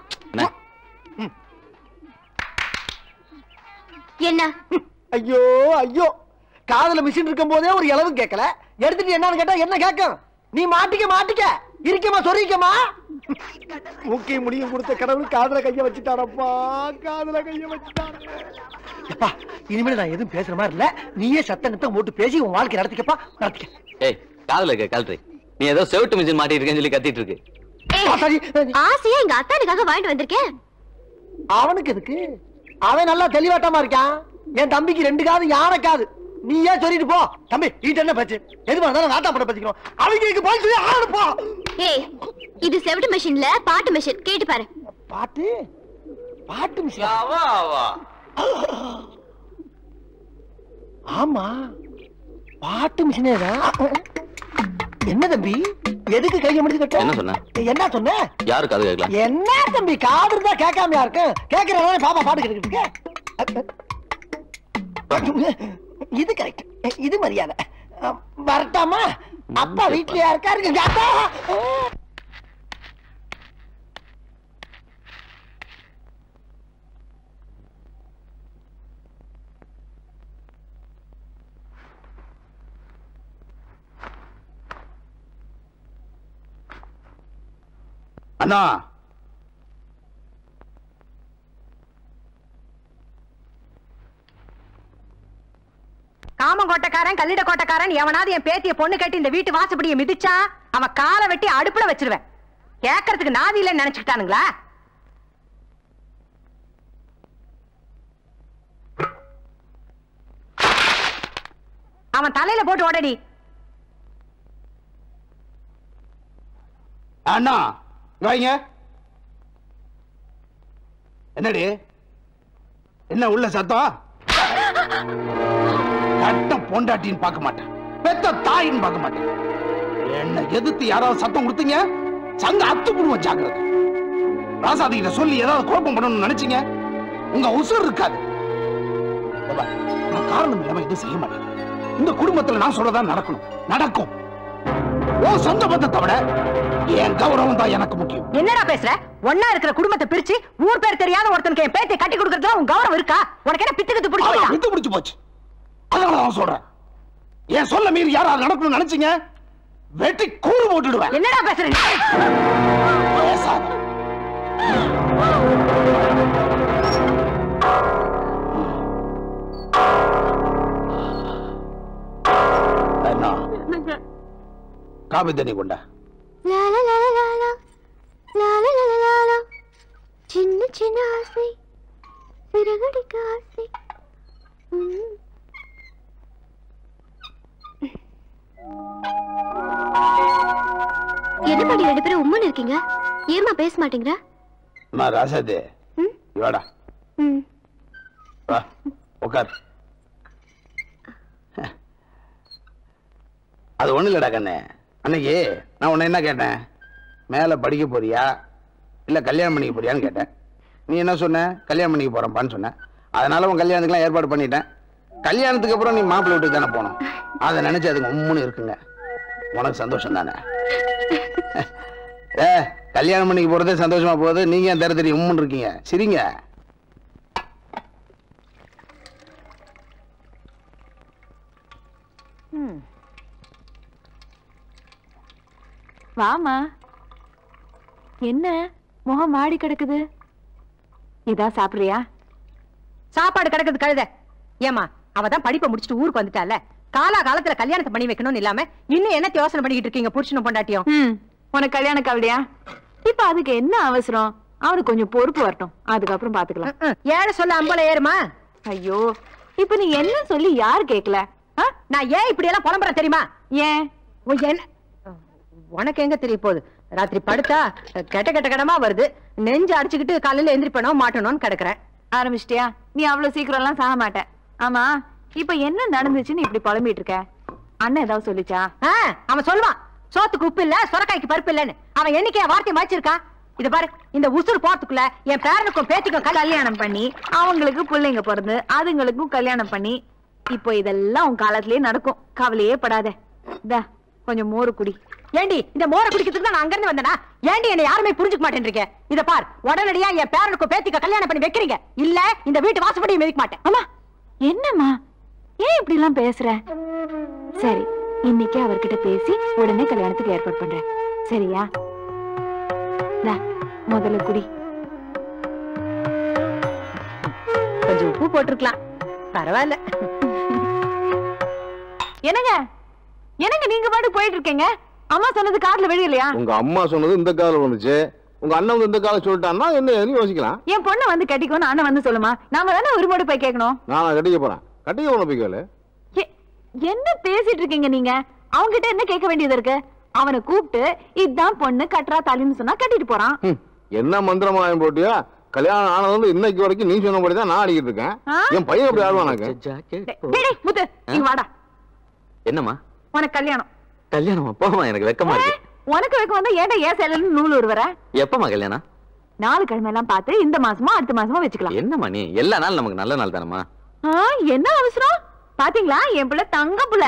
என்ன? ஐயோ ஐயோ, காதுல மிஷின் இருக்கும் போதே ஒரு இளவு கேட்கல, எடுத்துட்டு என்னன்னு கேட்டா என்ன கேட்கும்? நீ மாட்டிக்க மாட்டிக்க இருக்கமா சொல்லிக்கமா. முக்கிய முடியும் கொடுத்த கடவுள் காதுல கைய வச்சுட்டாரப்பா, காதுல கைய வச்சுட்டாரப்பா. இனிமேல் நான் எதுவும் பேசுற மாதிரி இல்ல, நீயே சத்த நித்தம் போட்டு பேசி உன் வாழ்க்கை நடத்திக்கப்பா, நடத்திக்க. ஏய் காதுல கழட்டு. நீ ஏதோ செவிட்டு மிஷின் மாட்டிட்டு இருக்கேன்னு சொல்லி கத்திட்டு இருக்கு. ஆசையா எங்க அத்தானுக்காக வாங்கிட்டு வந்திருக்கேன். அவனுக்கு எதுக்கு? அவன் நல்லா தெளிவாட்டமா இருக்கான். என் தம்பிக்கு 2 காது யானை காது. நீ ஏன் சொல்லிட்டு போ தம்பி. வீட்டு என்ன பேச்சு? எது பண்ணாலும் நாட்டா பட பேசிக்கணும். அவங்க போய் சொல்லி ஆடுப்பா. ஏய் இது செவிட்டு மிஷின்ல பாட்டு மிஷின், கேட்டு பாரு. பாட்டு பாட்டு மிஷின்? ஆமா பாட்டு மிஷினே தான். என்ன தம்பி எதுக்கு கைய முடிச்சு கட்ட? என்ன சொன்ன? என்ன சொன்ன? யாரு காது கேட்கல? என்ன தம்பி காது இருந்தா கேட்காமையா இருக்கு? கேட்கறவங்க பாப்பா பாட்டு கேட்டுக்கிட்டு. இது கரெக்ட், இது மரியாதை. வரட்டாமா? அப்பா வீட்லயா இருக்காரு? அண்ணா காமங்கோட்டக்காரன் கல்லிட கோட்டக்காரன் எவனாவது என் பேத்திய பொண்ணு கேட்டு இந்த வீட்டு வாசப்படியை மிதிச்சா அவன் காலை வெட்டி அடுப்புல வச்சிருவேன். கேட்கறதுக்கு நாதி இல்லைன்னு நினைச்சுக்கிட்டானுங்களா? அவன் தலையில போட்டு ஓடடி. அண்ணா வாங்க. என்னடி என்ன உள்ள சத்தம்? கட்டம் பொண்டாட்டின்னு பார்க்க மாட்டேன், பெத்த தாயின்னு பார்க்க மாட்டேன். என்ன எதிர்த்து யாராவது சத்தம் கொடுத்தீங்க சங்க அத்து புடுவோம். ஜாக்கிரதை. ராசாதி கிட்ட சொல்லி ஏதாவது குழப்பம் பண்ணணும்னு நினைச்சீங்க உங்க உசுர் இருக்காது. நான் காரணம் இல்லாம எதுவும் செய்ய மாட்டேன். இந்த குடும்பத்துல நான் சொல்லதான் நடக்கணும், நடக்கும். ஓ சொந்த பந்தத்தை விட என் கௌரவம் தான் எனக்கு முக்கியம். என்னடா பேசுற? ஒன்னா இருக்கிற குடும்பத்தை பிரிச்சு ஊர் பேர் தெரியாத ஒருத்தனுக்கு என் பேத்தி கட்டி கொடுக்கறதுல உன் கௌரவம் இருக்கா? உனக்கு என்ன பித்து கத்து பிடிச்சு பித்து பிடிச்சு போச்சு. அதனால நான் சொல்றேன், என் சொல்ல மீறி யாராவது நடக்கணும்னு நினைச்சீங்க வெட்டி கூறு போட்டுடுவேன். என்னடா பேசுறீங்க? காபி தண்ணி கொண்டா. சின்ன சின்ன ஆசை சிறகடிக்க ஆசை. என்ன பாட்டி ரெண்டு பேரும் உம்மன் இருக்கீங்க? ஏமா பேச மாட்டீங்களா? அம்மா ராசாதே வாடா வா உட்கார். அது ஒண்ணு இல்லடா கண்ணே, அன்னைக்கு நான் உன்னை என்ன கேட்டேன், மேல படிக்க போறியா இல்ல கல்யாணம் பண்ணிக்க போறியான்னு கேட்டேன். நீ என்ன சொன்ன, கல்யாணம் பண்ணிக்க போறேன்பான்னு சொன்ன. அதனால உன் கல்யாணத்துக்குலாம் ஏற்பாடு பண்ணிட்டேன். கல்யாணத்துக்கு அப்புறம் நீ மாப்பிள்ளை வீட்டுக்கு தானே போனோம். அதை நினைச்சு அதுக்கு உம்முன்னு இருக்குங்க. உனக்கு சந்தோஷம் தானே? கல்யாணம் பண்ணிக்க போறதே சந்தோஷமா போகுது, நீங்க ஏன் தெரிய தெரிய உம்முன்னு இருக்கீங்க? சரிங்க. வாமா. என்ன முகம் மாடி கிடக்குது? இதா சாப்பிடுறியா? சாப்பாடு கிடக்குது கழுத. ஏமா அவதான் படிப்பை முடிச்சுட்டு ஊருக்கு வந்துட்டால, காலா காலத்துல கல்யாணத்தை பண்ணி வைக்கணும்னு இல்லாம இன்னும் என்ன யோசனை பண்ணிக்கிட்டு இருக்கீங்க புருஷனும் பொண்டாட்டியும்? உனக்கு கல்யாணம் கவலையா? இப்ப அதுக்கு என்ன அவசரம்? அவனுக்கு கொஞ்சம் பொறுப்பு வரட்டும், அதுக்கப்புறம் பாத்துக்கலாம். ஏழை சொல்ல அம்பல ஏறுமா? ஐயோ, இப்ப நீ என்ன சொல்லி யாரு கேட்கல? நான் ஏன் இப்படி எல்லாம் புலம்புறேன் தெரியுமா? ஏன் என்ன உனக்கு எங்க தெரிய போகுது? ராத்திரி படுத்தா கெட்ட கெட்ட கடமா வருது, நெஞ்சு அடிச்சுக்கிட்டு காலையில எந்திரிப்பணும் மாட்டணும்னு கிடக்குறேன். ஆரம்பிச்சிட்டியா? நீ அவ்வளவு சீக்கிரம் எல்லாம் சாக மாட்டேன். ஆமா, இப்ப என்ன நடந்துச்சுன்னு இப்படி புலம்பிட்டு இருக்க? அண்ணன் ஏதாவது சொல்லிச்சா? அவன் சொல்லுவான், சோத்துக்கு உப்பு இல்ல சொரக்காய்க்கு பருப்பு இல்லன்னு. அவன் என்னைக்கே வார்த்தை மாச்சிருக்கா? இத பாரு, இந்த உசுறு போறதுக்குள்ள என் பேரனுக்கும் பேத்திக்கும் கல்யாணம் பண்ணி அவங்களுக்கு பிள்ளைங்க பிறந்து அதுங்களுக்கும் கல்யாணம் பண்ணி இப்போ இதெல்லாம் உன் காலத்திலேயே நடக்கும். கவலையே படாத. கொஞ்சம் மோரு குடி. ஏண்டி இந்த மோரை குடிக்கிறதுக்கு தான் நான் அங்க இருந்து வந்தனா? ஏண்டி என்ன யாருமே புரிஞ்சுக்க மாட்டேன்றீங்க? இத பார், உடனடியா என் பேரனுக்கும் பேத்திக்கும் கல்யாணம் பண்ணி வைக்கிறீங்க, இல்ல இந்த வீட்டு வாசப்படி மிதிக்க மாட்டேன். அம்மா என்னம்மா ஏன் இப்படி எல்லாம் பேசுற? சரி, இன்னைக்கு அவர்கிட்ட பேசி உடனே கல்யாணத்துக்கு ஏற்பாடு பண்றேன். சரியா? முதல்ல குடி. கொஞ்சம் உப்பு போட்டிருக்கலாம், பரவாயில்ல. என்னங்க என்னங்க நீங்க பாட்டு போயிட்டு இருக்கீங்க? அம்மா சொன்னது காதுல விழலையா? உங்க அம்மா சொன்னது இந்த காதுல வந்துச்சு, உங்க அண்ணன் வந்து இந்த காதுல சொல்லிட்டான்னா என்ன யோசிக்கலாம்? என் பொண்ணு வந்து கட்டிக்கணும் அண்ணன் வந்து சொல்லுமா? நாம தானே ஒருபாடு போய் கேட்கணும். நான் கட்டிக்க போறேன். கட்டிக்க போன போய்க்கல. என்ன பேசிட்டு இருக்கீங்க நீங்க? அவங்க கிட்ட என்ன கேட்க வேண்டியது இருக்கு? அவனை கூப்பிட்டு இதுதான் பொண்ணு கட்டுறா தாலின்னு சொன்னா கட்டிட்டு போறான். என்ன மந்திரமாயம் போட்டியா? கல்யாணம் ஆனது இன்னைக்கு வரைக்கும் நீ சொன்னபடிதான் நான் ஆடிக்கிட்டு இருக்கேன். என் பையன் அப்படி ஆடுவானாக்க. முத்து நீங்க வாடா. என்னம்மா உனக்கு கல்யாணம்? கல்யாணமா? போமா, எனக்கு வெக்கமா இருக்கு. உனக்கு வெக்கம் வந்தா ஏன்டா ஏன் சேலையில நூல் உருவற? எப்பமா கல்யாணம்? 4 கிழமை எல்லாம் பார்த்து இந்த மாசமா அடுத்த மாசமா வச்சுக்கலாம். என்னம்மா நீ, எல்லா நாள் நமக்கு நல்ல நாள் தானம்மா. என்ன அவசரம்? பாத்தீங்களா என் பிள்ளை தங்க பிள்ளை.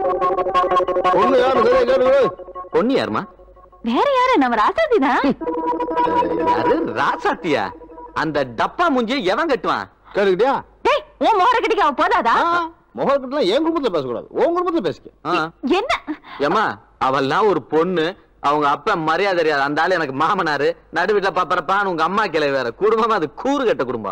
பொண்ணு யாருமா? வேற யாரு? நம்ம ராசாத்தி தான். யாரு ராசாத்தியா? அந்த டப்பா மூஞ்சி எவன் கட்டுவான்? கேட்டுக்கிட்டியா? டேய், உன் மோர கட்டிக்க அவ போதாதா? முகக்கட்டலாம் என் குடும்பத்துல பேசக்கூடாது, உன் குடும்பத்துல பேசிக்க. என்ன ஏமா அவெல்லாம் ஒரு பொண்ணு, அவங்க அப்பா மரியாதை தெரியாது. அந்த ஆளு எனக்கு மாமனாரு, நடுவீட்டுல பாப்பறப்பான்னு உங்க அம்மா கிளை வேற. குடும்பமா அது கூறு கட்ட குடும்பம்.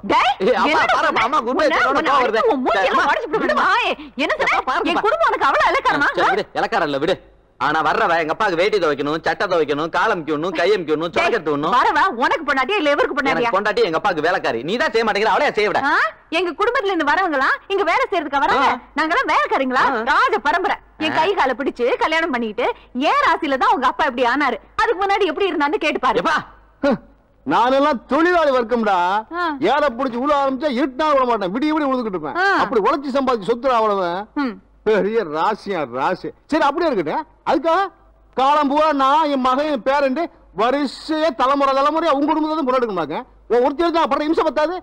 இலக்காரம் இல்ல விடு. ஆனா வர்றவ எங்க அப்பாவுக்கு வேட்டி துவைக்கணும், சட்டை துவைக்கணும், காலம் வைக்கணும், கையம் வைக்கணும், சொலக்கட்டு ஒண்ணும். வரவ உனக்கு பொண்டாட்டியா இல்ல இவருக்கு பொண்டாட்டியா? பொண்டாட்டி எங்க அப்பாவுக்கு வேலைக்காரி. நீ தான் செய்ய மாட்டேங்கிற, அவளையா செய்ய விட. எங்க குடும்பத்துல இருந்து வரவங்களா இங்க வேலை செய்யறதுக்கு வராங்க? நாங்கெல்லாம் வேலைக்காரங்களா? ராஜ பரம்பரை. என் கை கால பிடிச்சு கல்யாணம் பண்ணிட்டு ஏன் ராசியில தான் உங்க அப்பா இப்படி ஆனாரு. அதுக்கு முன்னாடி எப்படி இருந்தான்னு கேட்டு பாரு. நானெல்லாம் தொழிலாளி வர்க்கம்டா. ஏழை பிடிச்சி உள்ள ஆரம்பிச்சா இருட்டா விட மாட்டேன், விடிய விடிய உழுதுகிட்டு இருப்பேன். அப்படி உழைச்சி சம்பாதிச்சு சொத்து அவ்வளவு பெரிய ராசியா ராசி. சரி அப்படியே இருக்கட்டும். அதுக்காக காலம் பூரா நான் என் மகன் என் பேரண்டு வரிசையா தலைமுறை தலைமுறையா உங்க குடும்பத்தை முன்னாடி ஒருத்தர் தான் அப்புறம் இம்சை பத்தாது.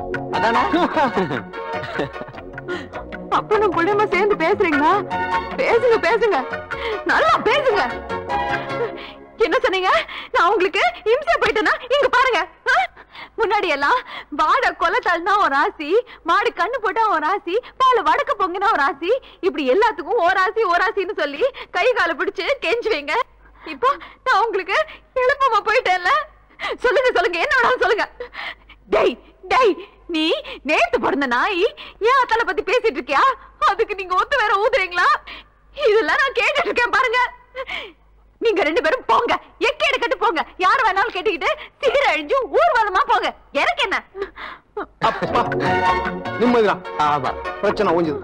அப்பனும் புள்ளையமா சேர்ந்து பேசுறீங்களா? பேசுங்க பேசுங்க, நல்லா பேசுங்க. என்ன சொன்னீங்க? நான் உங்களுக்கு இம்சை போயிட்டேனா? இங்க பாருங்க, முன்னாடி எல்லாம் வாட கொலை தள்ளினா ஒரு ராசி, மாடு கண்ணு போட்டா ஒரு ராசி, பால் வடக்க பொங்கினா ஒரு ராசி, இப்படி எல்லாத்துக்கும் ஓராசின்னு சொல்லி கை கால பிடிச்சு கெஞ்சுவீங்க. இப்போ நான் உங்களுக்கு எழுப்பமா போயிட்டேன்ல. சொல்லுங்க சொல்லுங்க, என்ன வேணாலும் சொல்லுங்க. டேய் டேய், நீ நேத்து பிறந்த நாய் ஏன் அத்தால பத்தி பேசிட்டு இருக்கியா? அதுக்கு நீங்க ஒத்து வேற ஊதுறீங்களா? இதெல்லாம் நான் கேட்டுட்டு இருக்கேன் பாருங்க. நீங்க 2 பேரும் போங்க, எக்கேடு கட்டு போங்க. யார் வேணாலும் கேட்டுக்கிட்டு சீர அழிஞ்சு ஊர்வலமா போங்க. எனக்கு என்ன? நிம்மதிடா. ஆமா, பிரச்சனை ஓஞ்சுது.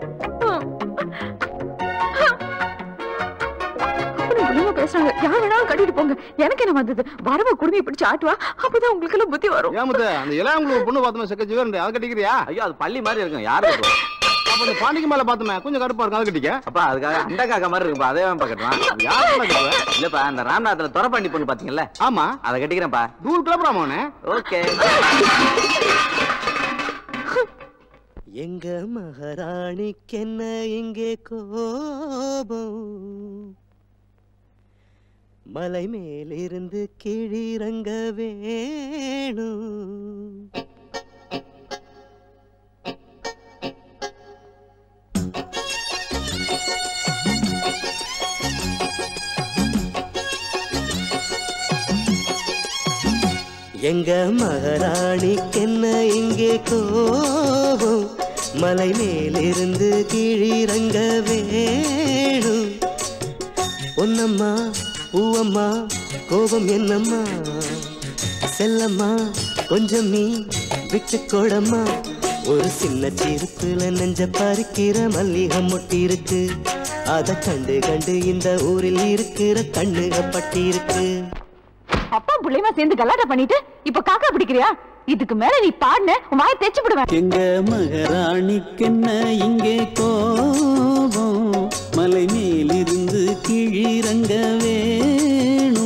பேசுறாங்க. யார் வேணாலும் கட்டிட்டு போங்க, எனக்கு என்ன வந்தது? வரவ குடுமையை பிடிச்சு ஆட்டுவா, அப்பதான் உங்களுக்கு எல்லாம் புத்தி வரும். ஏமுத்த அந்த இளையவங்களுக்கு பொண்ணு பார்த்தோம் செக்கச்சி வேறு அதை கட்டிக்கிறியா? ஐயோ அது பள்ளி மாதிரி இருக்கும். யாரு அப்ப இந்த பாண்டிக்கு மேல பார்த்தோமே கொஞ்சம் கடுப்பா இருக்கும், அதை கட்டிக்க. அப்பா அதுக்காக அந்த காக்கா மாதிரி இருக்குப்பா, அதே கட்டுவான். யாரு இல்லப்பா அந்த ராம்நாத்ல துறப்பாண்டி பொண்ணு பாத்தீங்கல்ல? ஆமா, அதை கட்டிக்கிறேன்ப்பா. தூள் கிளப்புறாமோனே. ஓகே. எங்க மகாராணிக்கென்ன இங்கே கோபம், மலை மேலிருந்து கீழிறங்க வேணும். எங்க மகாராணிக்கென்ன இங்கே கோபம், மலை மேலிருந்து கீழிறங்க வேணும். பொன்னம்மா பூவம்மா கோபம் என்னம்மா, செல்லம்மா கொஞ்சம் நீ விட்டு கொடம்மா. ஒரு சின்ன சிரிப்புல நெஞ்ச பறிக்கிற மல்லிகை மொட்டி இருக்கு, அத கண்டு கண்டு இந்த ஊரில் இருக்கிற கண்ணுக பட்டி இருக்கு. அப்பா புள்ளையமா சேர்ந்து கலாட்டா பண்ணிட்டு இப்ப காக்கா பிடிக்கிறியா? இதுக்கு மேல நீ பாடுன உன் வாயை தேய்ச்சி விடுவேன். எங்க மகாராணிக்கென்ன இங்கே கோபம், மலை மேலிருந்து கீழிறங்க வேணும்.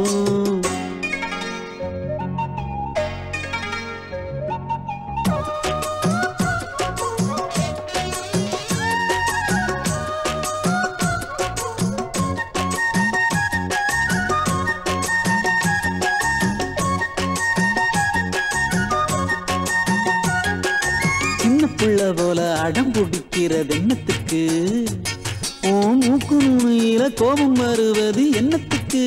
புள்ள போல அடம் பிடிக்கிறது என்னத்துக்கு, ஓ மூக்கு நுனியில கோபம் வருவது என்னத்துக்கு.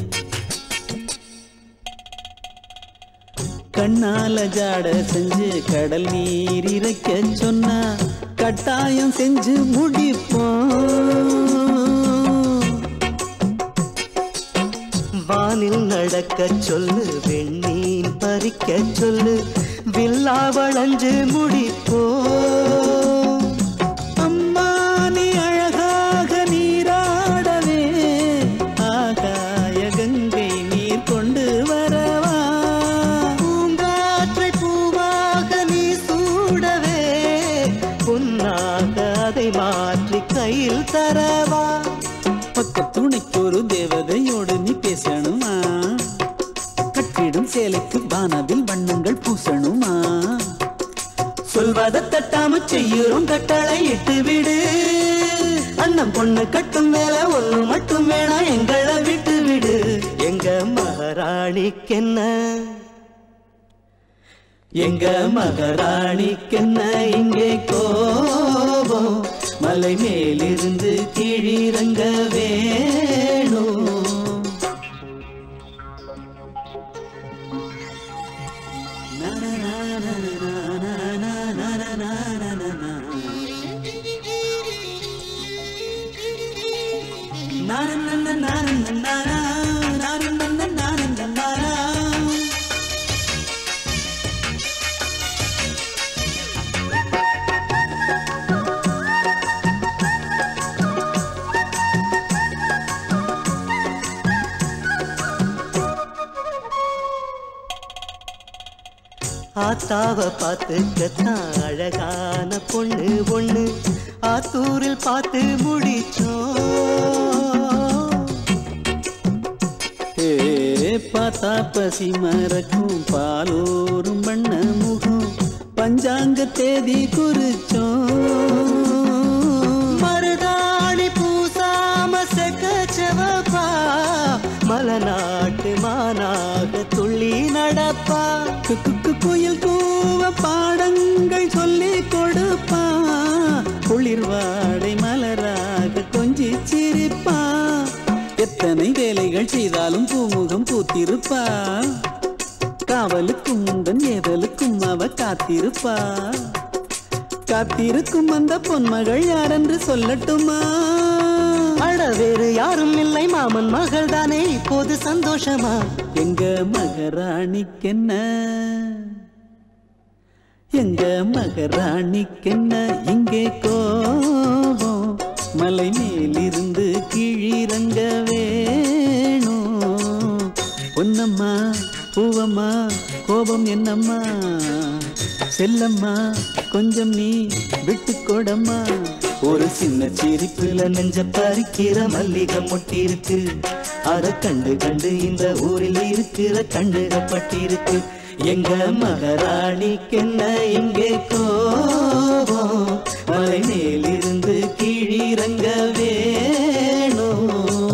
கண்ணால ஜாட செஞ்சு கடல் நீர் இறைக்க சொன்னா கட்டாயம் செஞ்சு முடிப்போம். வானில் நடக்க சொல்லு, வெண்ணீன் பறிக்க சொல்லு, வில்லா வளைஞ்சு முடிப்போ. அம்மா நீ அழகாக நீராடவே, ஆகாய கங்கை நீர் கொண்டு வரவா. பூங்காற்றை பூவாக நீ சூடவே, பொன்னாக அதை மாற்றி கையில் தரவா. பக்கத்துணைக்கு ஒரு தேவதையோடு நீ பேசணுமா, கட்டிடும் சேலைக்கு வானவில் வண்ணங்கள் பூசணுமா. சொல்வதை தட்டாம செய்யுறோம் கட்டளை இட்டு விடு. அண்ணன் பொண்ணு கட்டும் வேலை ஒண்ணு மட்டும் வேணா எங்களை விட்டு விடு. எங்க மகாராணிக்கென்ன, எங்க மகாராணிக்கென்ன இங்கே கோபம், மலை மேலிருந்து கீழிறங்க வேணும். ஆத்தாவ பார்த்துக்கத்தான் அழகான பொண்ணு ஒண்ணு ஆத்தூரில் பார்த்து முடிச்சோம். பார்த்தா பசி மறக்கும் பாலூரும் வண்ண முகம் பஞ்சாங்க தேதி குறிச்சோம். மருதாணி பூசாம செக்கச்சவப்பா, மலநாட்டு மானாக துள்ளி நடப்பா. குயில் கூவ பாடங்கள் சொல்லி கொடுப்பா, குளிர்வாடை மலராக கொஞ்சி சிரிப்பா. எத்தனை வேலைகள் செய்தாலும் பூமுகம் பூத்திருப்பா, காவலுக்கும் உந்தன் ஏதலுக்கும் அவ காத்திருப்பா. காத்திருக்கும் அந்த பொன்மகள் யாரென்று சொல்லட்டுமா? அட வேறு யாரும் இல்லை, மாமன் மகள் தானே இப்போது சந்தோஷமா. எங்க மகாராணிக்கென்ன, எங்க மகாராணிக்கென்ன இங்கே கோபம் மலை மேலிருந்து கீழிறங்க வேணும் பொன்னம்மா பூவம்மா கோபம் என்னம்மா செல்லம்மா கொஞ்சம் நீ விட்டு கொடம்மா ஒரு சின்ன சிரிப்புல நெஞ்ச பறிக்கிற மல்லிகை மொட்டி இருக்கு அத கண்டு கண்டு இந்த ஊரில் இருக்கிற கண்டுகப்பட்டிருக்கு எங்க மகாராணிக்கென்ன இங்கே கோபம் மலை மேலிருந்து கீழிறங்க வேணும்.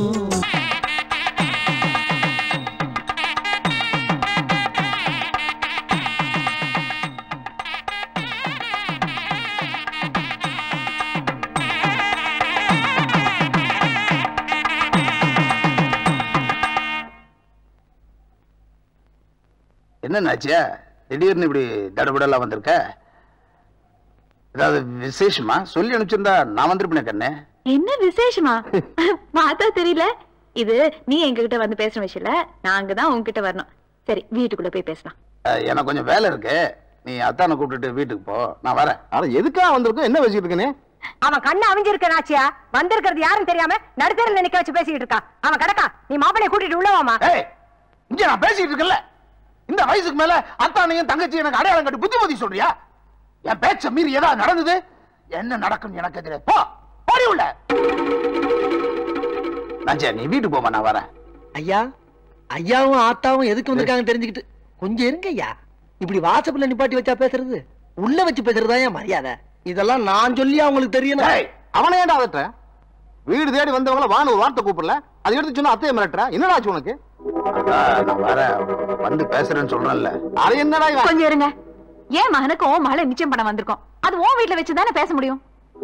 என்னன்னாச்சியா திடீர்னு இப்படி தடபடலாம் வந்திருக்க? ஏதாவது விசேஷமா? சொல்லி அனுப்பிச்சிருந்தா நான் வந்திருப்பேன் கண்ணே. என்ன விசேஷமா? பார்த்தா தெரியல. இது நீ எங்ககிட்ட வந்து பேசுற விஷயம் இல்ல, நாங்க தான் உங்ககிட்ட வரணும். சரி, வீட்டுக்குள்ள போய் பேசலாம். எனக்கு கொஞ்சம் வேலை இருக்கு, நீ அத்தானை கூப்பிட்டுட்டு வீட்டுக்கு போ, நான் வரேன். ஆனா எதுக்காக வந்திருக்கோம், என்ன பேசிட்டு இருக்கனே? அவன் கண்ணு அவிஞ்சிருக்க நாச்சியா, வந்திருக்கிறது யாரும் தெரியாம நடுத்தரில் நிக்க வச்சு பேசிட்டு இருக்கா. அவன் கடக்கா, நீ மாப்பிளைய கூட்டிட்டு உள்ளவாமா. இங்க நான் பேசிட்டு இருக்கல, இந்த வயசுக்கு மேல அத்தானையும் தங்கச்சி எனக்கு அடையாளம் கட்டி புத்திமதி சொல்றியா? என் பேச்ச மீறி ஏதாவது நடந்தது, என்ன நடக்கும் எனக்கு தெரியாது. போ, போடி உள்ள. நீ வீட்டுக்கு போமா, நான் வரேன். ஐயா, ஐயாவும் ஆத்தாவும் எதுக்கு வந்திருக்காங்க தெரிஞ்சுக்கிட்டு கொஞ்சம் இருங்க ஐயா. இப்படி வாட்ஸ்அப்ல நிப்பாட்டி வச்சா பேசுறது, உள்ள வச்சு பேசுறதா ஏன் மரியாதை? இதெல்லாம் நான் சொல்லி அவங்களுக்கு தெரியணும். அவனை ஏன்டா அதட்ட? வீடு தேடி வந்தவங்கள வான்னு ஒரு வார்த்தை கூப்பிடல, அதை எடுத்து சொன்னா அத்தையை மிரட்டுற. என்னடா ஆச்சு உனக்கு? நான் வரேன், வந்து பேசுறேன்னு சொல்றேன்ல. அது என்னடா? கொஞ்சம் இருங்க. ஏன் மகனுக்கு உன் மகளை நிச்சயம் பண்ண வந்திருக்கோம், அது உன் வீட்டுல வச்சுதானே பேச முடியும்.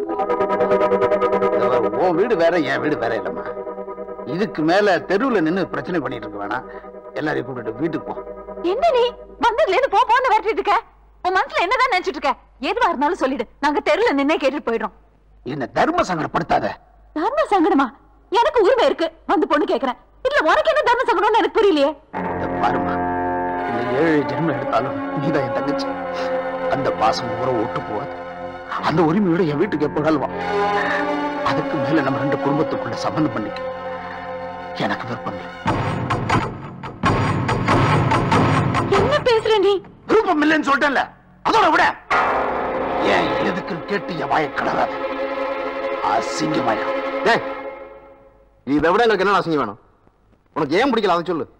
உன் வீடு வேற, என் வீடு வேற இல்லம்மா. இதுக்கு மேல தெருவுல நின்னு பிரச்சனை பண்ணிட்டு இருக்க வேணாம். எல்லாரையும் கூப்பிட்டு வீட்டுக்கு போ. என்ன நீ வந்ததுல இருந்து போ போன்னு விரட்டிட்டு இருக்க? உன் மனசுல என்னதான் நினைச்சிட்டு இருக்க? எதுவா இருந்தாலும் சொல்லிடு, நாங்க தெருவுல நின்னே கேட்டுட்டு போயிடுறோம். என்ன தர்ம சங்கடப்படுத்தாத. தர்ம சங்கடமா? எனக்கு உரிமை இருக்கு, வந்து பொண்ணு கேக்குறேன். இல்ல உனக்கு என்ன தர்ம சங்கடம்னு எனக்கு புரியலையே. பாருமா, இந்த 7 ஜென்மம் எடுத்தாலும் நீதான் என் தங்கச்சி. அந்த பாசம் உறவு ஒட்டு போவாது. அந்த உரிமையோட என் வீட்டுக்கு எப்ப வா. அதுக்கு மேல நம்ம 2 குடும்பத்துக்குள்ள சம்பந்தம் பண்ணிக்க எனக்கு விருப்பம் இல்லை. என்ன பேசுற நீ? விருப்பம் இல்லைன்னு சொல்லிட்டேன்ல, அதோட விட ஏன் எதுக்கு கேட்டு என் வாயை கடறாத. அசிங்கமாயிடும். நீ இதை விட எங்களுக்கு என்ன அசிங்கம் வேணும்? உனக்கு ஏன் பிடிக்கல அதை சொல்லு.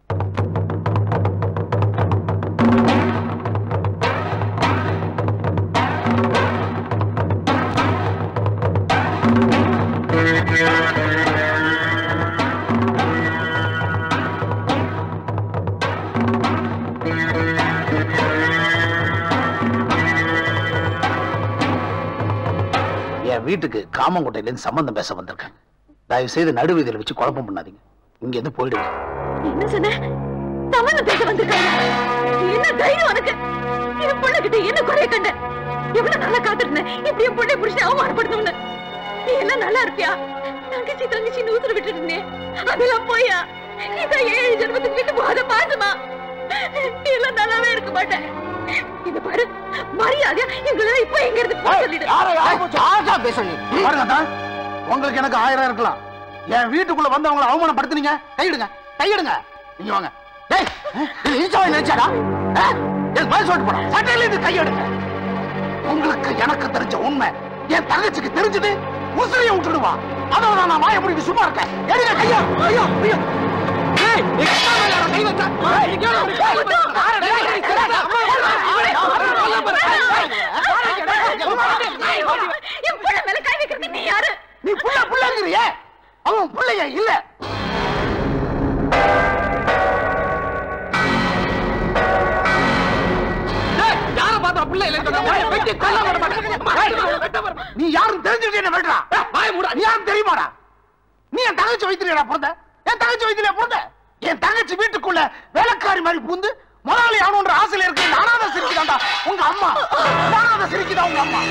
என் வீட்டுக்கு காமங்கோட்டையில இருந்து சம்பந்தம் பேச வந்திருக்கேன். தயவு செய்து நடுவீதியில வச்சு குழப்பம் பண்ணாதீங்க. இங்க இருந்து போயிடுங்க. என்ன சொன்ன? சம்பந்தம் பேச வந்திருக்காங்க? என்ன தைரியம் உனக்கு? இது பொண்ணுகிட்ட என்ன குறைய கண்ட? எவ்வளவு நல்லா காத்திருந்தேன் இப்படி என் பொண்ணை புடிச்சு அவமானப்படுத்தணும்னு. நீ என்ன நல்லா இருப்பியா? தங்கச்சி தங்கச்சி ஊத்துற விட்டு இருந்தேன், அதெல்லாம் போயா? இதான் 7 ஜென்மத்துக்கு விட்டு போகாத பாசமா? நீ எல்லாம் நல்லாவே இருக்க மாட்டேன். இத பாரு, மரியாதையா எங்களை இப்ப எங்க இருந்து சொல்லிடு. உங்களுக்கு எனக்கு 1000 இருக்கலாம். என் வீட்டுக்குள்ள வந்தவங்களை அவமானப்படுத்துனீங்க. கையிடுங்க, கையிடுங்க. நீங்க வாங்க. நினைச்சாடா சொல்லிட்டு போனா சட்டையில இருந்து கையெடுங்க. உங்களுக்கு எனக்கு தெரிஞ்ச உண்மை என் தங்கச்சிக்கு தெரிஞ்சது உசிரியை விட்டுடுவா. அதோட நான் வாய முடிட்டு சும்மா இருக்கேன். எடுங்க கையா. ஐயோ ஐயோ, நீ புள்ள புள்ளங்கிறிய, அவன் புள்ளைய இல்ல. நீ யாரும் தெரிஞ்சுட்டு என்ன வெட்டுறா? நீ யாரும் தெரியுமாடா? நீ என் தங்கச்சி வைத்திரியா பிறந்த? என் தங்கச்சி வைத்திரியா பிறந்த? என் தங்கச்சி வீட்டுக்குள்ள வேலைக்காரி மாதிரி பூந்து முதலாளி ஆகணுன்ற ஆசையில இருக்கு. நானாத சிரிக்குதாண்டா உங்க அம்மா, நானாத சிரிக்குதா உங்க அம்மா.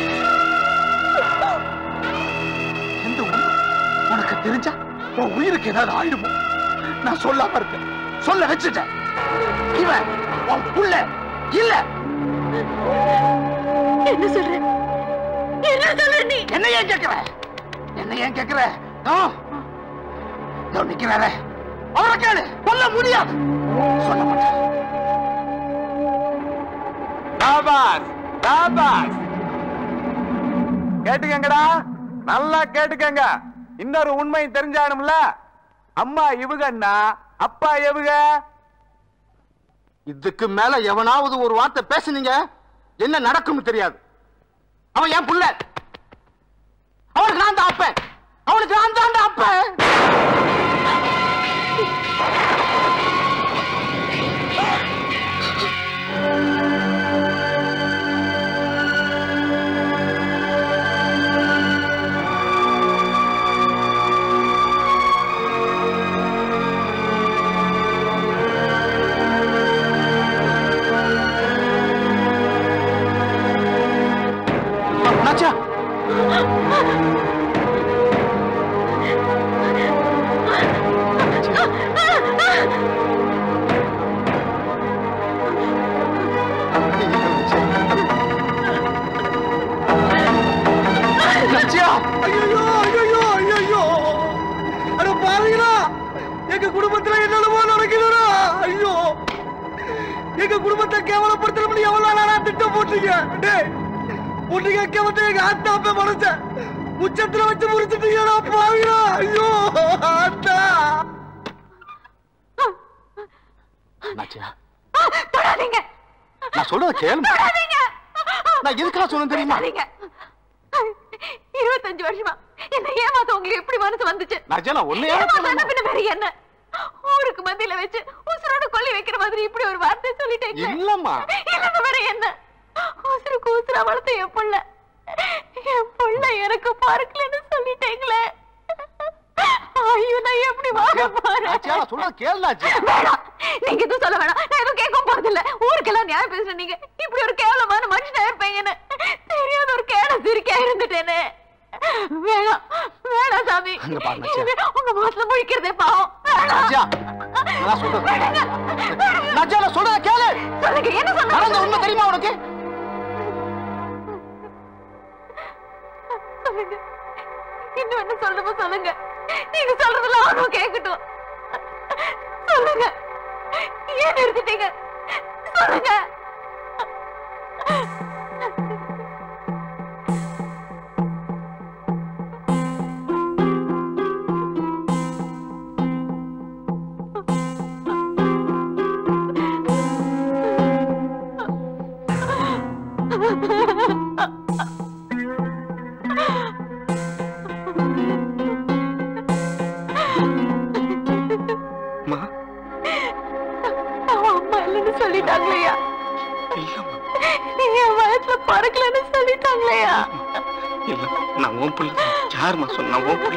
எந்த உனக்கு தெரிஞ்சா உன் உயிருக்கு ஏதாவது ஆயிடுமோ? நான் சொல்லாம இருக்கேன், சொல்ல வச்சுட்டேன். இவன் உன் புள்ள இல்ல. என்ன சொல்ற என்ன சொல்ற நீ என்ன ஏன் கேக்குற என்ன ஏன் கேக்குற நிக்கிறார அவரை கேளு சொல்ல முடியாது சொல்ல மாட்டேன் கேட்டுக்கங்கடா நல்லா கேட்டுக்கங்க இன்னொரு உண்மை தெரிஞ்சானும்ல அம்மா இவுகன்னா அப்பா எவுக இதுக்கு மேல எவனாவது ஒரு வார்த்தை பேசுனீங்க என்ன நடக்கும்னு தெரியாது அவன் என் புள்ள அவனுக்கு நான் தான் அப்பேன் அவனுக்கு நான் தான் அப்பேன் எங்க குடும்பத்துல என்னென்னமோ நடக்குதுடா ஐயோ எங்க குடும்பத்தை கேவலப்படுத்தணும் எவ்வளவு நாளா திட்டம் போட்டீங்க பொண்ணு கேட்க வந்து எங்க ஆத்தா அப்ப மனச உச்சத்துல வச்சு முறிச்சிட்டீங்கடா பாவிடா ஐயோ ஆத்தா தொடாதீங்க நான் சொல்றத கேளு தொடாதீங்க நான் எதுக்காக சொன்னேன் தெரியுமா 25 வருஷமா என்ன ஏமாத்த உங்களுக்கு எப்படி மனசு வந்துச்சு நஜலா ஒண்ணே வேற என்ன ஊருக்கு மத்தியில வச்சு உசுரோட கொல்லி வைக்கிற மாதிரி இப்படி ஒரு வார்த்தை சொல்லிட்டீங்க இல்லம்மா இல்ல வேற என்ன உசுருக்கு உசுரா வளர்த்த என் புள்ள எனக்கு பார்க்கலன்னு சொல்லிட்டீங்களே ஐயோ நான் எப்படி வாங்க போறேன் சொல்ல கேளுச்சு நீங்க எதுவும் சொல்ல வேணாம் நான் எதுவும் கேட்க போறது இல்ல ஊருக்கெல்லாம் நியாயம் பேசுற நீங்க இப்படி ஒரு கேவலமான மனுஷனா இருப்பீங்கன்னு தெரியாத ஒரு கேட சிரிக்கா இருந்துட்டேன்னு வேணாம் வேணாம் சாமி உங்க முகத்துல முழிக்கிறதே பாவம் சொல்றத கேளு சொல்லுங்க என்ன சொன்ன உண்மை தெரியுமா உனக்கு சொல்லுங்க இன்னும் என்ன சொல்லணுமோ சொல்லுங்க நீங்க சொல்றதெல்லாம் அவனும் கேட்கட்டும் சொல்லுங்க ஏன் நிறுத்திட்டீங்க சொல்லுங்க சொல்லிட்டாங்களையா என் வயசுல பறக்கலன்னு சொல்லிட்டாங்களையா இல்ல நான் உன் பிள்ளை யாருமா சொன்ன உன் பிள்ளை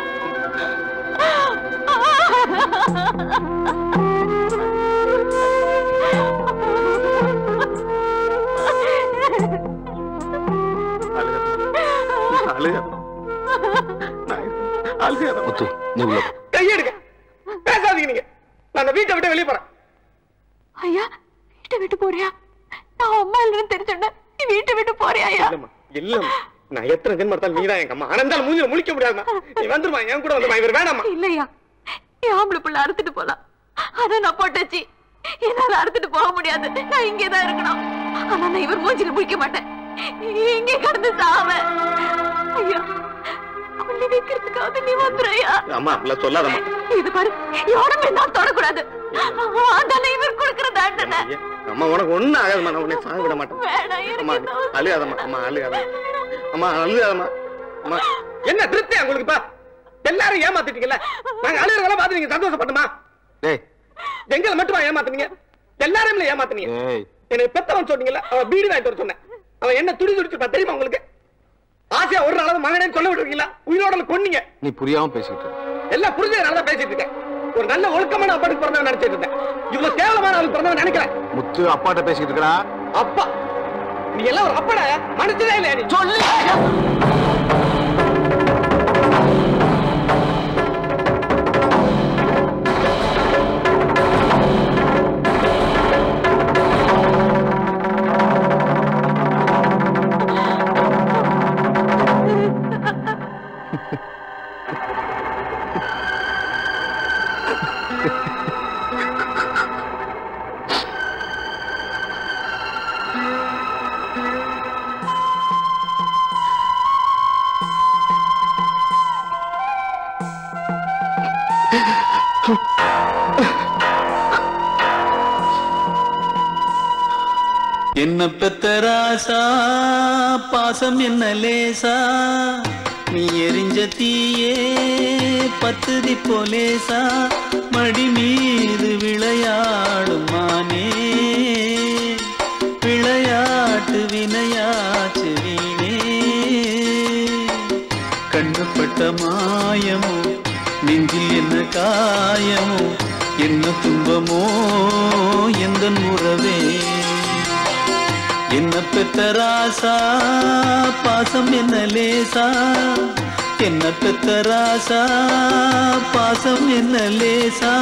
கையெடுக்க பேசாதீங்க நீங்க நான் வீட்டை விட்டு வெளியே போறேன் ஐயா வீட்டை விட்டு போறியா நான் அம்மா இல்லைன்னு தெரிஞ்சுட்டேன் நீ வீட்டை விட்டு போறியா இல்லம்மா நான் எத்தனை ஜென்மம் எடுத்தாலும் நீதான் எங்க அம்மா ஆனந்தாலும் மூஞ்சில முழிக்க முடியாதுமா நீ வந்துருமா என் கூட வந்துருமா இவர் வேணாமா இல்லையா என் ஆம்பளை புள்ள அறுத்துட்டு போலாம் அத நான் போட்டாச்சு என்னால அறுத்துட்டு போக முடியாது நான் இங்கேதான் இருக்கணும் ஆனா நான் இவர் மூஞ்சில முழிக்க மாட்டேன் இங்கே கடந்து சாவேன் ஐயா கொல்லி வைக்கிறதுக்காவது நீ வந்துறையா அம்மா அப்படிலாம் சொல்லாதம்மா இது பாரு யாருமே நான் தொடக்கூடாது அதான இவர் கொடுக்கிற தண்டனை அம்மா உனக்கு ஒண்ணும் ஆகாதுமா நான் உன்னை சாக விட மாட்டேன் அம்மா அழுகாதம்மா அம்மா அழுகாதம்மா அம்மா அழுகாதம்மா அம்மா என்ன திருப்தி உங்களுக்கு எல்லாரும் ஏமாத்திட்டீங்கல்ல நாங்க அழுகிறதெல்லாம் பார்த்து நீங்க சந்தோஷப்பட்டுமா எங்களை மட்டுமா ஏமாத்துனீங்க எல்லாரும் ஏமாத்துனீங்க என்னை பெத்தவன் சொன்னீங்கல்ல அவன் பீடி வாங்கிட்டு வர சொன்னேன் அவன் என்ன துடி துடிச்சிருப்பா தெரியுமா உங்களுக்கு ஆசையா ஒரு அளவு மகனே சொல்ல விடுவீங்களா உயிரோட கொன்னீங்க நீ புரியாம பேசிட்டு எல்லாம் புரிஞ்சதுனால பேசிட்டு இருக்கேன் ஒரு நல்ல ஒழுக்கமான அப்பாட்டுக்கு பிறந்தவன் நினைச்சிட்டு இருந்தேன் இவ்வளவு கேவலமான ஆளுக்கு பிறந்தவன் நினைக்கிறேன் முத்து அப்பாட்ட பேசிட்டு இருக்கா அப்பா நீ எல்லாம் ஒரு அப்பட மனுஷனே இல்லையா நீ சொல்லு என்ன பெத்த ராசா பாசம் என்ன லேசா நீ எரிஞ்ச தீயே பத்துதி போலேசா மடி மீது விளையாடும் மானே விளையாட்டு வினையாச்சு வீணே கண்ணுப்பட்ட மாயமோ நெஞ்சில் என்ன காயமோ என்ன துன்பமோ எந்த உறவே என்ன பெத்த ராசா பாசம் என்ன லேசா என்ன பெத்த ராசா பாசம் என்ன லேசா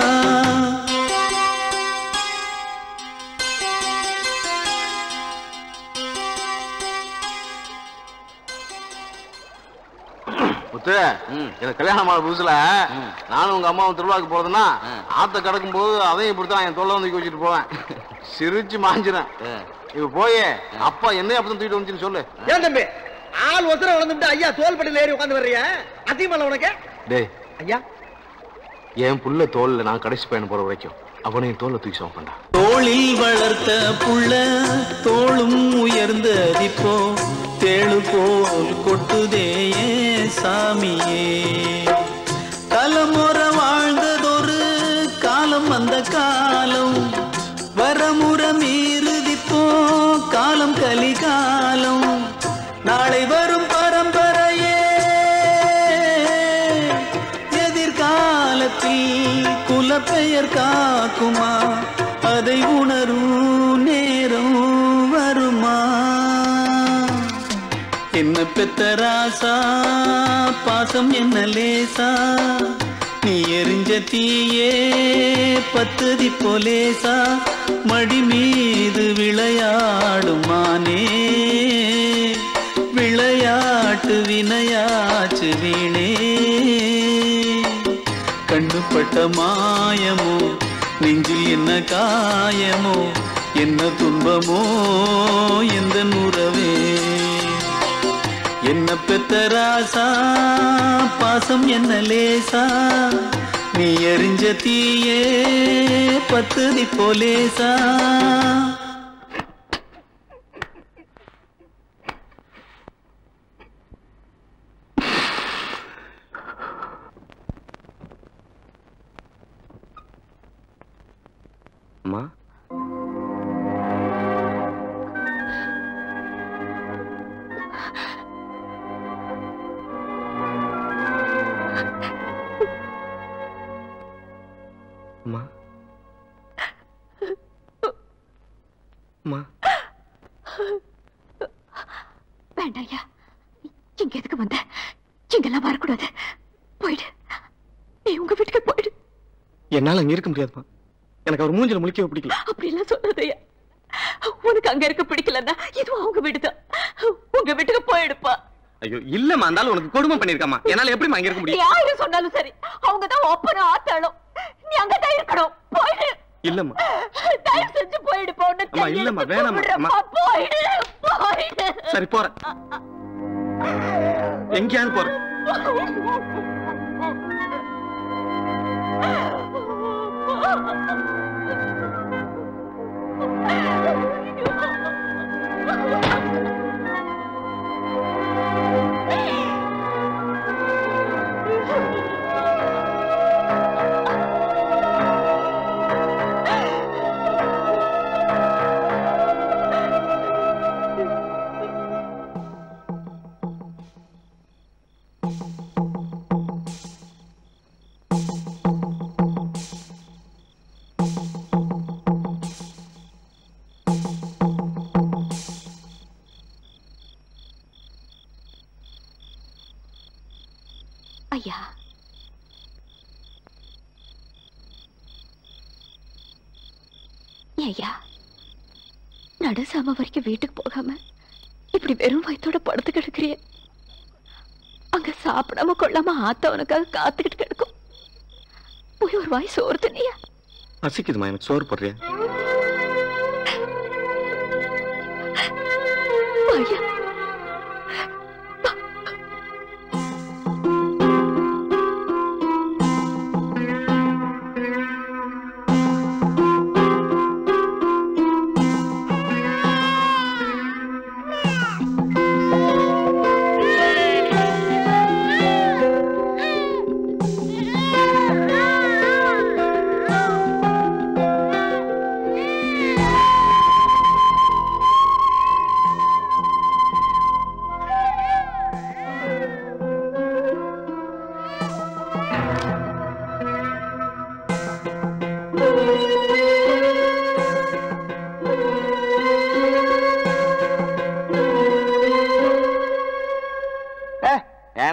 முத்து எனக்கு கல்யாணம் ஆன புதுசுல நானும் உங்க அம்மாவும் திருவிழாவுக்கு போறதுன்னா ஆத்த கிடக்கும் போது அதையும் இப்படித்தான் என் தொல்லை வந்து வச்சுட்டு போவேன் சிரிச்சு மாஞ்சிறேன் இப்ப போயே அப்பா என்ன அப்படி தூக்கிட்டு வந்துச்சுன்னு சொல்லு. ஏன் தம்பி ஆள் ஒசரம் வளர்ந்துட்டு ஐயா தோல்பட்டியில் ஏறி உட்காந்து வர்றியா அதிகமல்ல உனக்கு? டேய் ஐயா என் புள்ள தோல்ல நான் கடைசி பயணம் போற வரைக்கும் அவனையும் தோல்ல தூக்கி சோப்பண்டா. தோளில் வளர்த்த புள்ள தோளும் உயர்ந்ததிப்போ தேழு போல் கொட்டுதே சாமியே தலைமுறை வாழ்ந்ததொரு காலம் அந்த காலம் வரமுறை மீறுதிப்போ காலம் கலிகாலம் நாளை வரும் பரம்பரையே எதிர்காலத்தில் குலப்பெயர் காக்குமா அதை உணரும் நேரம் வருமா என்ன பெத்த ராசா பாசம் என்ன லேசா நீ எரிஞ்ச தீயே பத்துதி போலேசா மடி மீது விளையாடும் மானே விளையாட்டு வினையாச்சு வீணே கண்ணுப்பட்ட மாயமோ நெஞ்சில் என்ன காயமோ என்ன துன்பமோ எந்த உறவே என்ன பெத்த ராசா பாசம் என்ன லேசா நீ எரிஞ்ச தீயே பத்துதி போலேசா அம்மா அம்மா அம்மா வேண்டாம் ஐயா இங்க எதுக்கு வந்த இங்கெல்லாம் வரக்கூடாது போயிடு நீ உங்க வீட்டுக்கு போயிடு என்னால அங்க இருக்க முடியாதுமா எனக்கு அவர் மூஞ்சில முழிக்கவே பிடிக்கல அப்படி எல்லாம் சொல்லாதயா உனக்கு அங்க இருக்க பிடிக்கலன்னா இதுவும் அவங்க வீடுதான் உங்க வீட்டுக்கு போயிடுப்பா ஐயோ இல்லம்மா இருந்தாலும் உனக்கு கொடுமை பண்ணிருக்காமா என்னால எப்படி அங்க இருக்க முடியும் யாரு சொன்னாலும் சரி அவங்கதான் ஒப்பனும் ஆத்தாளும் நீ அங்கதான் இருக்கணும் போயிடு இல்லம்மா தயவு செஞ்சு போயிடு அம்மா இல்லம்மா வேணாம்மா போயிடு போயிடு சரி போறேன் எங்கேயாவது போறேன் ஐயா ஐயா நடுசாம வரைக்கும் வீட்டுக்கு போகாம இப்படி வெறும் வயித்தோட படுத்து கிடக்குறிய அங்க சாப்பிடாம கொள்ளாம ஆத்த உனக்காக காத்துக்கிட்டு கிடக்கும் போய் ஒரு வாய் சோறு தண்ணியா பசிக்குதுமா எனக்கு சோறு போடுறியா ஐயா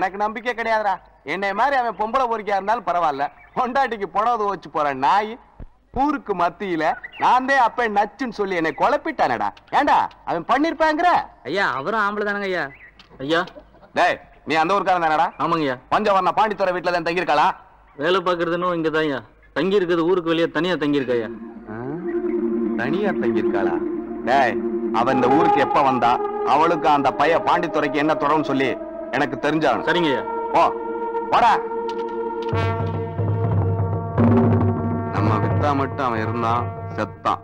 எனக்கு நம்பிக்கை கிடையாதுடா. என்னை மாதிரி அவன் பொம்பளை பொறுக்கியா இருந்தாலும் பரவாயில்ல, பொண்டாட்டிக்கு புடவை வச்சு போற நாய் ஊருக்கு மத்தியில நான் தான் அப்ப நச்சுன்னு சொல்லி என்னை குழப்பிட்டானடா. ஏண்டா அவன் பண்ணிருப்பாங்கிற? ஐயா அவரும் ஆம்பளை தானங்க ஐயா. ஐயா டேய் நீ அந்த ஊருக்காரன் தானடா? ஆமாங்கய்யா. பஞ்சவர்ண பாண்டித்துறை வீட்டுல தான் தங்கியிருக்காளா? வேலை பாக்குறதுன்னு இங்கதான் ஐயா தங்கி இருக்குது. ஊருக்கு வெளியே தனியா தங்கி இருக்கா ஐயா. தனியா தங்கியிருக்காளா? டேய் அவன் இந்த ஊருக்கு எப்ப வந்தா அவளுக்கு அந்த பைய பாண்டித்துறைக்கு என்ன தொடர்புன்னு சொல்லி எனக்கு தெரிஞ்சாகணும். சரிங்க ஐயா. ஓ வாடா. நம்ம வித்தா மட்டும் அவன் இருந்தான் செத்தான்.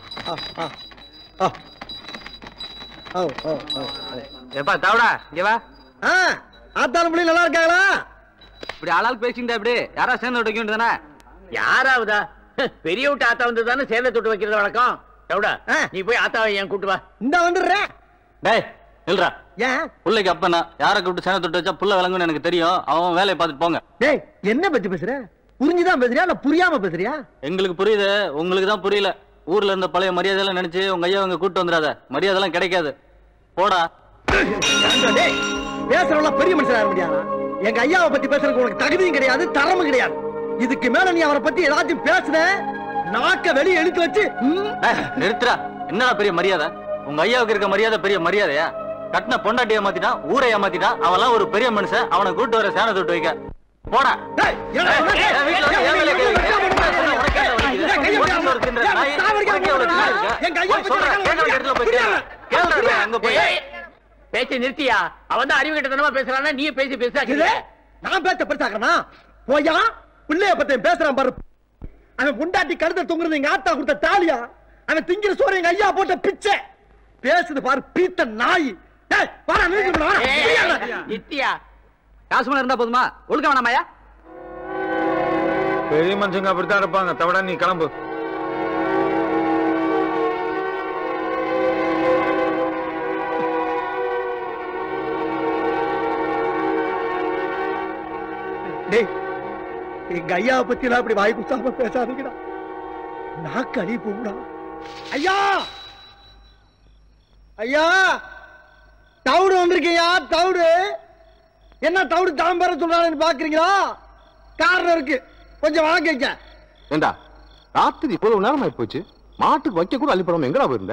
எப்பா தாவடா இங்க வா. ஆத்தாலும் பிள்ளை நல்லா இருக்காங்களா? இப்படி ஆளால் பேசிக்கிட்டா இப்படி யாரா சேர்ந்து வைக்க வேண்டியதானே? யாராவதா பெரிய விட்டு ஆத்தா வந்து தானே சேர்ந்த தொட்டு வைக்கிறது வழக்கம். எவ்வளோ நீ போய் ஆத்தாவை ஏன் கூட்டு வா. இந்த வந்துடுறேன். டேய் இல்லடா. ஏன் புள்ளைக்கு அப்பனா யாரை கூப்பிட்டு சேனை தொட்டு வச்சா புள்ள விளங்குன்னு எனக்கு தெரியும். அவன் வேலையை பார்த்துட்டு போங்க. டேய் என்ன பத்தி பேசுற? புரிஞ்சுதான் பேசுறியா இல்ல புரியாம பேசுறியா? எங்களுக்கு புரியுது, உங்களுக்கு தான் புரியல. ஊர்ல இருந்த பழைய மரியாதையெல்லாம் நினைச்சு உங்க ஐயா அவங்க கூட்டு வந்துடாத. மரியாதை எல்லாம் கிடைக்காது. போடா. பேசுறவங்க பெரிய மனுஷனா இருக்க முடியாதா? எங்க ஐயாவை பத்தி பேசுறதுக்கு உனக்கு தகுதியும் கிடையாது, தரமும் கிடையாது. இதுக்கு மேல நீ அவரை பத்தி ஏதாச்சும் பேசுன நாக்க வெளியே இழுத்து வச்சு நிறுத்துறா. என்னடா பெரிய மரியாதை? உங்க ஐயாவுக்கு இருக்க மரியாதை பெரிய மரியாதையா? கட்டின பொண்டாட்டியை மாத்திட்டான், ஊரை ஏமாத்திட்டான். அவன்லாம் ஒரு பெரிய மனுஷன். அவனை கூட்டு வர சேனை தொட்டு வைக்க போடா. பேச்ச நிறுத்தியா? அவன் தான் அறிவு கட்டத்தனமா பேசுறானா? நீ பேசி பேச நான் பேச பெருசாக்கறனா? போயா பிள்ளைய பத்தி பேசுறான் பாரு. அவன் பொண்டாட்டி கழுத்தை தொங்குறது எங்க ஆத்தா கொடுத்த தாலியா? அவன் திங்கிற சோறு எங்க ஐயா போட்ட பிச்சை. பேசுது பாரு பீத்த நாய். நித்தியா காசு மேல இருந்தா போதுமா? ஒழுக்க வேணாமாயா? பெரிய மனுஷங்க அப்படித்தான் இருப்பாங்க. தவிட நீ கிளம்பு. எங்க ஐயாவை பத்தி எல்லாம் அப்படி வாய் குத்தாம பேசாதீங்கடா. நாக்கு அழி போடா. ஐயா ஐயா தவுடு வந்திருக்கையா? தவுடு என்ன தவுடு தாம்பர சொல்றான்னு பாக்குறீங்களா? காரணம் இருக்கு, கொஞ்சம் வாங்க. ஏண்டா ராத்திரி இவ்வளவு நேரம் ஆயி போச்சு, மாட்டுக்கு வைக்க கூட அள்ளிப்படாம எங்கடா போயிருந்த?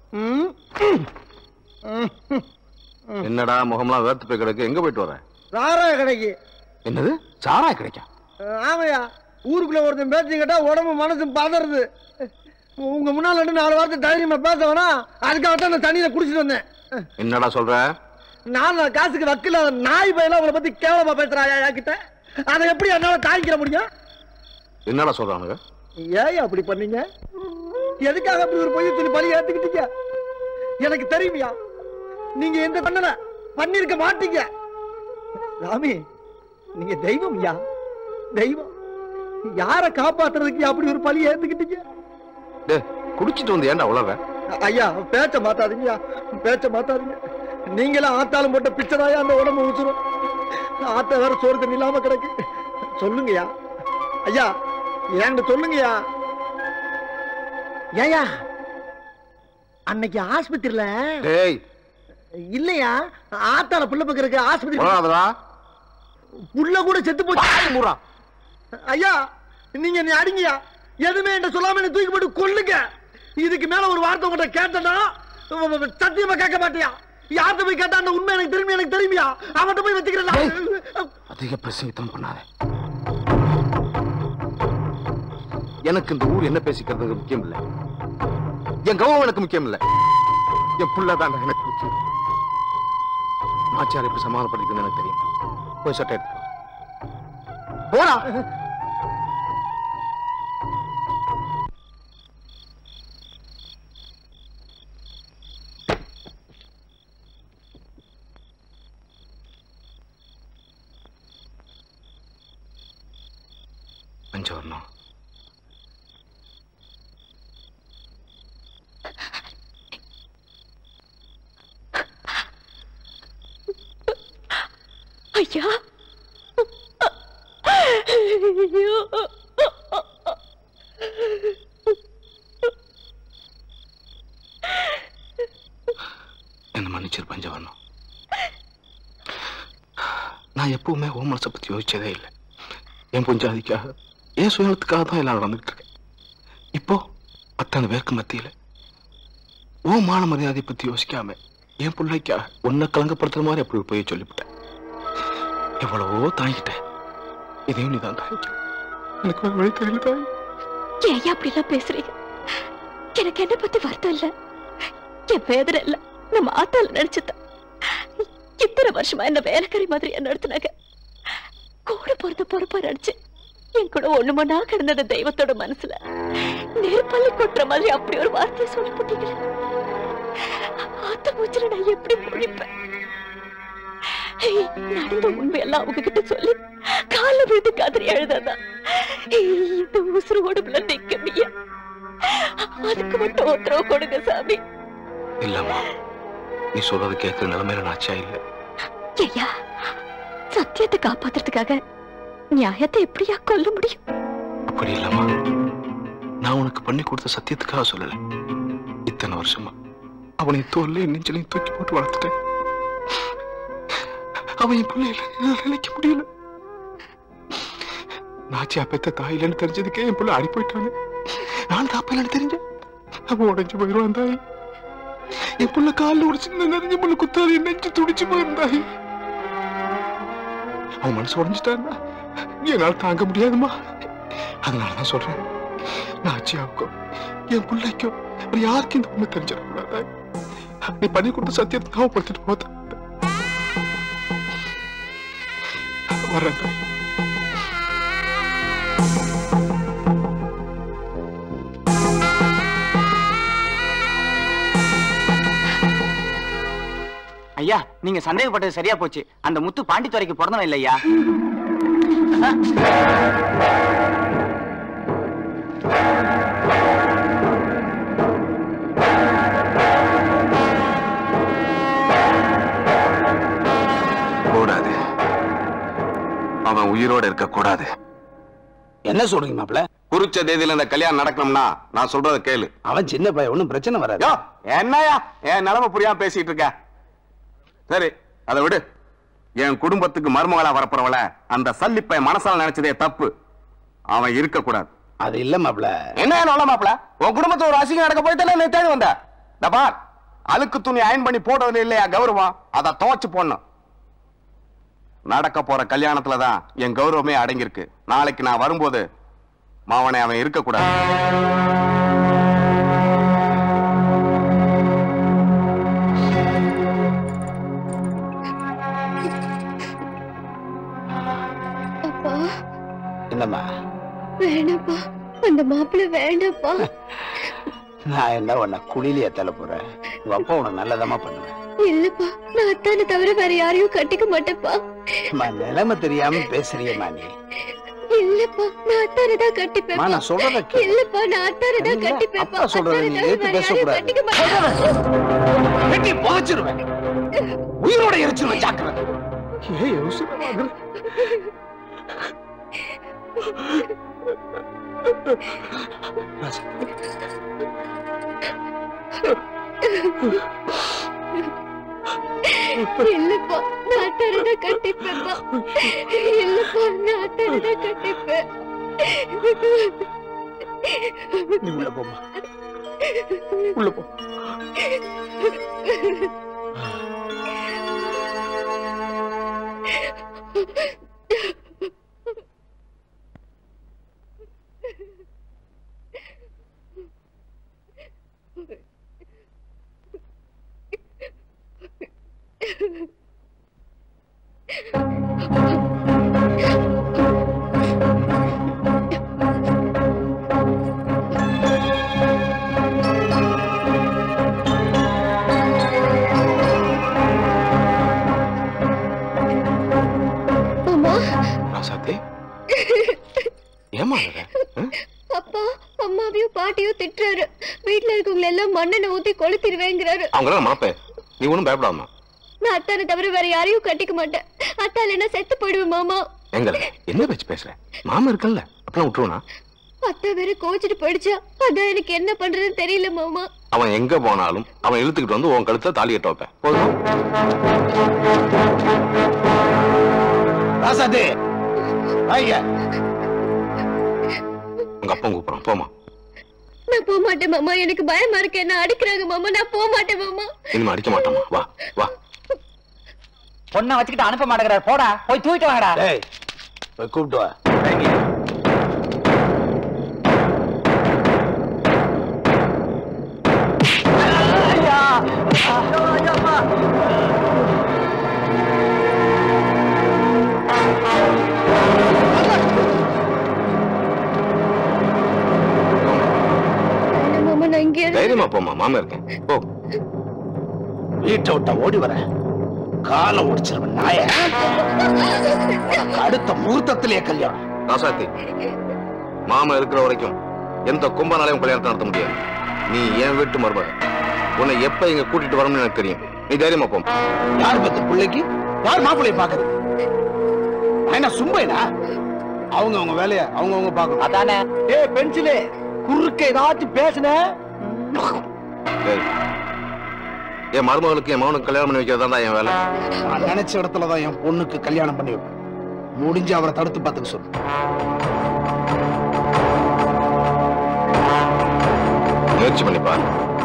என்னடா முகம்லாம் வேர்த்து போய் கிடக்கு, எங்க போயிட்டு வர? சாராய கடைக்கு. என்னது சாராய கிடைக்கா? ஆமையா, ஊருக்குள்ள ஒருத்தன் பேச்சு கேட்டா உடம்பு மனசு பதறது. உங்க முன்னால 4 வாரத்தை தைரியமா பேச வேணா, அதுக்காகத்தான் நான் தண்ணியில குடிச்சிட்டு வந்தேன். என்னடா சொல்ற? நான் காசுக்கு வக்கீல நாய் பயில உங்களை பத்தி கேவலமா பேசுறாயா கிட்ட? அதை எப்படி என்னால தாங்கிக்கிற முடியும்? என்னடா சொல்றானுங்க? ஏன் அப்படி பண்ணீங்க? எதுக்காக அப்படி ஒரு பொய்ய சொல்லி பழி ஏத்துக்கிட்டீங்க? எனக்கு தெரியுமியா, நீங்க எந்த பண்ணல பண்ணிருக்க மாட்டீங்க. ராமி, நீங்க தெய்வம் யா, தெய்வம். யார காப்பாத்துறதுக்கு அப்படி ஒரு பழி ஏத்துக்கிட்டீங்க? குடிச்சிட்டு வந்து ஏன்டா உழவ? ஐயா பேச்ச மாத்தாதீங்க, பேச்ச மாத்தாதீங்க. நீங்களும் ஆத்தாலும் போட்ட பிச்சைதாயா அந்த உடம்பு ஊச்சுரும். ஆத்த வேற சோறு தண்ணி இல்லாம கிடக்கு. சொல்லுங்கயா ஐயா, ஏன்னு சொல்லுங்கயா. ஏயா அன்னைக்கு ஆஸ்பத்திரியில இல்லையா ஆத்தால புள்ள பக்கறதுக்கு ஆஸ்பத்திரி புள்ள கூட செத்து போச்சு. ஐயா நீங்க நீ அடிங்கயா, எதுவுமே என்ன சொல்லாம என்ன தூக்கி போட்டு கொல்லுங்க. இதுக்கு மேல ஒரு வார்த்தை உங்கள்கிட்ட கேட்டனா சத்தியமா கேட்க மாட்டியா? யார்கிட்ட போய் கேட்டா அந்த உண்மை எனக்கு தெரியுமியா? அவன்கிட்ட போய் வச்சுக்கிறேன். அதிக பிரசங்கித்தம் பண்ணாத. எனக்கு இந்த ஊர் என்ன பேசிக்கிறது முக்கியம் இல்ல, என் கௌரவம் எனக்கு முக்கியம் இல்ல, என் புள்ளதான் எனக்கு முக்கியம். நாச்சியார் எப்படி சமாதானப்படுத்திக்கணும்னு எனக்கு தெரியும். போய் சட்டை எடுத்து போடா. பஞ்சவர்ணம் ஐயா, ஐயோ, என்ன மன்னிச்சிரு பஞ்சவர்ணம். நான் எப்பவுமே உன் மனசை பத்தி யோசிச்சதே இல்லை. என் பொஞ்சாதிக்காக என் சுயத்துக்காக தான் எல்லாம் நடந்துட்டு இருக்கேன். இப்போ அத்தனை பேருக்கு மத்தியில ஓ மான மரியாதை பத்தி யோசிக்காம என் பிள்ளைக்காக உன்னை கலங்கப்படுத்துற மாதிரி அப்படி போய் சொல்லிவிட்டேன். எவ்வளவோ தாங்கிட்டேன். இதையும் நீ தான் தாங்கிக்க. எனக்கு வேற வழி தெரியல தாய். ஏன் அப்படிலாம் பேசுறீங்க? எனக்கு என்ன பத்தி வருத்தம் இல்ல, என் வேதனை இல்ல. நம்ம ஆத்தால நினைச்சுதான் இத்தனை வருஷமா என்ன வேலைக்காரி மாதிரி என்ன நடத்தினாங்க. கூட பொறுத்த பொறுப்பா நினைச்சு என் கூட ஒண்ணுமொன்னா கிடந்தது தெய்வத்தோட மனசுல நெருப்பள்ளி கொட்டுற மாதிரி அப்படி ஒரு வார்த்தையை சொல்லி போட்டீங்க. ஆத்த மூச்சுல நான் எப்படி முடிப்பேன்? நடந்த உண்மையெல்லாம் அவங்க கிட்ட சொல்லி கால விழுந்து கதறி எழுதாதான் இந்த உசுறு உடம்புல நிக்கமியா. அதுக்கு மட்டும் உத்தரவு கொடுங்க சாமி. இல்லம்மா, நீ சொல்றது கேட்கிற நிலைமையில நாச்சா இல்ல. ஐயா, சத்தியத்தை காப்பாத்துறதுக்காக நியாயத்தை எப்படியா கொல்ல முடியும்? அப்படி இல்லம்மா, நான் உனக்கு பண்ணி கொடுத்த சத்தியத்துக்காக சொல்லல. இத்தனை வருஷமா அவனை தோல்ல நெஞ்சிலையும் தூக்கி போட்டு வளர்த்துட்டேன். அவன் என் பிள்ளை நினைக்க முடியல. நாச்சியா பெத்த தாயிலன்னு தெரிஞ்சதுக்கே என் பிள்ளை அடி போயிட்டானு. நான் தாப்பையிலன்னு தெரிஞ்சேன். அவன் உடைஞ்சு போயிடுவான் தாய். என் புள்ள காலில் உடைச்சு நிறைஞ்ச புள்ள குத்தாது நெஞ்சு துடிச்சு போயிருந்தாய். அவன் மனசு உடைஞ்சிட்டான்னா என்னால் தாங்க முடியாதுமா. அதனாலதான் சொல்றேன், நாச்சியாவுக்கும் என் பிள்ளைக்கும் யாருக்கும் இந்த உண்மை தெரிஞ்சிடக்கூடாது. நீ பண்ணி கொடுத்த சத்தியத்தை ஞாபகப்படுத்திட்டு போத வர்றேன் தாய். ஐயா, நீங்க சந்தேகப்பட்டது சரியா போச்சு. அந்த முத்து பாண்டித்துறைக்கு பிறந்தவன் இல்லையா? கூடாது, அவன் உயிரோட இருக்க கூடாது. என்ன சொல்றீங்க மாப்பிள்ள? குறிச்ச தேதியில இந்த கல்யாணம் நடக்கணும்னா நான் சொல்றத கேளு. அவன் சின்ன பையன், ஒன்னும் பிரச்சனை வராது. என்னையா என் நிலைமை புரியாம பேசிட்டு இருக்க? சரி, அதை விடு. என் குடும்பத்துக்கு மருமகளா வரப்போறவள அந்த சல்லிப்பை மனசால நினைச்சதே தப்பு. அவன் இருக்க கூடாது. அது இல்ல மாப்பிள்ள. என்ன நல்ல மாப்பிள்ள, உன் குடும்பத்தை ஒரு அசிங்கம் நடக்க போயிட்டு நீ தேடி வந்த. டபார், அழுக்கு துணி அயன் பண்ணி போடுறது இல்லையா கௌரவம்? அதை துவைச்சு போடணும். நடக்க போற கல்யாணத்துலதான் என் கௌரவமே அடங்கியிருக்கு. நாளைக்கு நான் வரும்போது மாவனை அவன் இருக்க கூடாது. என்னம்மா? வேணாப்பா, அந்த மாப்பிள்ளை வேண்டாப்பா. நான் என்ன உன்னை குளிலிய தள்ள போறேன்? உங்க அப்பா உனக்கு நல்லதமா பண்ணுவேன். இல்லப்பா, நான் அத்தானை தவிர வேற யாரையும் கட்டிக்க மாட்டேப்பா. நிலைமை தெரியாம பேசுறியம்மா நீ. இல்லப்பா, நான் அத்தானை தான் கட்டிப்பேன். நான் சொல்றத கேளு. இல்லப்பா, நான் அத்தானை தான் கட்டிப்பேன். அப்பா சொல்றத நீ ஏத்து பேசக்கூடாது. கட்டிக்க மாட்டேன். வெட்டி புதைச்சிருவேன், உயிரோட எரிச்சிருவேன். ஜாக்கிரதை. ஏன் யோசனை? இல்லப்பா, நான் அத்தானை கட்டிப்பேன்ப்பா. இல்லப்பா, நான் அத்தானை கட்டிப்பேன். நீ உள்ள போமா, உள்ள போ. அப்பா அம்மாவையும் பாட்டியும் திட்டுறாரு. வீட்டுல இருக்கவங்களை எல்லாம் மண்ணெண்ணெய் ஊத்தி கொளுத்திடுவேங்கிறாரு. அவங்கள மாப்பே, நீ ஒண்ணும் பயப்படாமா. நான் அத்தானை தவிர வேற யாரையும் கட்டிக்க மாட்டேன். அத்தால என்ன செத்து போயிடுவேன் மாமா. எங்கல என்ன பேச்சு பேசுற? மாமா இருக்கல்ல, அப்பலாம் விட்டுருவனா? அத்தா வேற கோச்சிட்டு போயிடுச்சா, அதான் எனக்கு என்ன பண்றதுன்னு தெரியல மாமா. அவன் எங்க போனாலும் அவன் இழுத்துக்கிட்டு வந்து உன் கழுத்துல தாலி கட்ட வைப்பேன். போதும். ராசாத்தி வாங்க. உங்க அப்பா கூப்பிடுறான், போமா. நான் போக மாட்டேன் மாமா, எனக்கு பயமா இருக்கு. என்ன அடிக்கிறாங்க மாமா, நான் போக மாட்டேன் மாமா. இனிமே அடிக்க மாட்டாமா, வா வா. பொண்ணை வச்சுக்கிட்டு அனுப்ப மாட்டேங்கிறார், போடா போய் தூக்கிட்டு வாங்கடா. டேய் போய் கூப்பிட்டு வா. தைரியமா போமா, மாமா இருக்கேன். போ. வீட்டை விட்டா ஓடி வர காலை ஒடிச்சிருவன் நாய. அடுத்த முகூர்த்தத்திலேயே கல்யாணம். ராசாத்தி, மாமா இருக்கிற வரைக்கும் எந்த கும்பனாலையும் கல்யாணத்தை நடத்த முடியாது. நீ என் வீட்டு மருமக. உன்னை எப்ப இங்க கூட்டிட்டு வரணும்னு எனக்கு தெரியும். நீ தைரியமா போ. யார் பத்த பிள்ளைக்கு யார் மாப்பிள்ளைய பாக்குறது? என்ன சும்பைனா? அவங்க வேலைய அவங்க பாக்கணும். அதானே. ஏய் பென்சிலே, குறுக்க ஏதாச்சும் பேசுன என் மருமகளுக்கு என் மகனுக்கு கல்யாணம் பண்ணி வைக்கிறதா என் வேலை. நான் நினைச்ச இடத்துலதான் என் பொண்ணுக்கு கல்யாணம் பண்ணி வைப்பேன். முடிஞ்சு அவரை தடுத்து பார்த்துக்க சொல்லு. முயற்சி பண்ணி பாரு.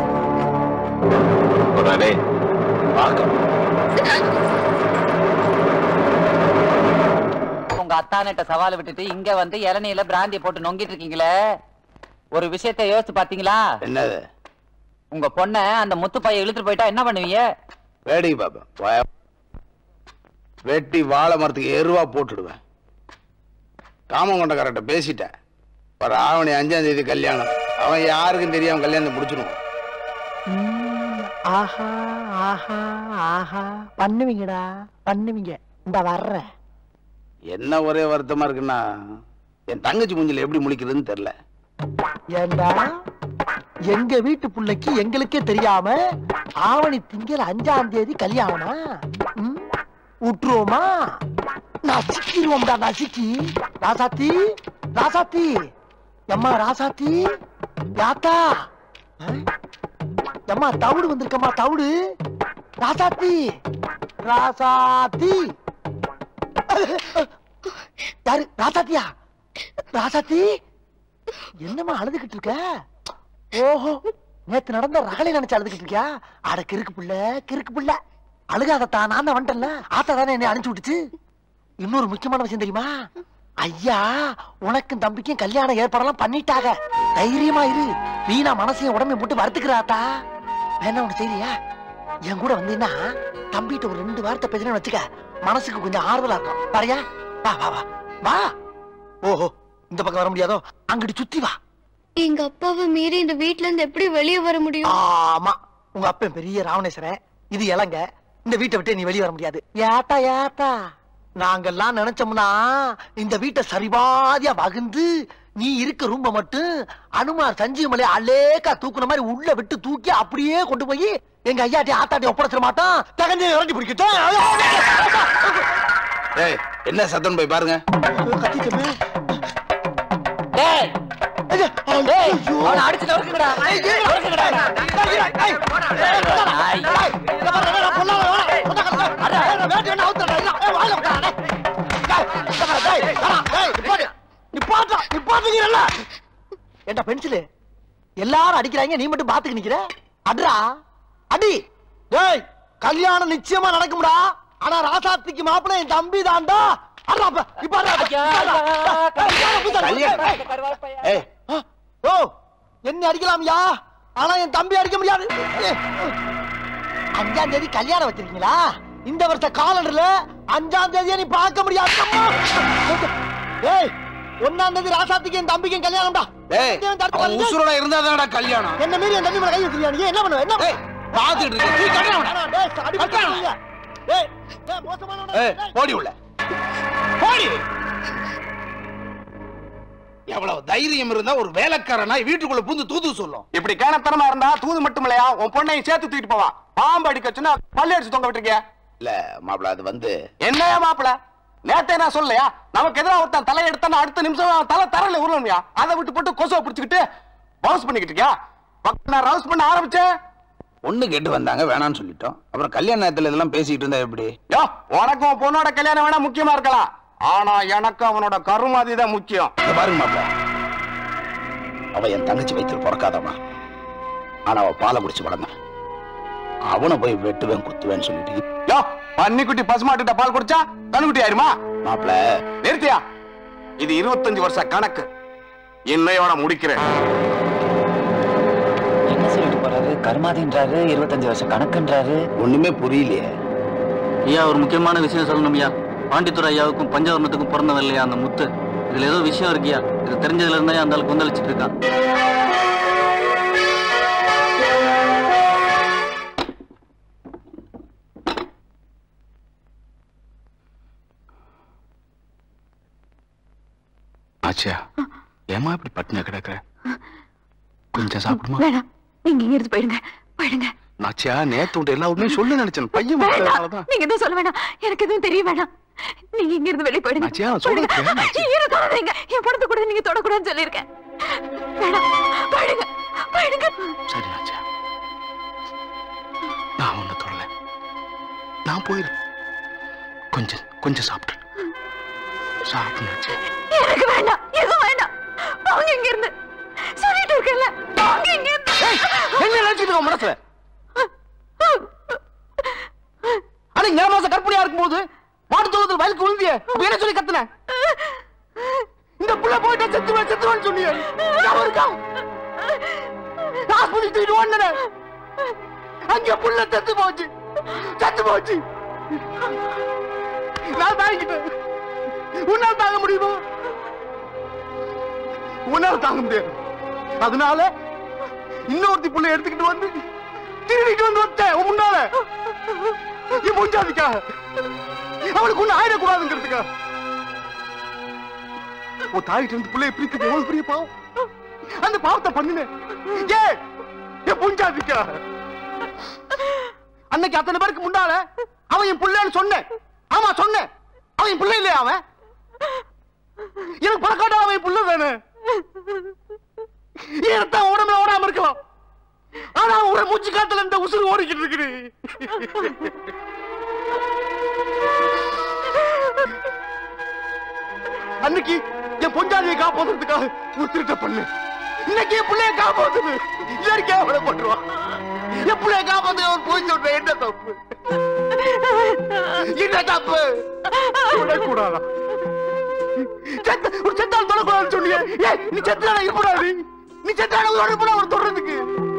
உங்க அத்தானிட்ட சவால் விட்டுட்டு இங்க வந்து இளநீல பிராந்திய போட்டு நொங்கிட்டு இருக்கீங்களே, ஒரு விஷயத்தை யோசிச்சு பாத்தீங்களா? என்னது? உங்க பொண்ண அந்த முத்து பைய இழுத்துட்டு போயிட்டா என்ன பண்ணுவீங்க? வேடி பாப்பா, வெட்டி வாழை மரத்துக்கு எருவா போட்டுடுவேன். காமங்கொண்டக்காரட்ட பேசிட்டேன். ஒரு ஆவணி 5ஆம் தேதி கல்யாணம். அவன் யாருக்கும் தெரியாம கல்யாணத்தை முடிச்சிடுவான். ஆஹா ஆஹா ஆஹா, பண்ணுவீங்கடா பண்ணுவீங்க. இந்த வர்ற என்ன ஒரே வருத்தமா இருக்குன்னா, என் தங்கச்சி மூஞ்சில எப்படி முழிக்கிறதுன்னு தெரியல. ஏண்டா எங்க வீட்டு பிள்ளைக்கு எங்களுக்கே தெரியாம ஆவணி திங்கள் 5ஆம் தேதி கல்யாணமா? விட்டுருவோமா? நசிக்கிருவோம்டா நசிக்கி. ராசாத்தி ராசாத்தி, எம்மா ராசாத்தி, யாத்தா எம்மா தவுடு வந்திருக்கம்மா தவுடு. ராசாத்தி ராசாத்தி, யாரு ராசாத்தியா? ராசாத்தி என்னம்மா அழுதுகிட்டு இருக்க? ஓஹோ, நேத்து நடந்த ரகளை நினைச்சு அழுதுகிட்டு இருக்கியா? அட கிறுக்கு புள்ள கிறுக்கு புள்ள, அழுகாதத்தா, நான் தான் வந்துட்டேன்ல. ஆத்தா தானே என்னை அனுப்பிச்சு விட்டுச்சு. இன்னொரு முக்கியமான விஷயம் தெரியுமா? ஐயா உனக்கும் தம்பிக்கும் கல்யாணம் ஏற்பாடெல்லாம் பண்ணிட்டாங்க. தைரியமா இரு. வீணா மனசையும் உடம்பை போட்டு வருத்துக்கிறாத்தா. வேணா ஒண்ணு செய்யா, என் கூட வந்தீங்கன்னா தம்பிட்ட ஒரு 2 வார்த்தை பேசுறேன்னு வச்சுக்க, மனசுக்கு கொஞ்சம் ஆறுதலா இருக்கும். பாரியா? வா வா வா வா. ஓஹோ, இந்த பக்கம் வர முடியாதோ? அங்கிட்டு சுத்தி வா. எங்க அப்பாவை மீறி இந்த வீட்ல இருந்து எப்படி வெளியே வர முடியும்? ஆமா, உங்க அப்பா பெரிய ராவணேஸ்வரன், இது இளங்க. இந்த வீட்டை விட்டு நீ வெளியே வர முடியாது. ஏத்தா ஏத்தா, நாங்கெல்லாம் நினைச்சோம்னா இந்த வீட்டை சரிபாதியா வகுந்து நீ இருக்க ரூம்ப மட்டும் அனுமார் சஞ்சீவமலை அலேக்கா தூக்குன மாதிரி உள்ள விட்டு தூக்கி அப்படியே கொண்டு போய் எங்க ஐயாட்டி ஆத்தாட்டி ஒப்படைச்சிட மாட்டான். தகஞ்சு விரட்டி பிடிக்கிட்டேன். என்ன சத்தம் போய் பாருங்க. ஏண்டா பென்சிலு, எல்லாரும் அடிக்கிறாங்க, நீ மட்டும் பாத்துக்கு நிக்கிற. அட்ரா அடி. டேய், கல்யாணம் நிச்சயமா நடக்கும்டா. ஆனா ராசாத்திக்கு மாப்பிள்ளை என் தம்பி தான்டா. ஓ, என்ன அடிக்கலாம்யா, ஆனா என் தம்பி அடிக்க முடியாது. 5ஆம் தேதி கல்யாணம் வச்சிருக்கீங்களா? இந்த வருஷ காலண்டர்ல 5ஆம் தேதியை நீ பார்க்க முடியாது. 1ஆம் தேதி ராசாத்திக்கு என் தம்பிக்கு கல்யாணம்டா. உசுரோட இருந்தாதான்டா கல்யாணம். என்ன மீறி என் தம்பி மேல கை வச்சிருக்கியா? நீ என்ன பண்ணுவ? என்ன பாத்துட்டு போடி உள்ள போடி. எவ்வளவு தைரியம் இருந்தா ஒரு வேலைக்காரனா வீட்டுக்குள்ள பூந்து தூது சொல்லும். இப்படி கேனத்தனமா இருந்தா தூது மட்டும் இல்லையா, உன் பொண்ணையும் சேர்த்து தூக்கிட்டு போவா. பாம்பு அடிக்கச்சுன்னா பள்ளி அடிச்சு தொங்க விட்டுருக்கிய. இல்ல மாப்பிள, அது வந்து என்னையா மாப்பிள, நேத்தே நான் சொல்லலையா, நமக்கு எதிராக ஒருத்தன் தலை எடுத்தா அடுத்த நிமிஷம் தலை தரல உருவா. அதை விட்டு போட்டு கொசுவை பிடிச்சுக்கிட்டு பவுன்ஸ் பண்ணிக்கிட்டு இருக்கியா? நான் ரவுஸ் பண்ண ஆரம்பிச்சேன். பொண்ணு கேட்டு வந்தாங்க, வேணான்னு சொல்லிட்டோம். அப்புறம் கல்யாண நேரத்துல இதெல்லாம் பேசிட்டு இருந்தா எப்படி? யோ, உனக்கும் பொண்ணோட கல்யாணம் வேணா முக்கியமா இருக்கலாம். ஆனா எனக்கு அவனோட கருமாதி தான் முக்கியம். பாருங்க மாப்பிள்ள, அவ என் தங்கச்சி வயிற்றில் பிறக்காதவன். ஆனா அவ பாலை குடிச்சு வளர்ந்தான். அவனை போய் வெட்டுவேன் குத்துவேன்னு சொல்லிட்டு பன்னிக்குட்டி பசுமாட்டுட்ட பால் குடிச்சா கண்ணுக்குட்டி ஆயிருமா? மாப்பிள்ள நிறுத்தியா? இது 25 வருஷ கணக்கு. இன்னையோட முடிக்கிறேன். என்ன சொல்லிட்டு போறாரு? கருமாதின்றாரு, 25 வருஷம் கணக்குன்றாரு. ஒண்ணுமே புரியலையே. ஐயா, ஒரு முக்கியமான விஷயம் சொல்லணும் ஐயா. பாண்டித்துறை ஐயாவுக்கும் பஞ்சவர்ணத்துக்கும் பிறந்தவன் இல்லையா அந்த முத்து. இதுல ஏதோ விஷயம் இருக்கியா? இது தெரிஞ்சதுல இருந்தா அந்த ஆளுக்கு கொந்தளிச்சிட்டு இருக்கான். ஆச்சியா, ஏமா இப்படி பட்டினியா கிடக்குற? கொஞ்சம் சாப்பிடுமா? வேணாம், நீங்க இங்க இருந்து போயிடுங்க, போயிடுங்க. நாச்சியா, நேத்து உண்டு எல்லா உண்மையும் சொல்ல நினைச்சேன். பையன் வேணாம், நீங்க எதுவும் சொல்ல வேணாம், எனக்கு எதுவும் தெரிய வேணாம். நீங்க இங்க இருந்து வெளியே போயிடுங்க. நாச்சியா, சொல்லுங்க. தொடாதீங்க, என் பணத்தை கூட நீங்க தொடக்கூடாதுன்னு சொல்லியிருக்கேன். வேணாம், போயிடுங்க, போயிடுங்க. சரி நாச்சியா, நான் ஒண்ணு தொடல. நான் போயிரு. கொஞ்சம் கொஞ்சம் சாப்பிட்டு சாப்பிடு. எனக்கு வேண்டாம், எதுவும் வேண்டாம். போங்க இங்க இருந்து. சொல்லிட்டு இருக்கல, போங்க இங்க இருந்து. என்ன நினைச்சிட்டு இருக்க மனசுல? ஆனா இந்த மாசம் கற்பனையா இருக்கும்போது மாட்டு தோட்டத்தில் வயலுக்கு விழுந்தியே, அப்ப என்ன சொல்லி கத்துன? இந்த புள்ள போயிட்டா செத்துவான்னு சொன்னியே, ஞாபகம் இருக்கா? ஆஸ்பத்திரி தூக்கிட்டு ஓடுன, அங்க புள்ள செத்து போச்சு. நான் தாங்கிட்டேன். உன்னால தாங்க முடியுமா? உன்னால தாங்க முடியாது. அதனால இன்னொருத்தி புள்ள எடுத்துக்கிட்டு வந்து திருடிட்டு வந்து வச்சேன் முன்னால. நீ முடிஞ்சாதுக்காக, அவளுக்கு ஒண்ணு ஆயிடக்கூடாதுங்கிறதுக்கா. உன் தாயிட்டு இருந்து பிள்ளைய பிரிக்கிறது எவ்வளவு பெரிய பாவம். அந்த பாவத்தை பண்ணினேன் புஞ்சாதிக்கா. அன்னைக்கு அத்தனை பேருக்கு முன்னால அவன் என் பிள்ளைன்னு சொன்னேன். ஆமா சொன்னேன், அவன் என் பிள்ளை இல்லையா? அவன் எனக்கு பழக்காட்ட அவன் என் பிள்ளை தானே. ஏன் உடம்புல ஓடாம இருக்கலாம், ஆனா ஒரு மூச்சு காத்துல இந்த உசுறு ஓடிக்கிட்டு இருக்குது. அன்னைக்கு என் பொஞ்சாதியை காப்பாத்துறதுக்காக ஒரு திருட்ட பண்ணு. இன்னைக்கு என் பிள்ளைய காப்பாத்துது இயற்கையா விடப்பட்டுருவான். என் பிள்ளைய காப்பாத்து அவர் போய் சொல்ற என்ன தப்பு? என்ன தப்பு? கூடாதா? ஒரு செத்தால் தொடக்கூடாதுன்னு சொன்னியே, நீ செத்தான இருப்படாது. நீ செத்தான உயிரோட ஒரு தொடர்றதுக்கு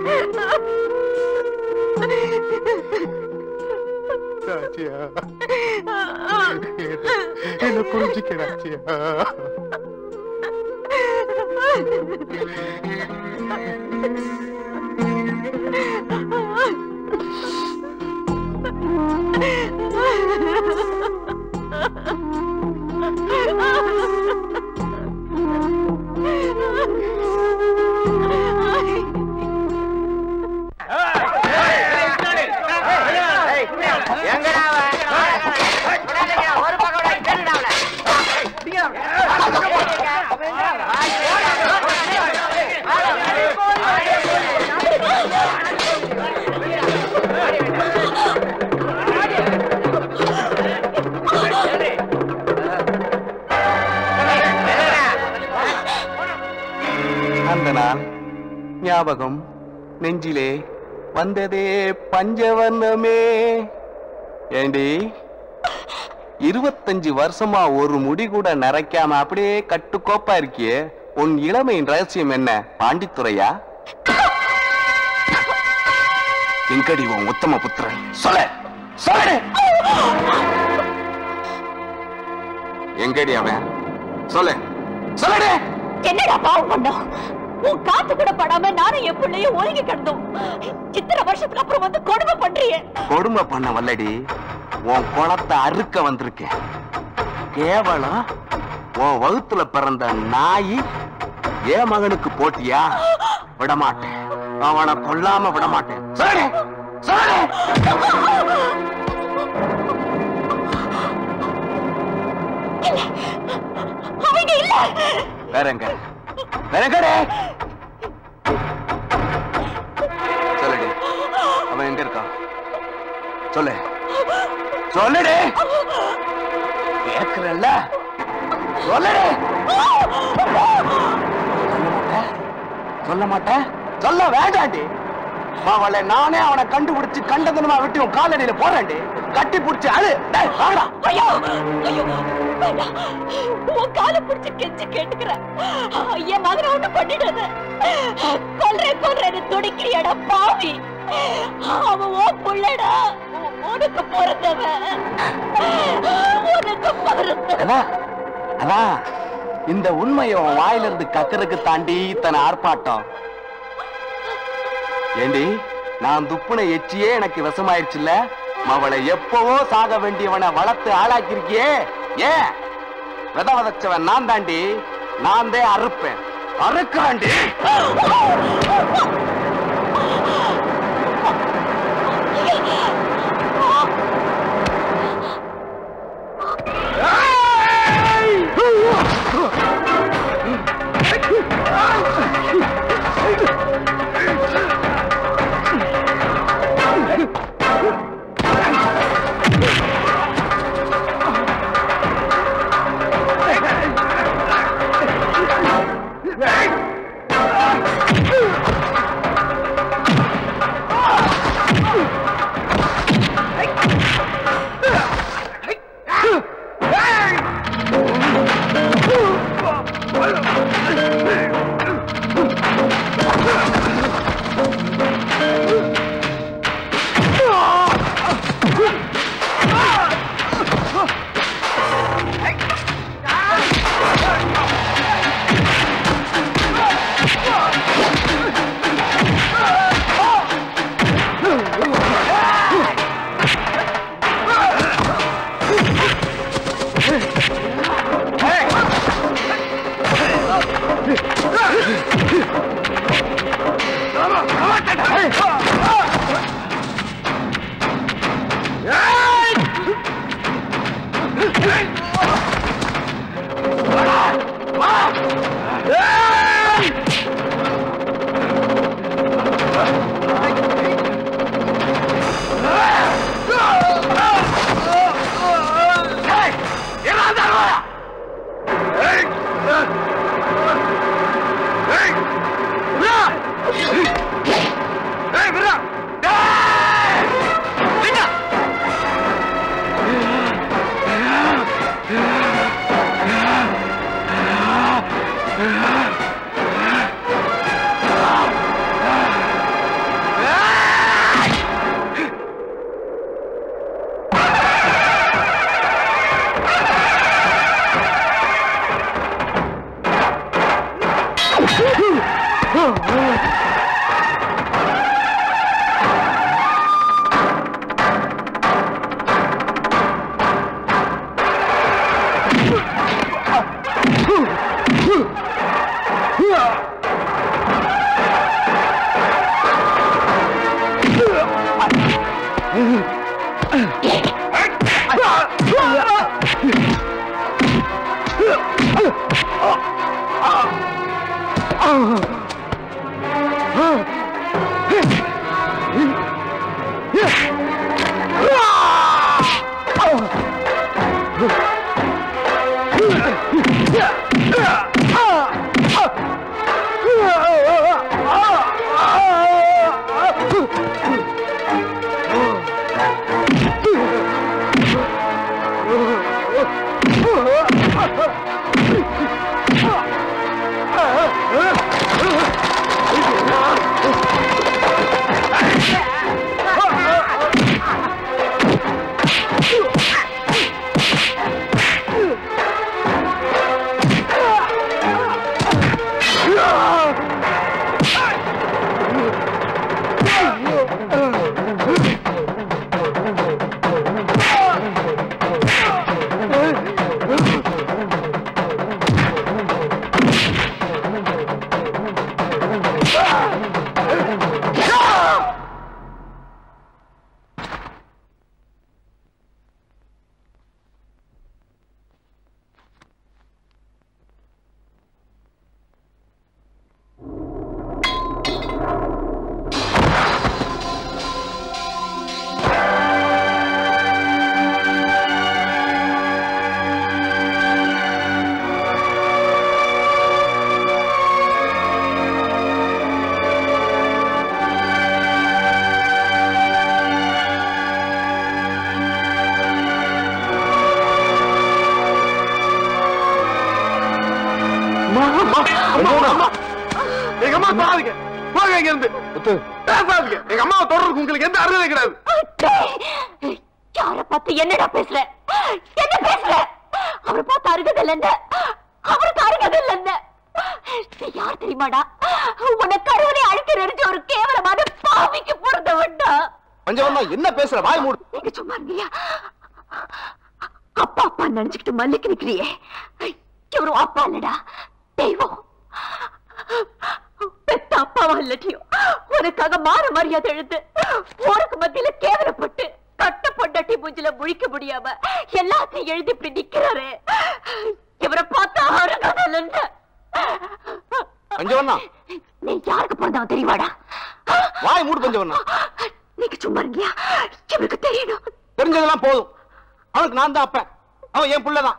என்ன புரிஞ்சுக்கிறாச்சியா? அந்த நாள் ஞாபகம் நெஞ்சிலே வந்ததே பஞ்சவர்ணமே. ஏண்டி 25 வருஷமா ஒரு முடி கூட நரைக்காம அப்படியே கட்டுக்கோப்பா இருக்கியே, உன் இளமையின் ரகசியம் என்ன? பாண்டித்துறையா? எங்கடி உன் உத்தம புத்திரன்? சொல்லு. எங்கடி அவன்? சொல்லு. என்னடா பாவம் பண்ணோம்? உன் காத்து கூட படாம நானும் என் பிள்ளையும் ஒதுங்கி கிடந்தோம். இத்தனை வருஷத்துக்கு அப்புறம் வந்து கொடுமை பண்றியே. கொடுமை பண்ண வல்லடி, உன் குளத்தை அறுக்க வந்திருக்கேன். கேவலம் உன் வகுத்துல பிறந்த நாய் என் மகனுக்கு போட்டியா? விடமாட்டேன், அவனை கொல்லாம விடமாட்டேன். அவங்க இல்ல. வேறங்க சொல்லுடி, அவன் எங்க இருக்கான்? சொல்லுடி. கேக்குறல்ல, சொல்ல மாட்டேன் சொல்ல வேண்டாண்டி. அவளை நானே அவனை கண்டுபிடிச்சு கண்டதனமா விட்டு உன் காலடியில போறேன்டி. கட்டி பிடிச்சு அழு. ஐயோ ஐயோ வேண்டாம். உன் காலை பிடிச்சு கெஞ்சி கேட்டுக்கிறேன். என் மகனை ஒண்ணு பண்ணிடாத. கொல்றேன்னு துடிக்கிறியடா பாவி. அவன் ஓ புள்ளடா. உனக்கு பிறந்தவன். உனக்கு பிறந்தவன். அதான் இந்த உண்மையை உன் வாயிலிருந்து கக்கறதுக்கு தாண்டி இத்தனை ஆர்ப்பாட்டம். ஏண்டி நான் துப்புனை எச்சியே எனக்கு விஷமாயிருச்சுல்ல. அவளை எப்பவோ சாக வேண்டியவனை வளர்த்து ஆளாக்கிருக்கியே. ஏன் வித வதச்சவன் நான் தாண்டி. நான் தான் அறுப்பேன். அறுக்காண்டி. எங்க அம்மா பாருங்க போங்க இங்க இருந்து பேசாதீங்க. எங்க அம்மாவை தொடர்றதுக்கு உங்களுக்கு எந்த அருகதை கிடையாது. யார பார்த்து என்னடா பேசுற? என்ன பேசுற? அவரை பார்த்து அருகதை இல்லைன்னு அவருக்கு அருகதை இல்லைன்னு யார் தெரியுமாடா? உனக்கு கருவறை அழுத்த நெறிஞ்ச ஒரு கேவலமான பாவிக்கு பிறந்தவன்டா. பஞ்சவர்ணா என்ன பேசுற? வாய் மூடு. நீங்க சும்மா இருந்தியா? அப்பா அப்பா நினைச்சுக்கிட்டு மல்லிக்கு நிக்கிறியே, இவரும் அப்பா இல்லடா, தெய்வம். பெத்த அப்பாவா இல்லட்டியும் உனக்காக மாற மரியாதை எழுந்து போருக்கு மத்தியில கேவலப்பட்டு கட்ட பொண்டாட்டி மூஞ்சில முழிக்க முடியாம எல்லாத்தையும் எழுதி இப்படி நிக்கிறாரு. இவரை பார்த்தா அருகதை. பஞ்சவர்ணா நீ யாருக்கு பிறந்தவன் தெரியுமாடா? வாய் மூடு பஞ்சவர்ணா. நீங்க சும்மா இருங்கியா? இவருக்கு தெரியணும். தெரிஞ்சதெல்லாம் போதும். அவனுக்கு நான் தான் அப்பன், அவன் என் பிள்ளைதான்.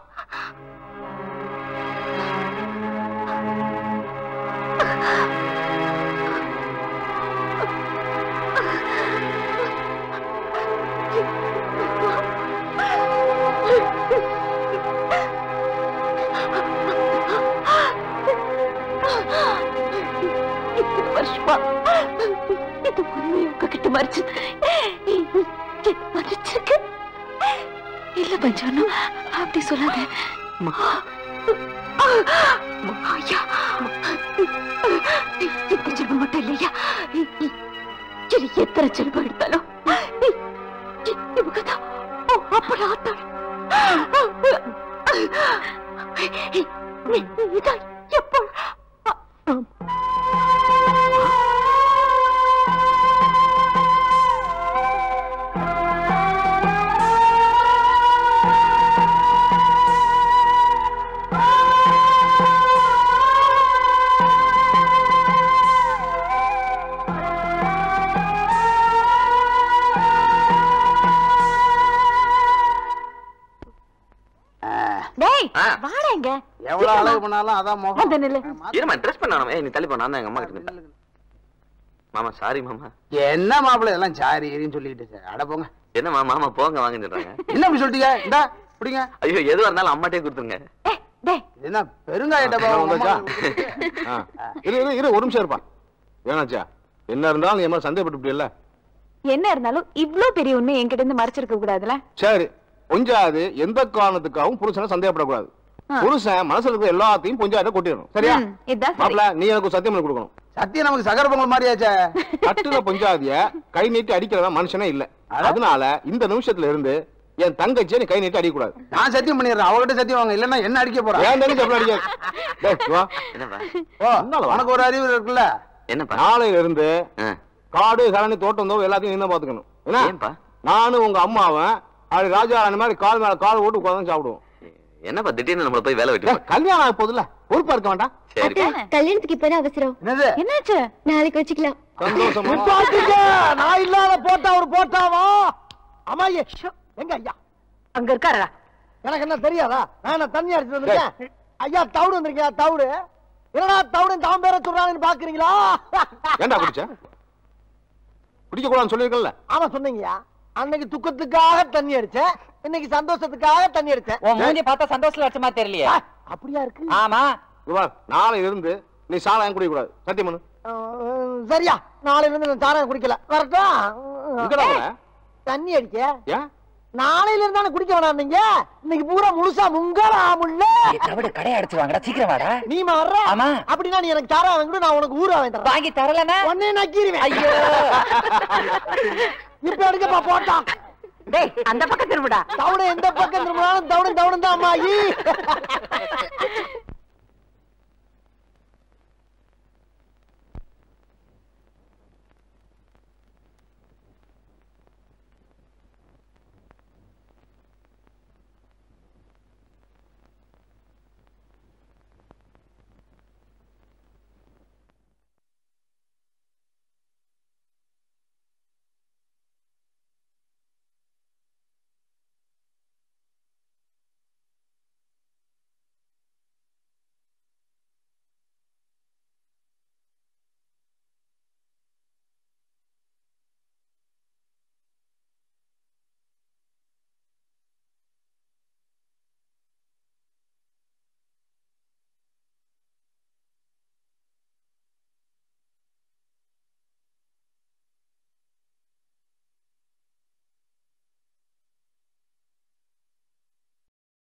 வருஷமா இது உண்மையை உங்ககிட்ட மறைச்சது மறைச்சிருக்கு. இல்ல பஞ்சவர்ணம், அப்படி சொல்லாத. ஐயா, இந்த ஜென்மம் மட்டும் இல்லையா, எத்தனை ஜென்மம் எடுத்தாலும் இவங்கதான் அப்படி இதான் எப்போ எவ்வளவு அழகு பண்ணாலும் அதான் முகம். இருமா ட்ரெஸ் பண்ணானே. நீ தள்ளி போ, நான் தான் எங்க அம்மா கிட்ட. மாமா சாரி மாமா. என்ன மாப்பிள்ள எல்லாம் சாரி ஏறின்னு சொல்லிட்டு அட போங்க. என்னமா மாமா போங்க வாங்கன்னு சொல்றாங்க. என்ன அப்படி சொல்லிட்டீங்க? இந்தா பிடிங்க. ஐயோ எதுவா இருந்தாலும் அம்மாட்டே கொடுத்துருங்க. என்ன பெருங்காய டப்பா வந்தாச்சா? இரு ஒரு நிமிஷம் இருப்பா. வேணாச்சா என்ன இருந்தாலும் என் மேல சந்தேகப்பட்டு இல்ல. என்ன இருந்தாலும் இவ்ளோ பெரிய உண்மை என்கிட்ட இருந்து மறைச்சிருக்க கூடாதுல. சரி, கொஞ்சாது எந்த காரணத்துக்காகவும் புருஷனை சந்தேகப்படக்கூடாது. புருஷன் மனசுல இருக்கிற எல்லாத்தையும் கொஞ்சம் கொட்டிடணும். சரியா மாப்பிள்ள? நீ எனக்கு சத்தியம் பண்ணி கொடுக்கணும். சத்தியம் நமக்கு சகர பொங்கல் மாதிரியாச்சே. கட்டுல பொஞ்சாதிய கை நீட்டி அடிக்கிறவன் மனுஷனே இல்ல. அதனால இந்த நிமிஷத்துல இருந்து என் தங்கச்சியை நீ கை நீட்டி அடிக்க கூடாது. நான் சத்தியம் பண்ணிடுறேன். அவகிட்ட சத்தியம் வாங்க, இல்லன்னா என்ன அடிக்க போறேன். ஏன் தங்கச்சி அப்படி அடிக்காது. உனக்கு ஒரு அறிவு இருக்குல்ல. என்னப்பா? நாளையில இருந்து காடு கரணி தோட்டம் தோம் எல்லாத்தையும் என்ன பாத்துக்கணும். என்ன நானும் உங்க அம்மாவன் அது ராஜா அந்த மாதிரி கால் மேல கால் ஓட்டு உட்கார்ந்து சாப்பிடுவோம். என்னப்பா திடீர்னு நம்மள போய் வேலை வெட்டி? கல்யாணம் ஆக போதுல பொறுப்பா இருக்க வேண்டாம். சரி கல்யாணத்துக்கு இப்பதான் அவசரம். என்னாச்சு? நாளைக்கு வச்சுக்கலாம். நான் இல்லாத போட்டா ஒரு போட்டாவா? அம்மாயே எங்க ஐயா அங்க இருக்காரா? எனக்கு என்ன தெரியாதா? நான் தண்ணி அடிச்சு வந்திருக்கேன். ஐயா தவிடு வந்திருக்கியா? தவிடு என்னடா தவிடு தாம் பேர சொல்றாங்கன்னு பாக்குறீங்களா? ஏண்டா குடிச்ச? குடிக்க கூடாதுன்னு சொல்லிருக்கல. ஆமா சொன்னீங்கயா. அன்னைக்கு துக்கத்துக்காக தண்ணி அடிச்சேன், இன்னைக்கு சந்தோஷத்துக்காக தண்ணி அடிச்சேன். உன் மூஞ்சி பார்த்தா சந்தோஷத்துல அடிச்ச மாதிரி தெரியலையே. அப்படியா இருக்கு? ஆமா. நாளையில இருந்து நீ சாராயம் குடிக்க கூடாது. சத்தியம் பண்ணு. சரியா? நாளையில இருந்து நான் சாராயம் குடிக்கல. கரெக்டா? தண்ணி அடிக்க ஏன் நாளையில இருந்தானே குடிக்க வேணாம். நீங்க இன்னைக்கு பூரா முழுசா முங்கலாமுல்ல. தவிடு கடை அடிச்சு வாங்கடா, சீக்கிரம் வாடா. நீ மாற? ஆமா. அப்படின்னா நீ எனக்கு சாராயம் வாங்கிடு, நான் உனக்கு ஊரா வாங்கி தரேன். வாங்கி தரலனா உன்னை நக்கிடுவேன். ஐயோ இப்ப எடுக்கப்பா போட்டா. டேய் அந்த பக்கம் திரும்புடா. தவிடு எந்த பக்கம் திரும்பினாலும் தவிடு தான் அம்மாயி.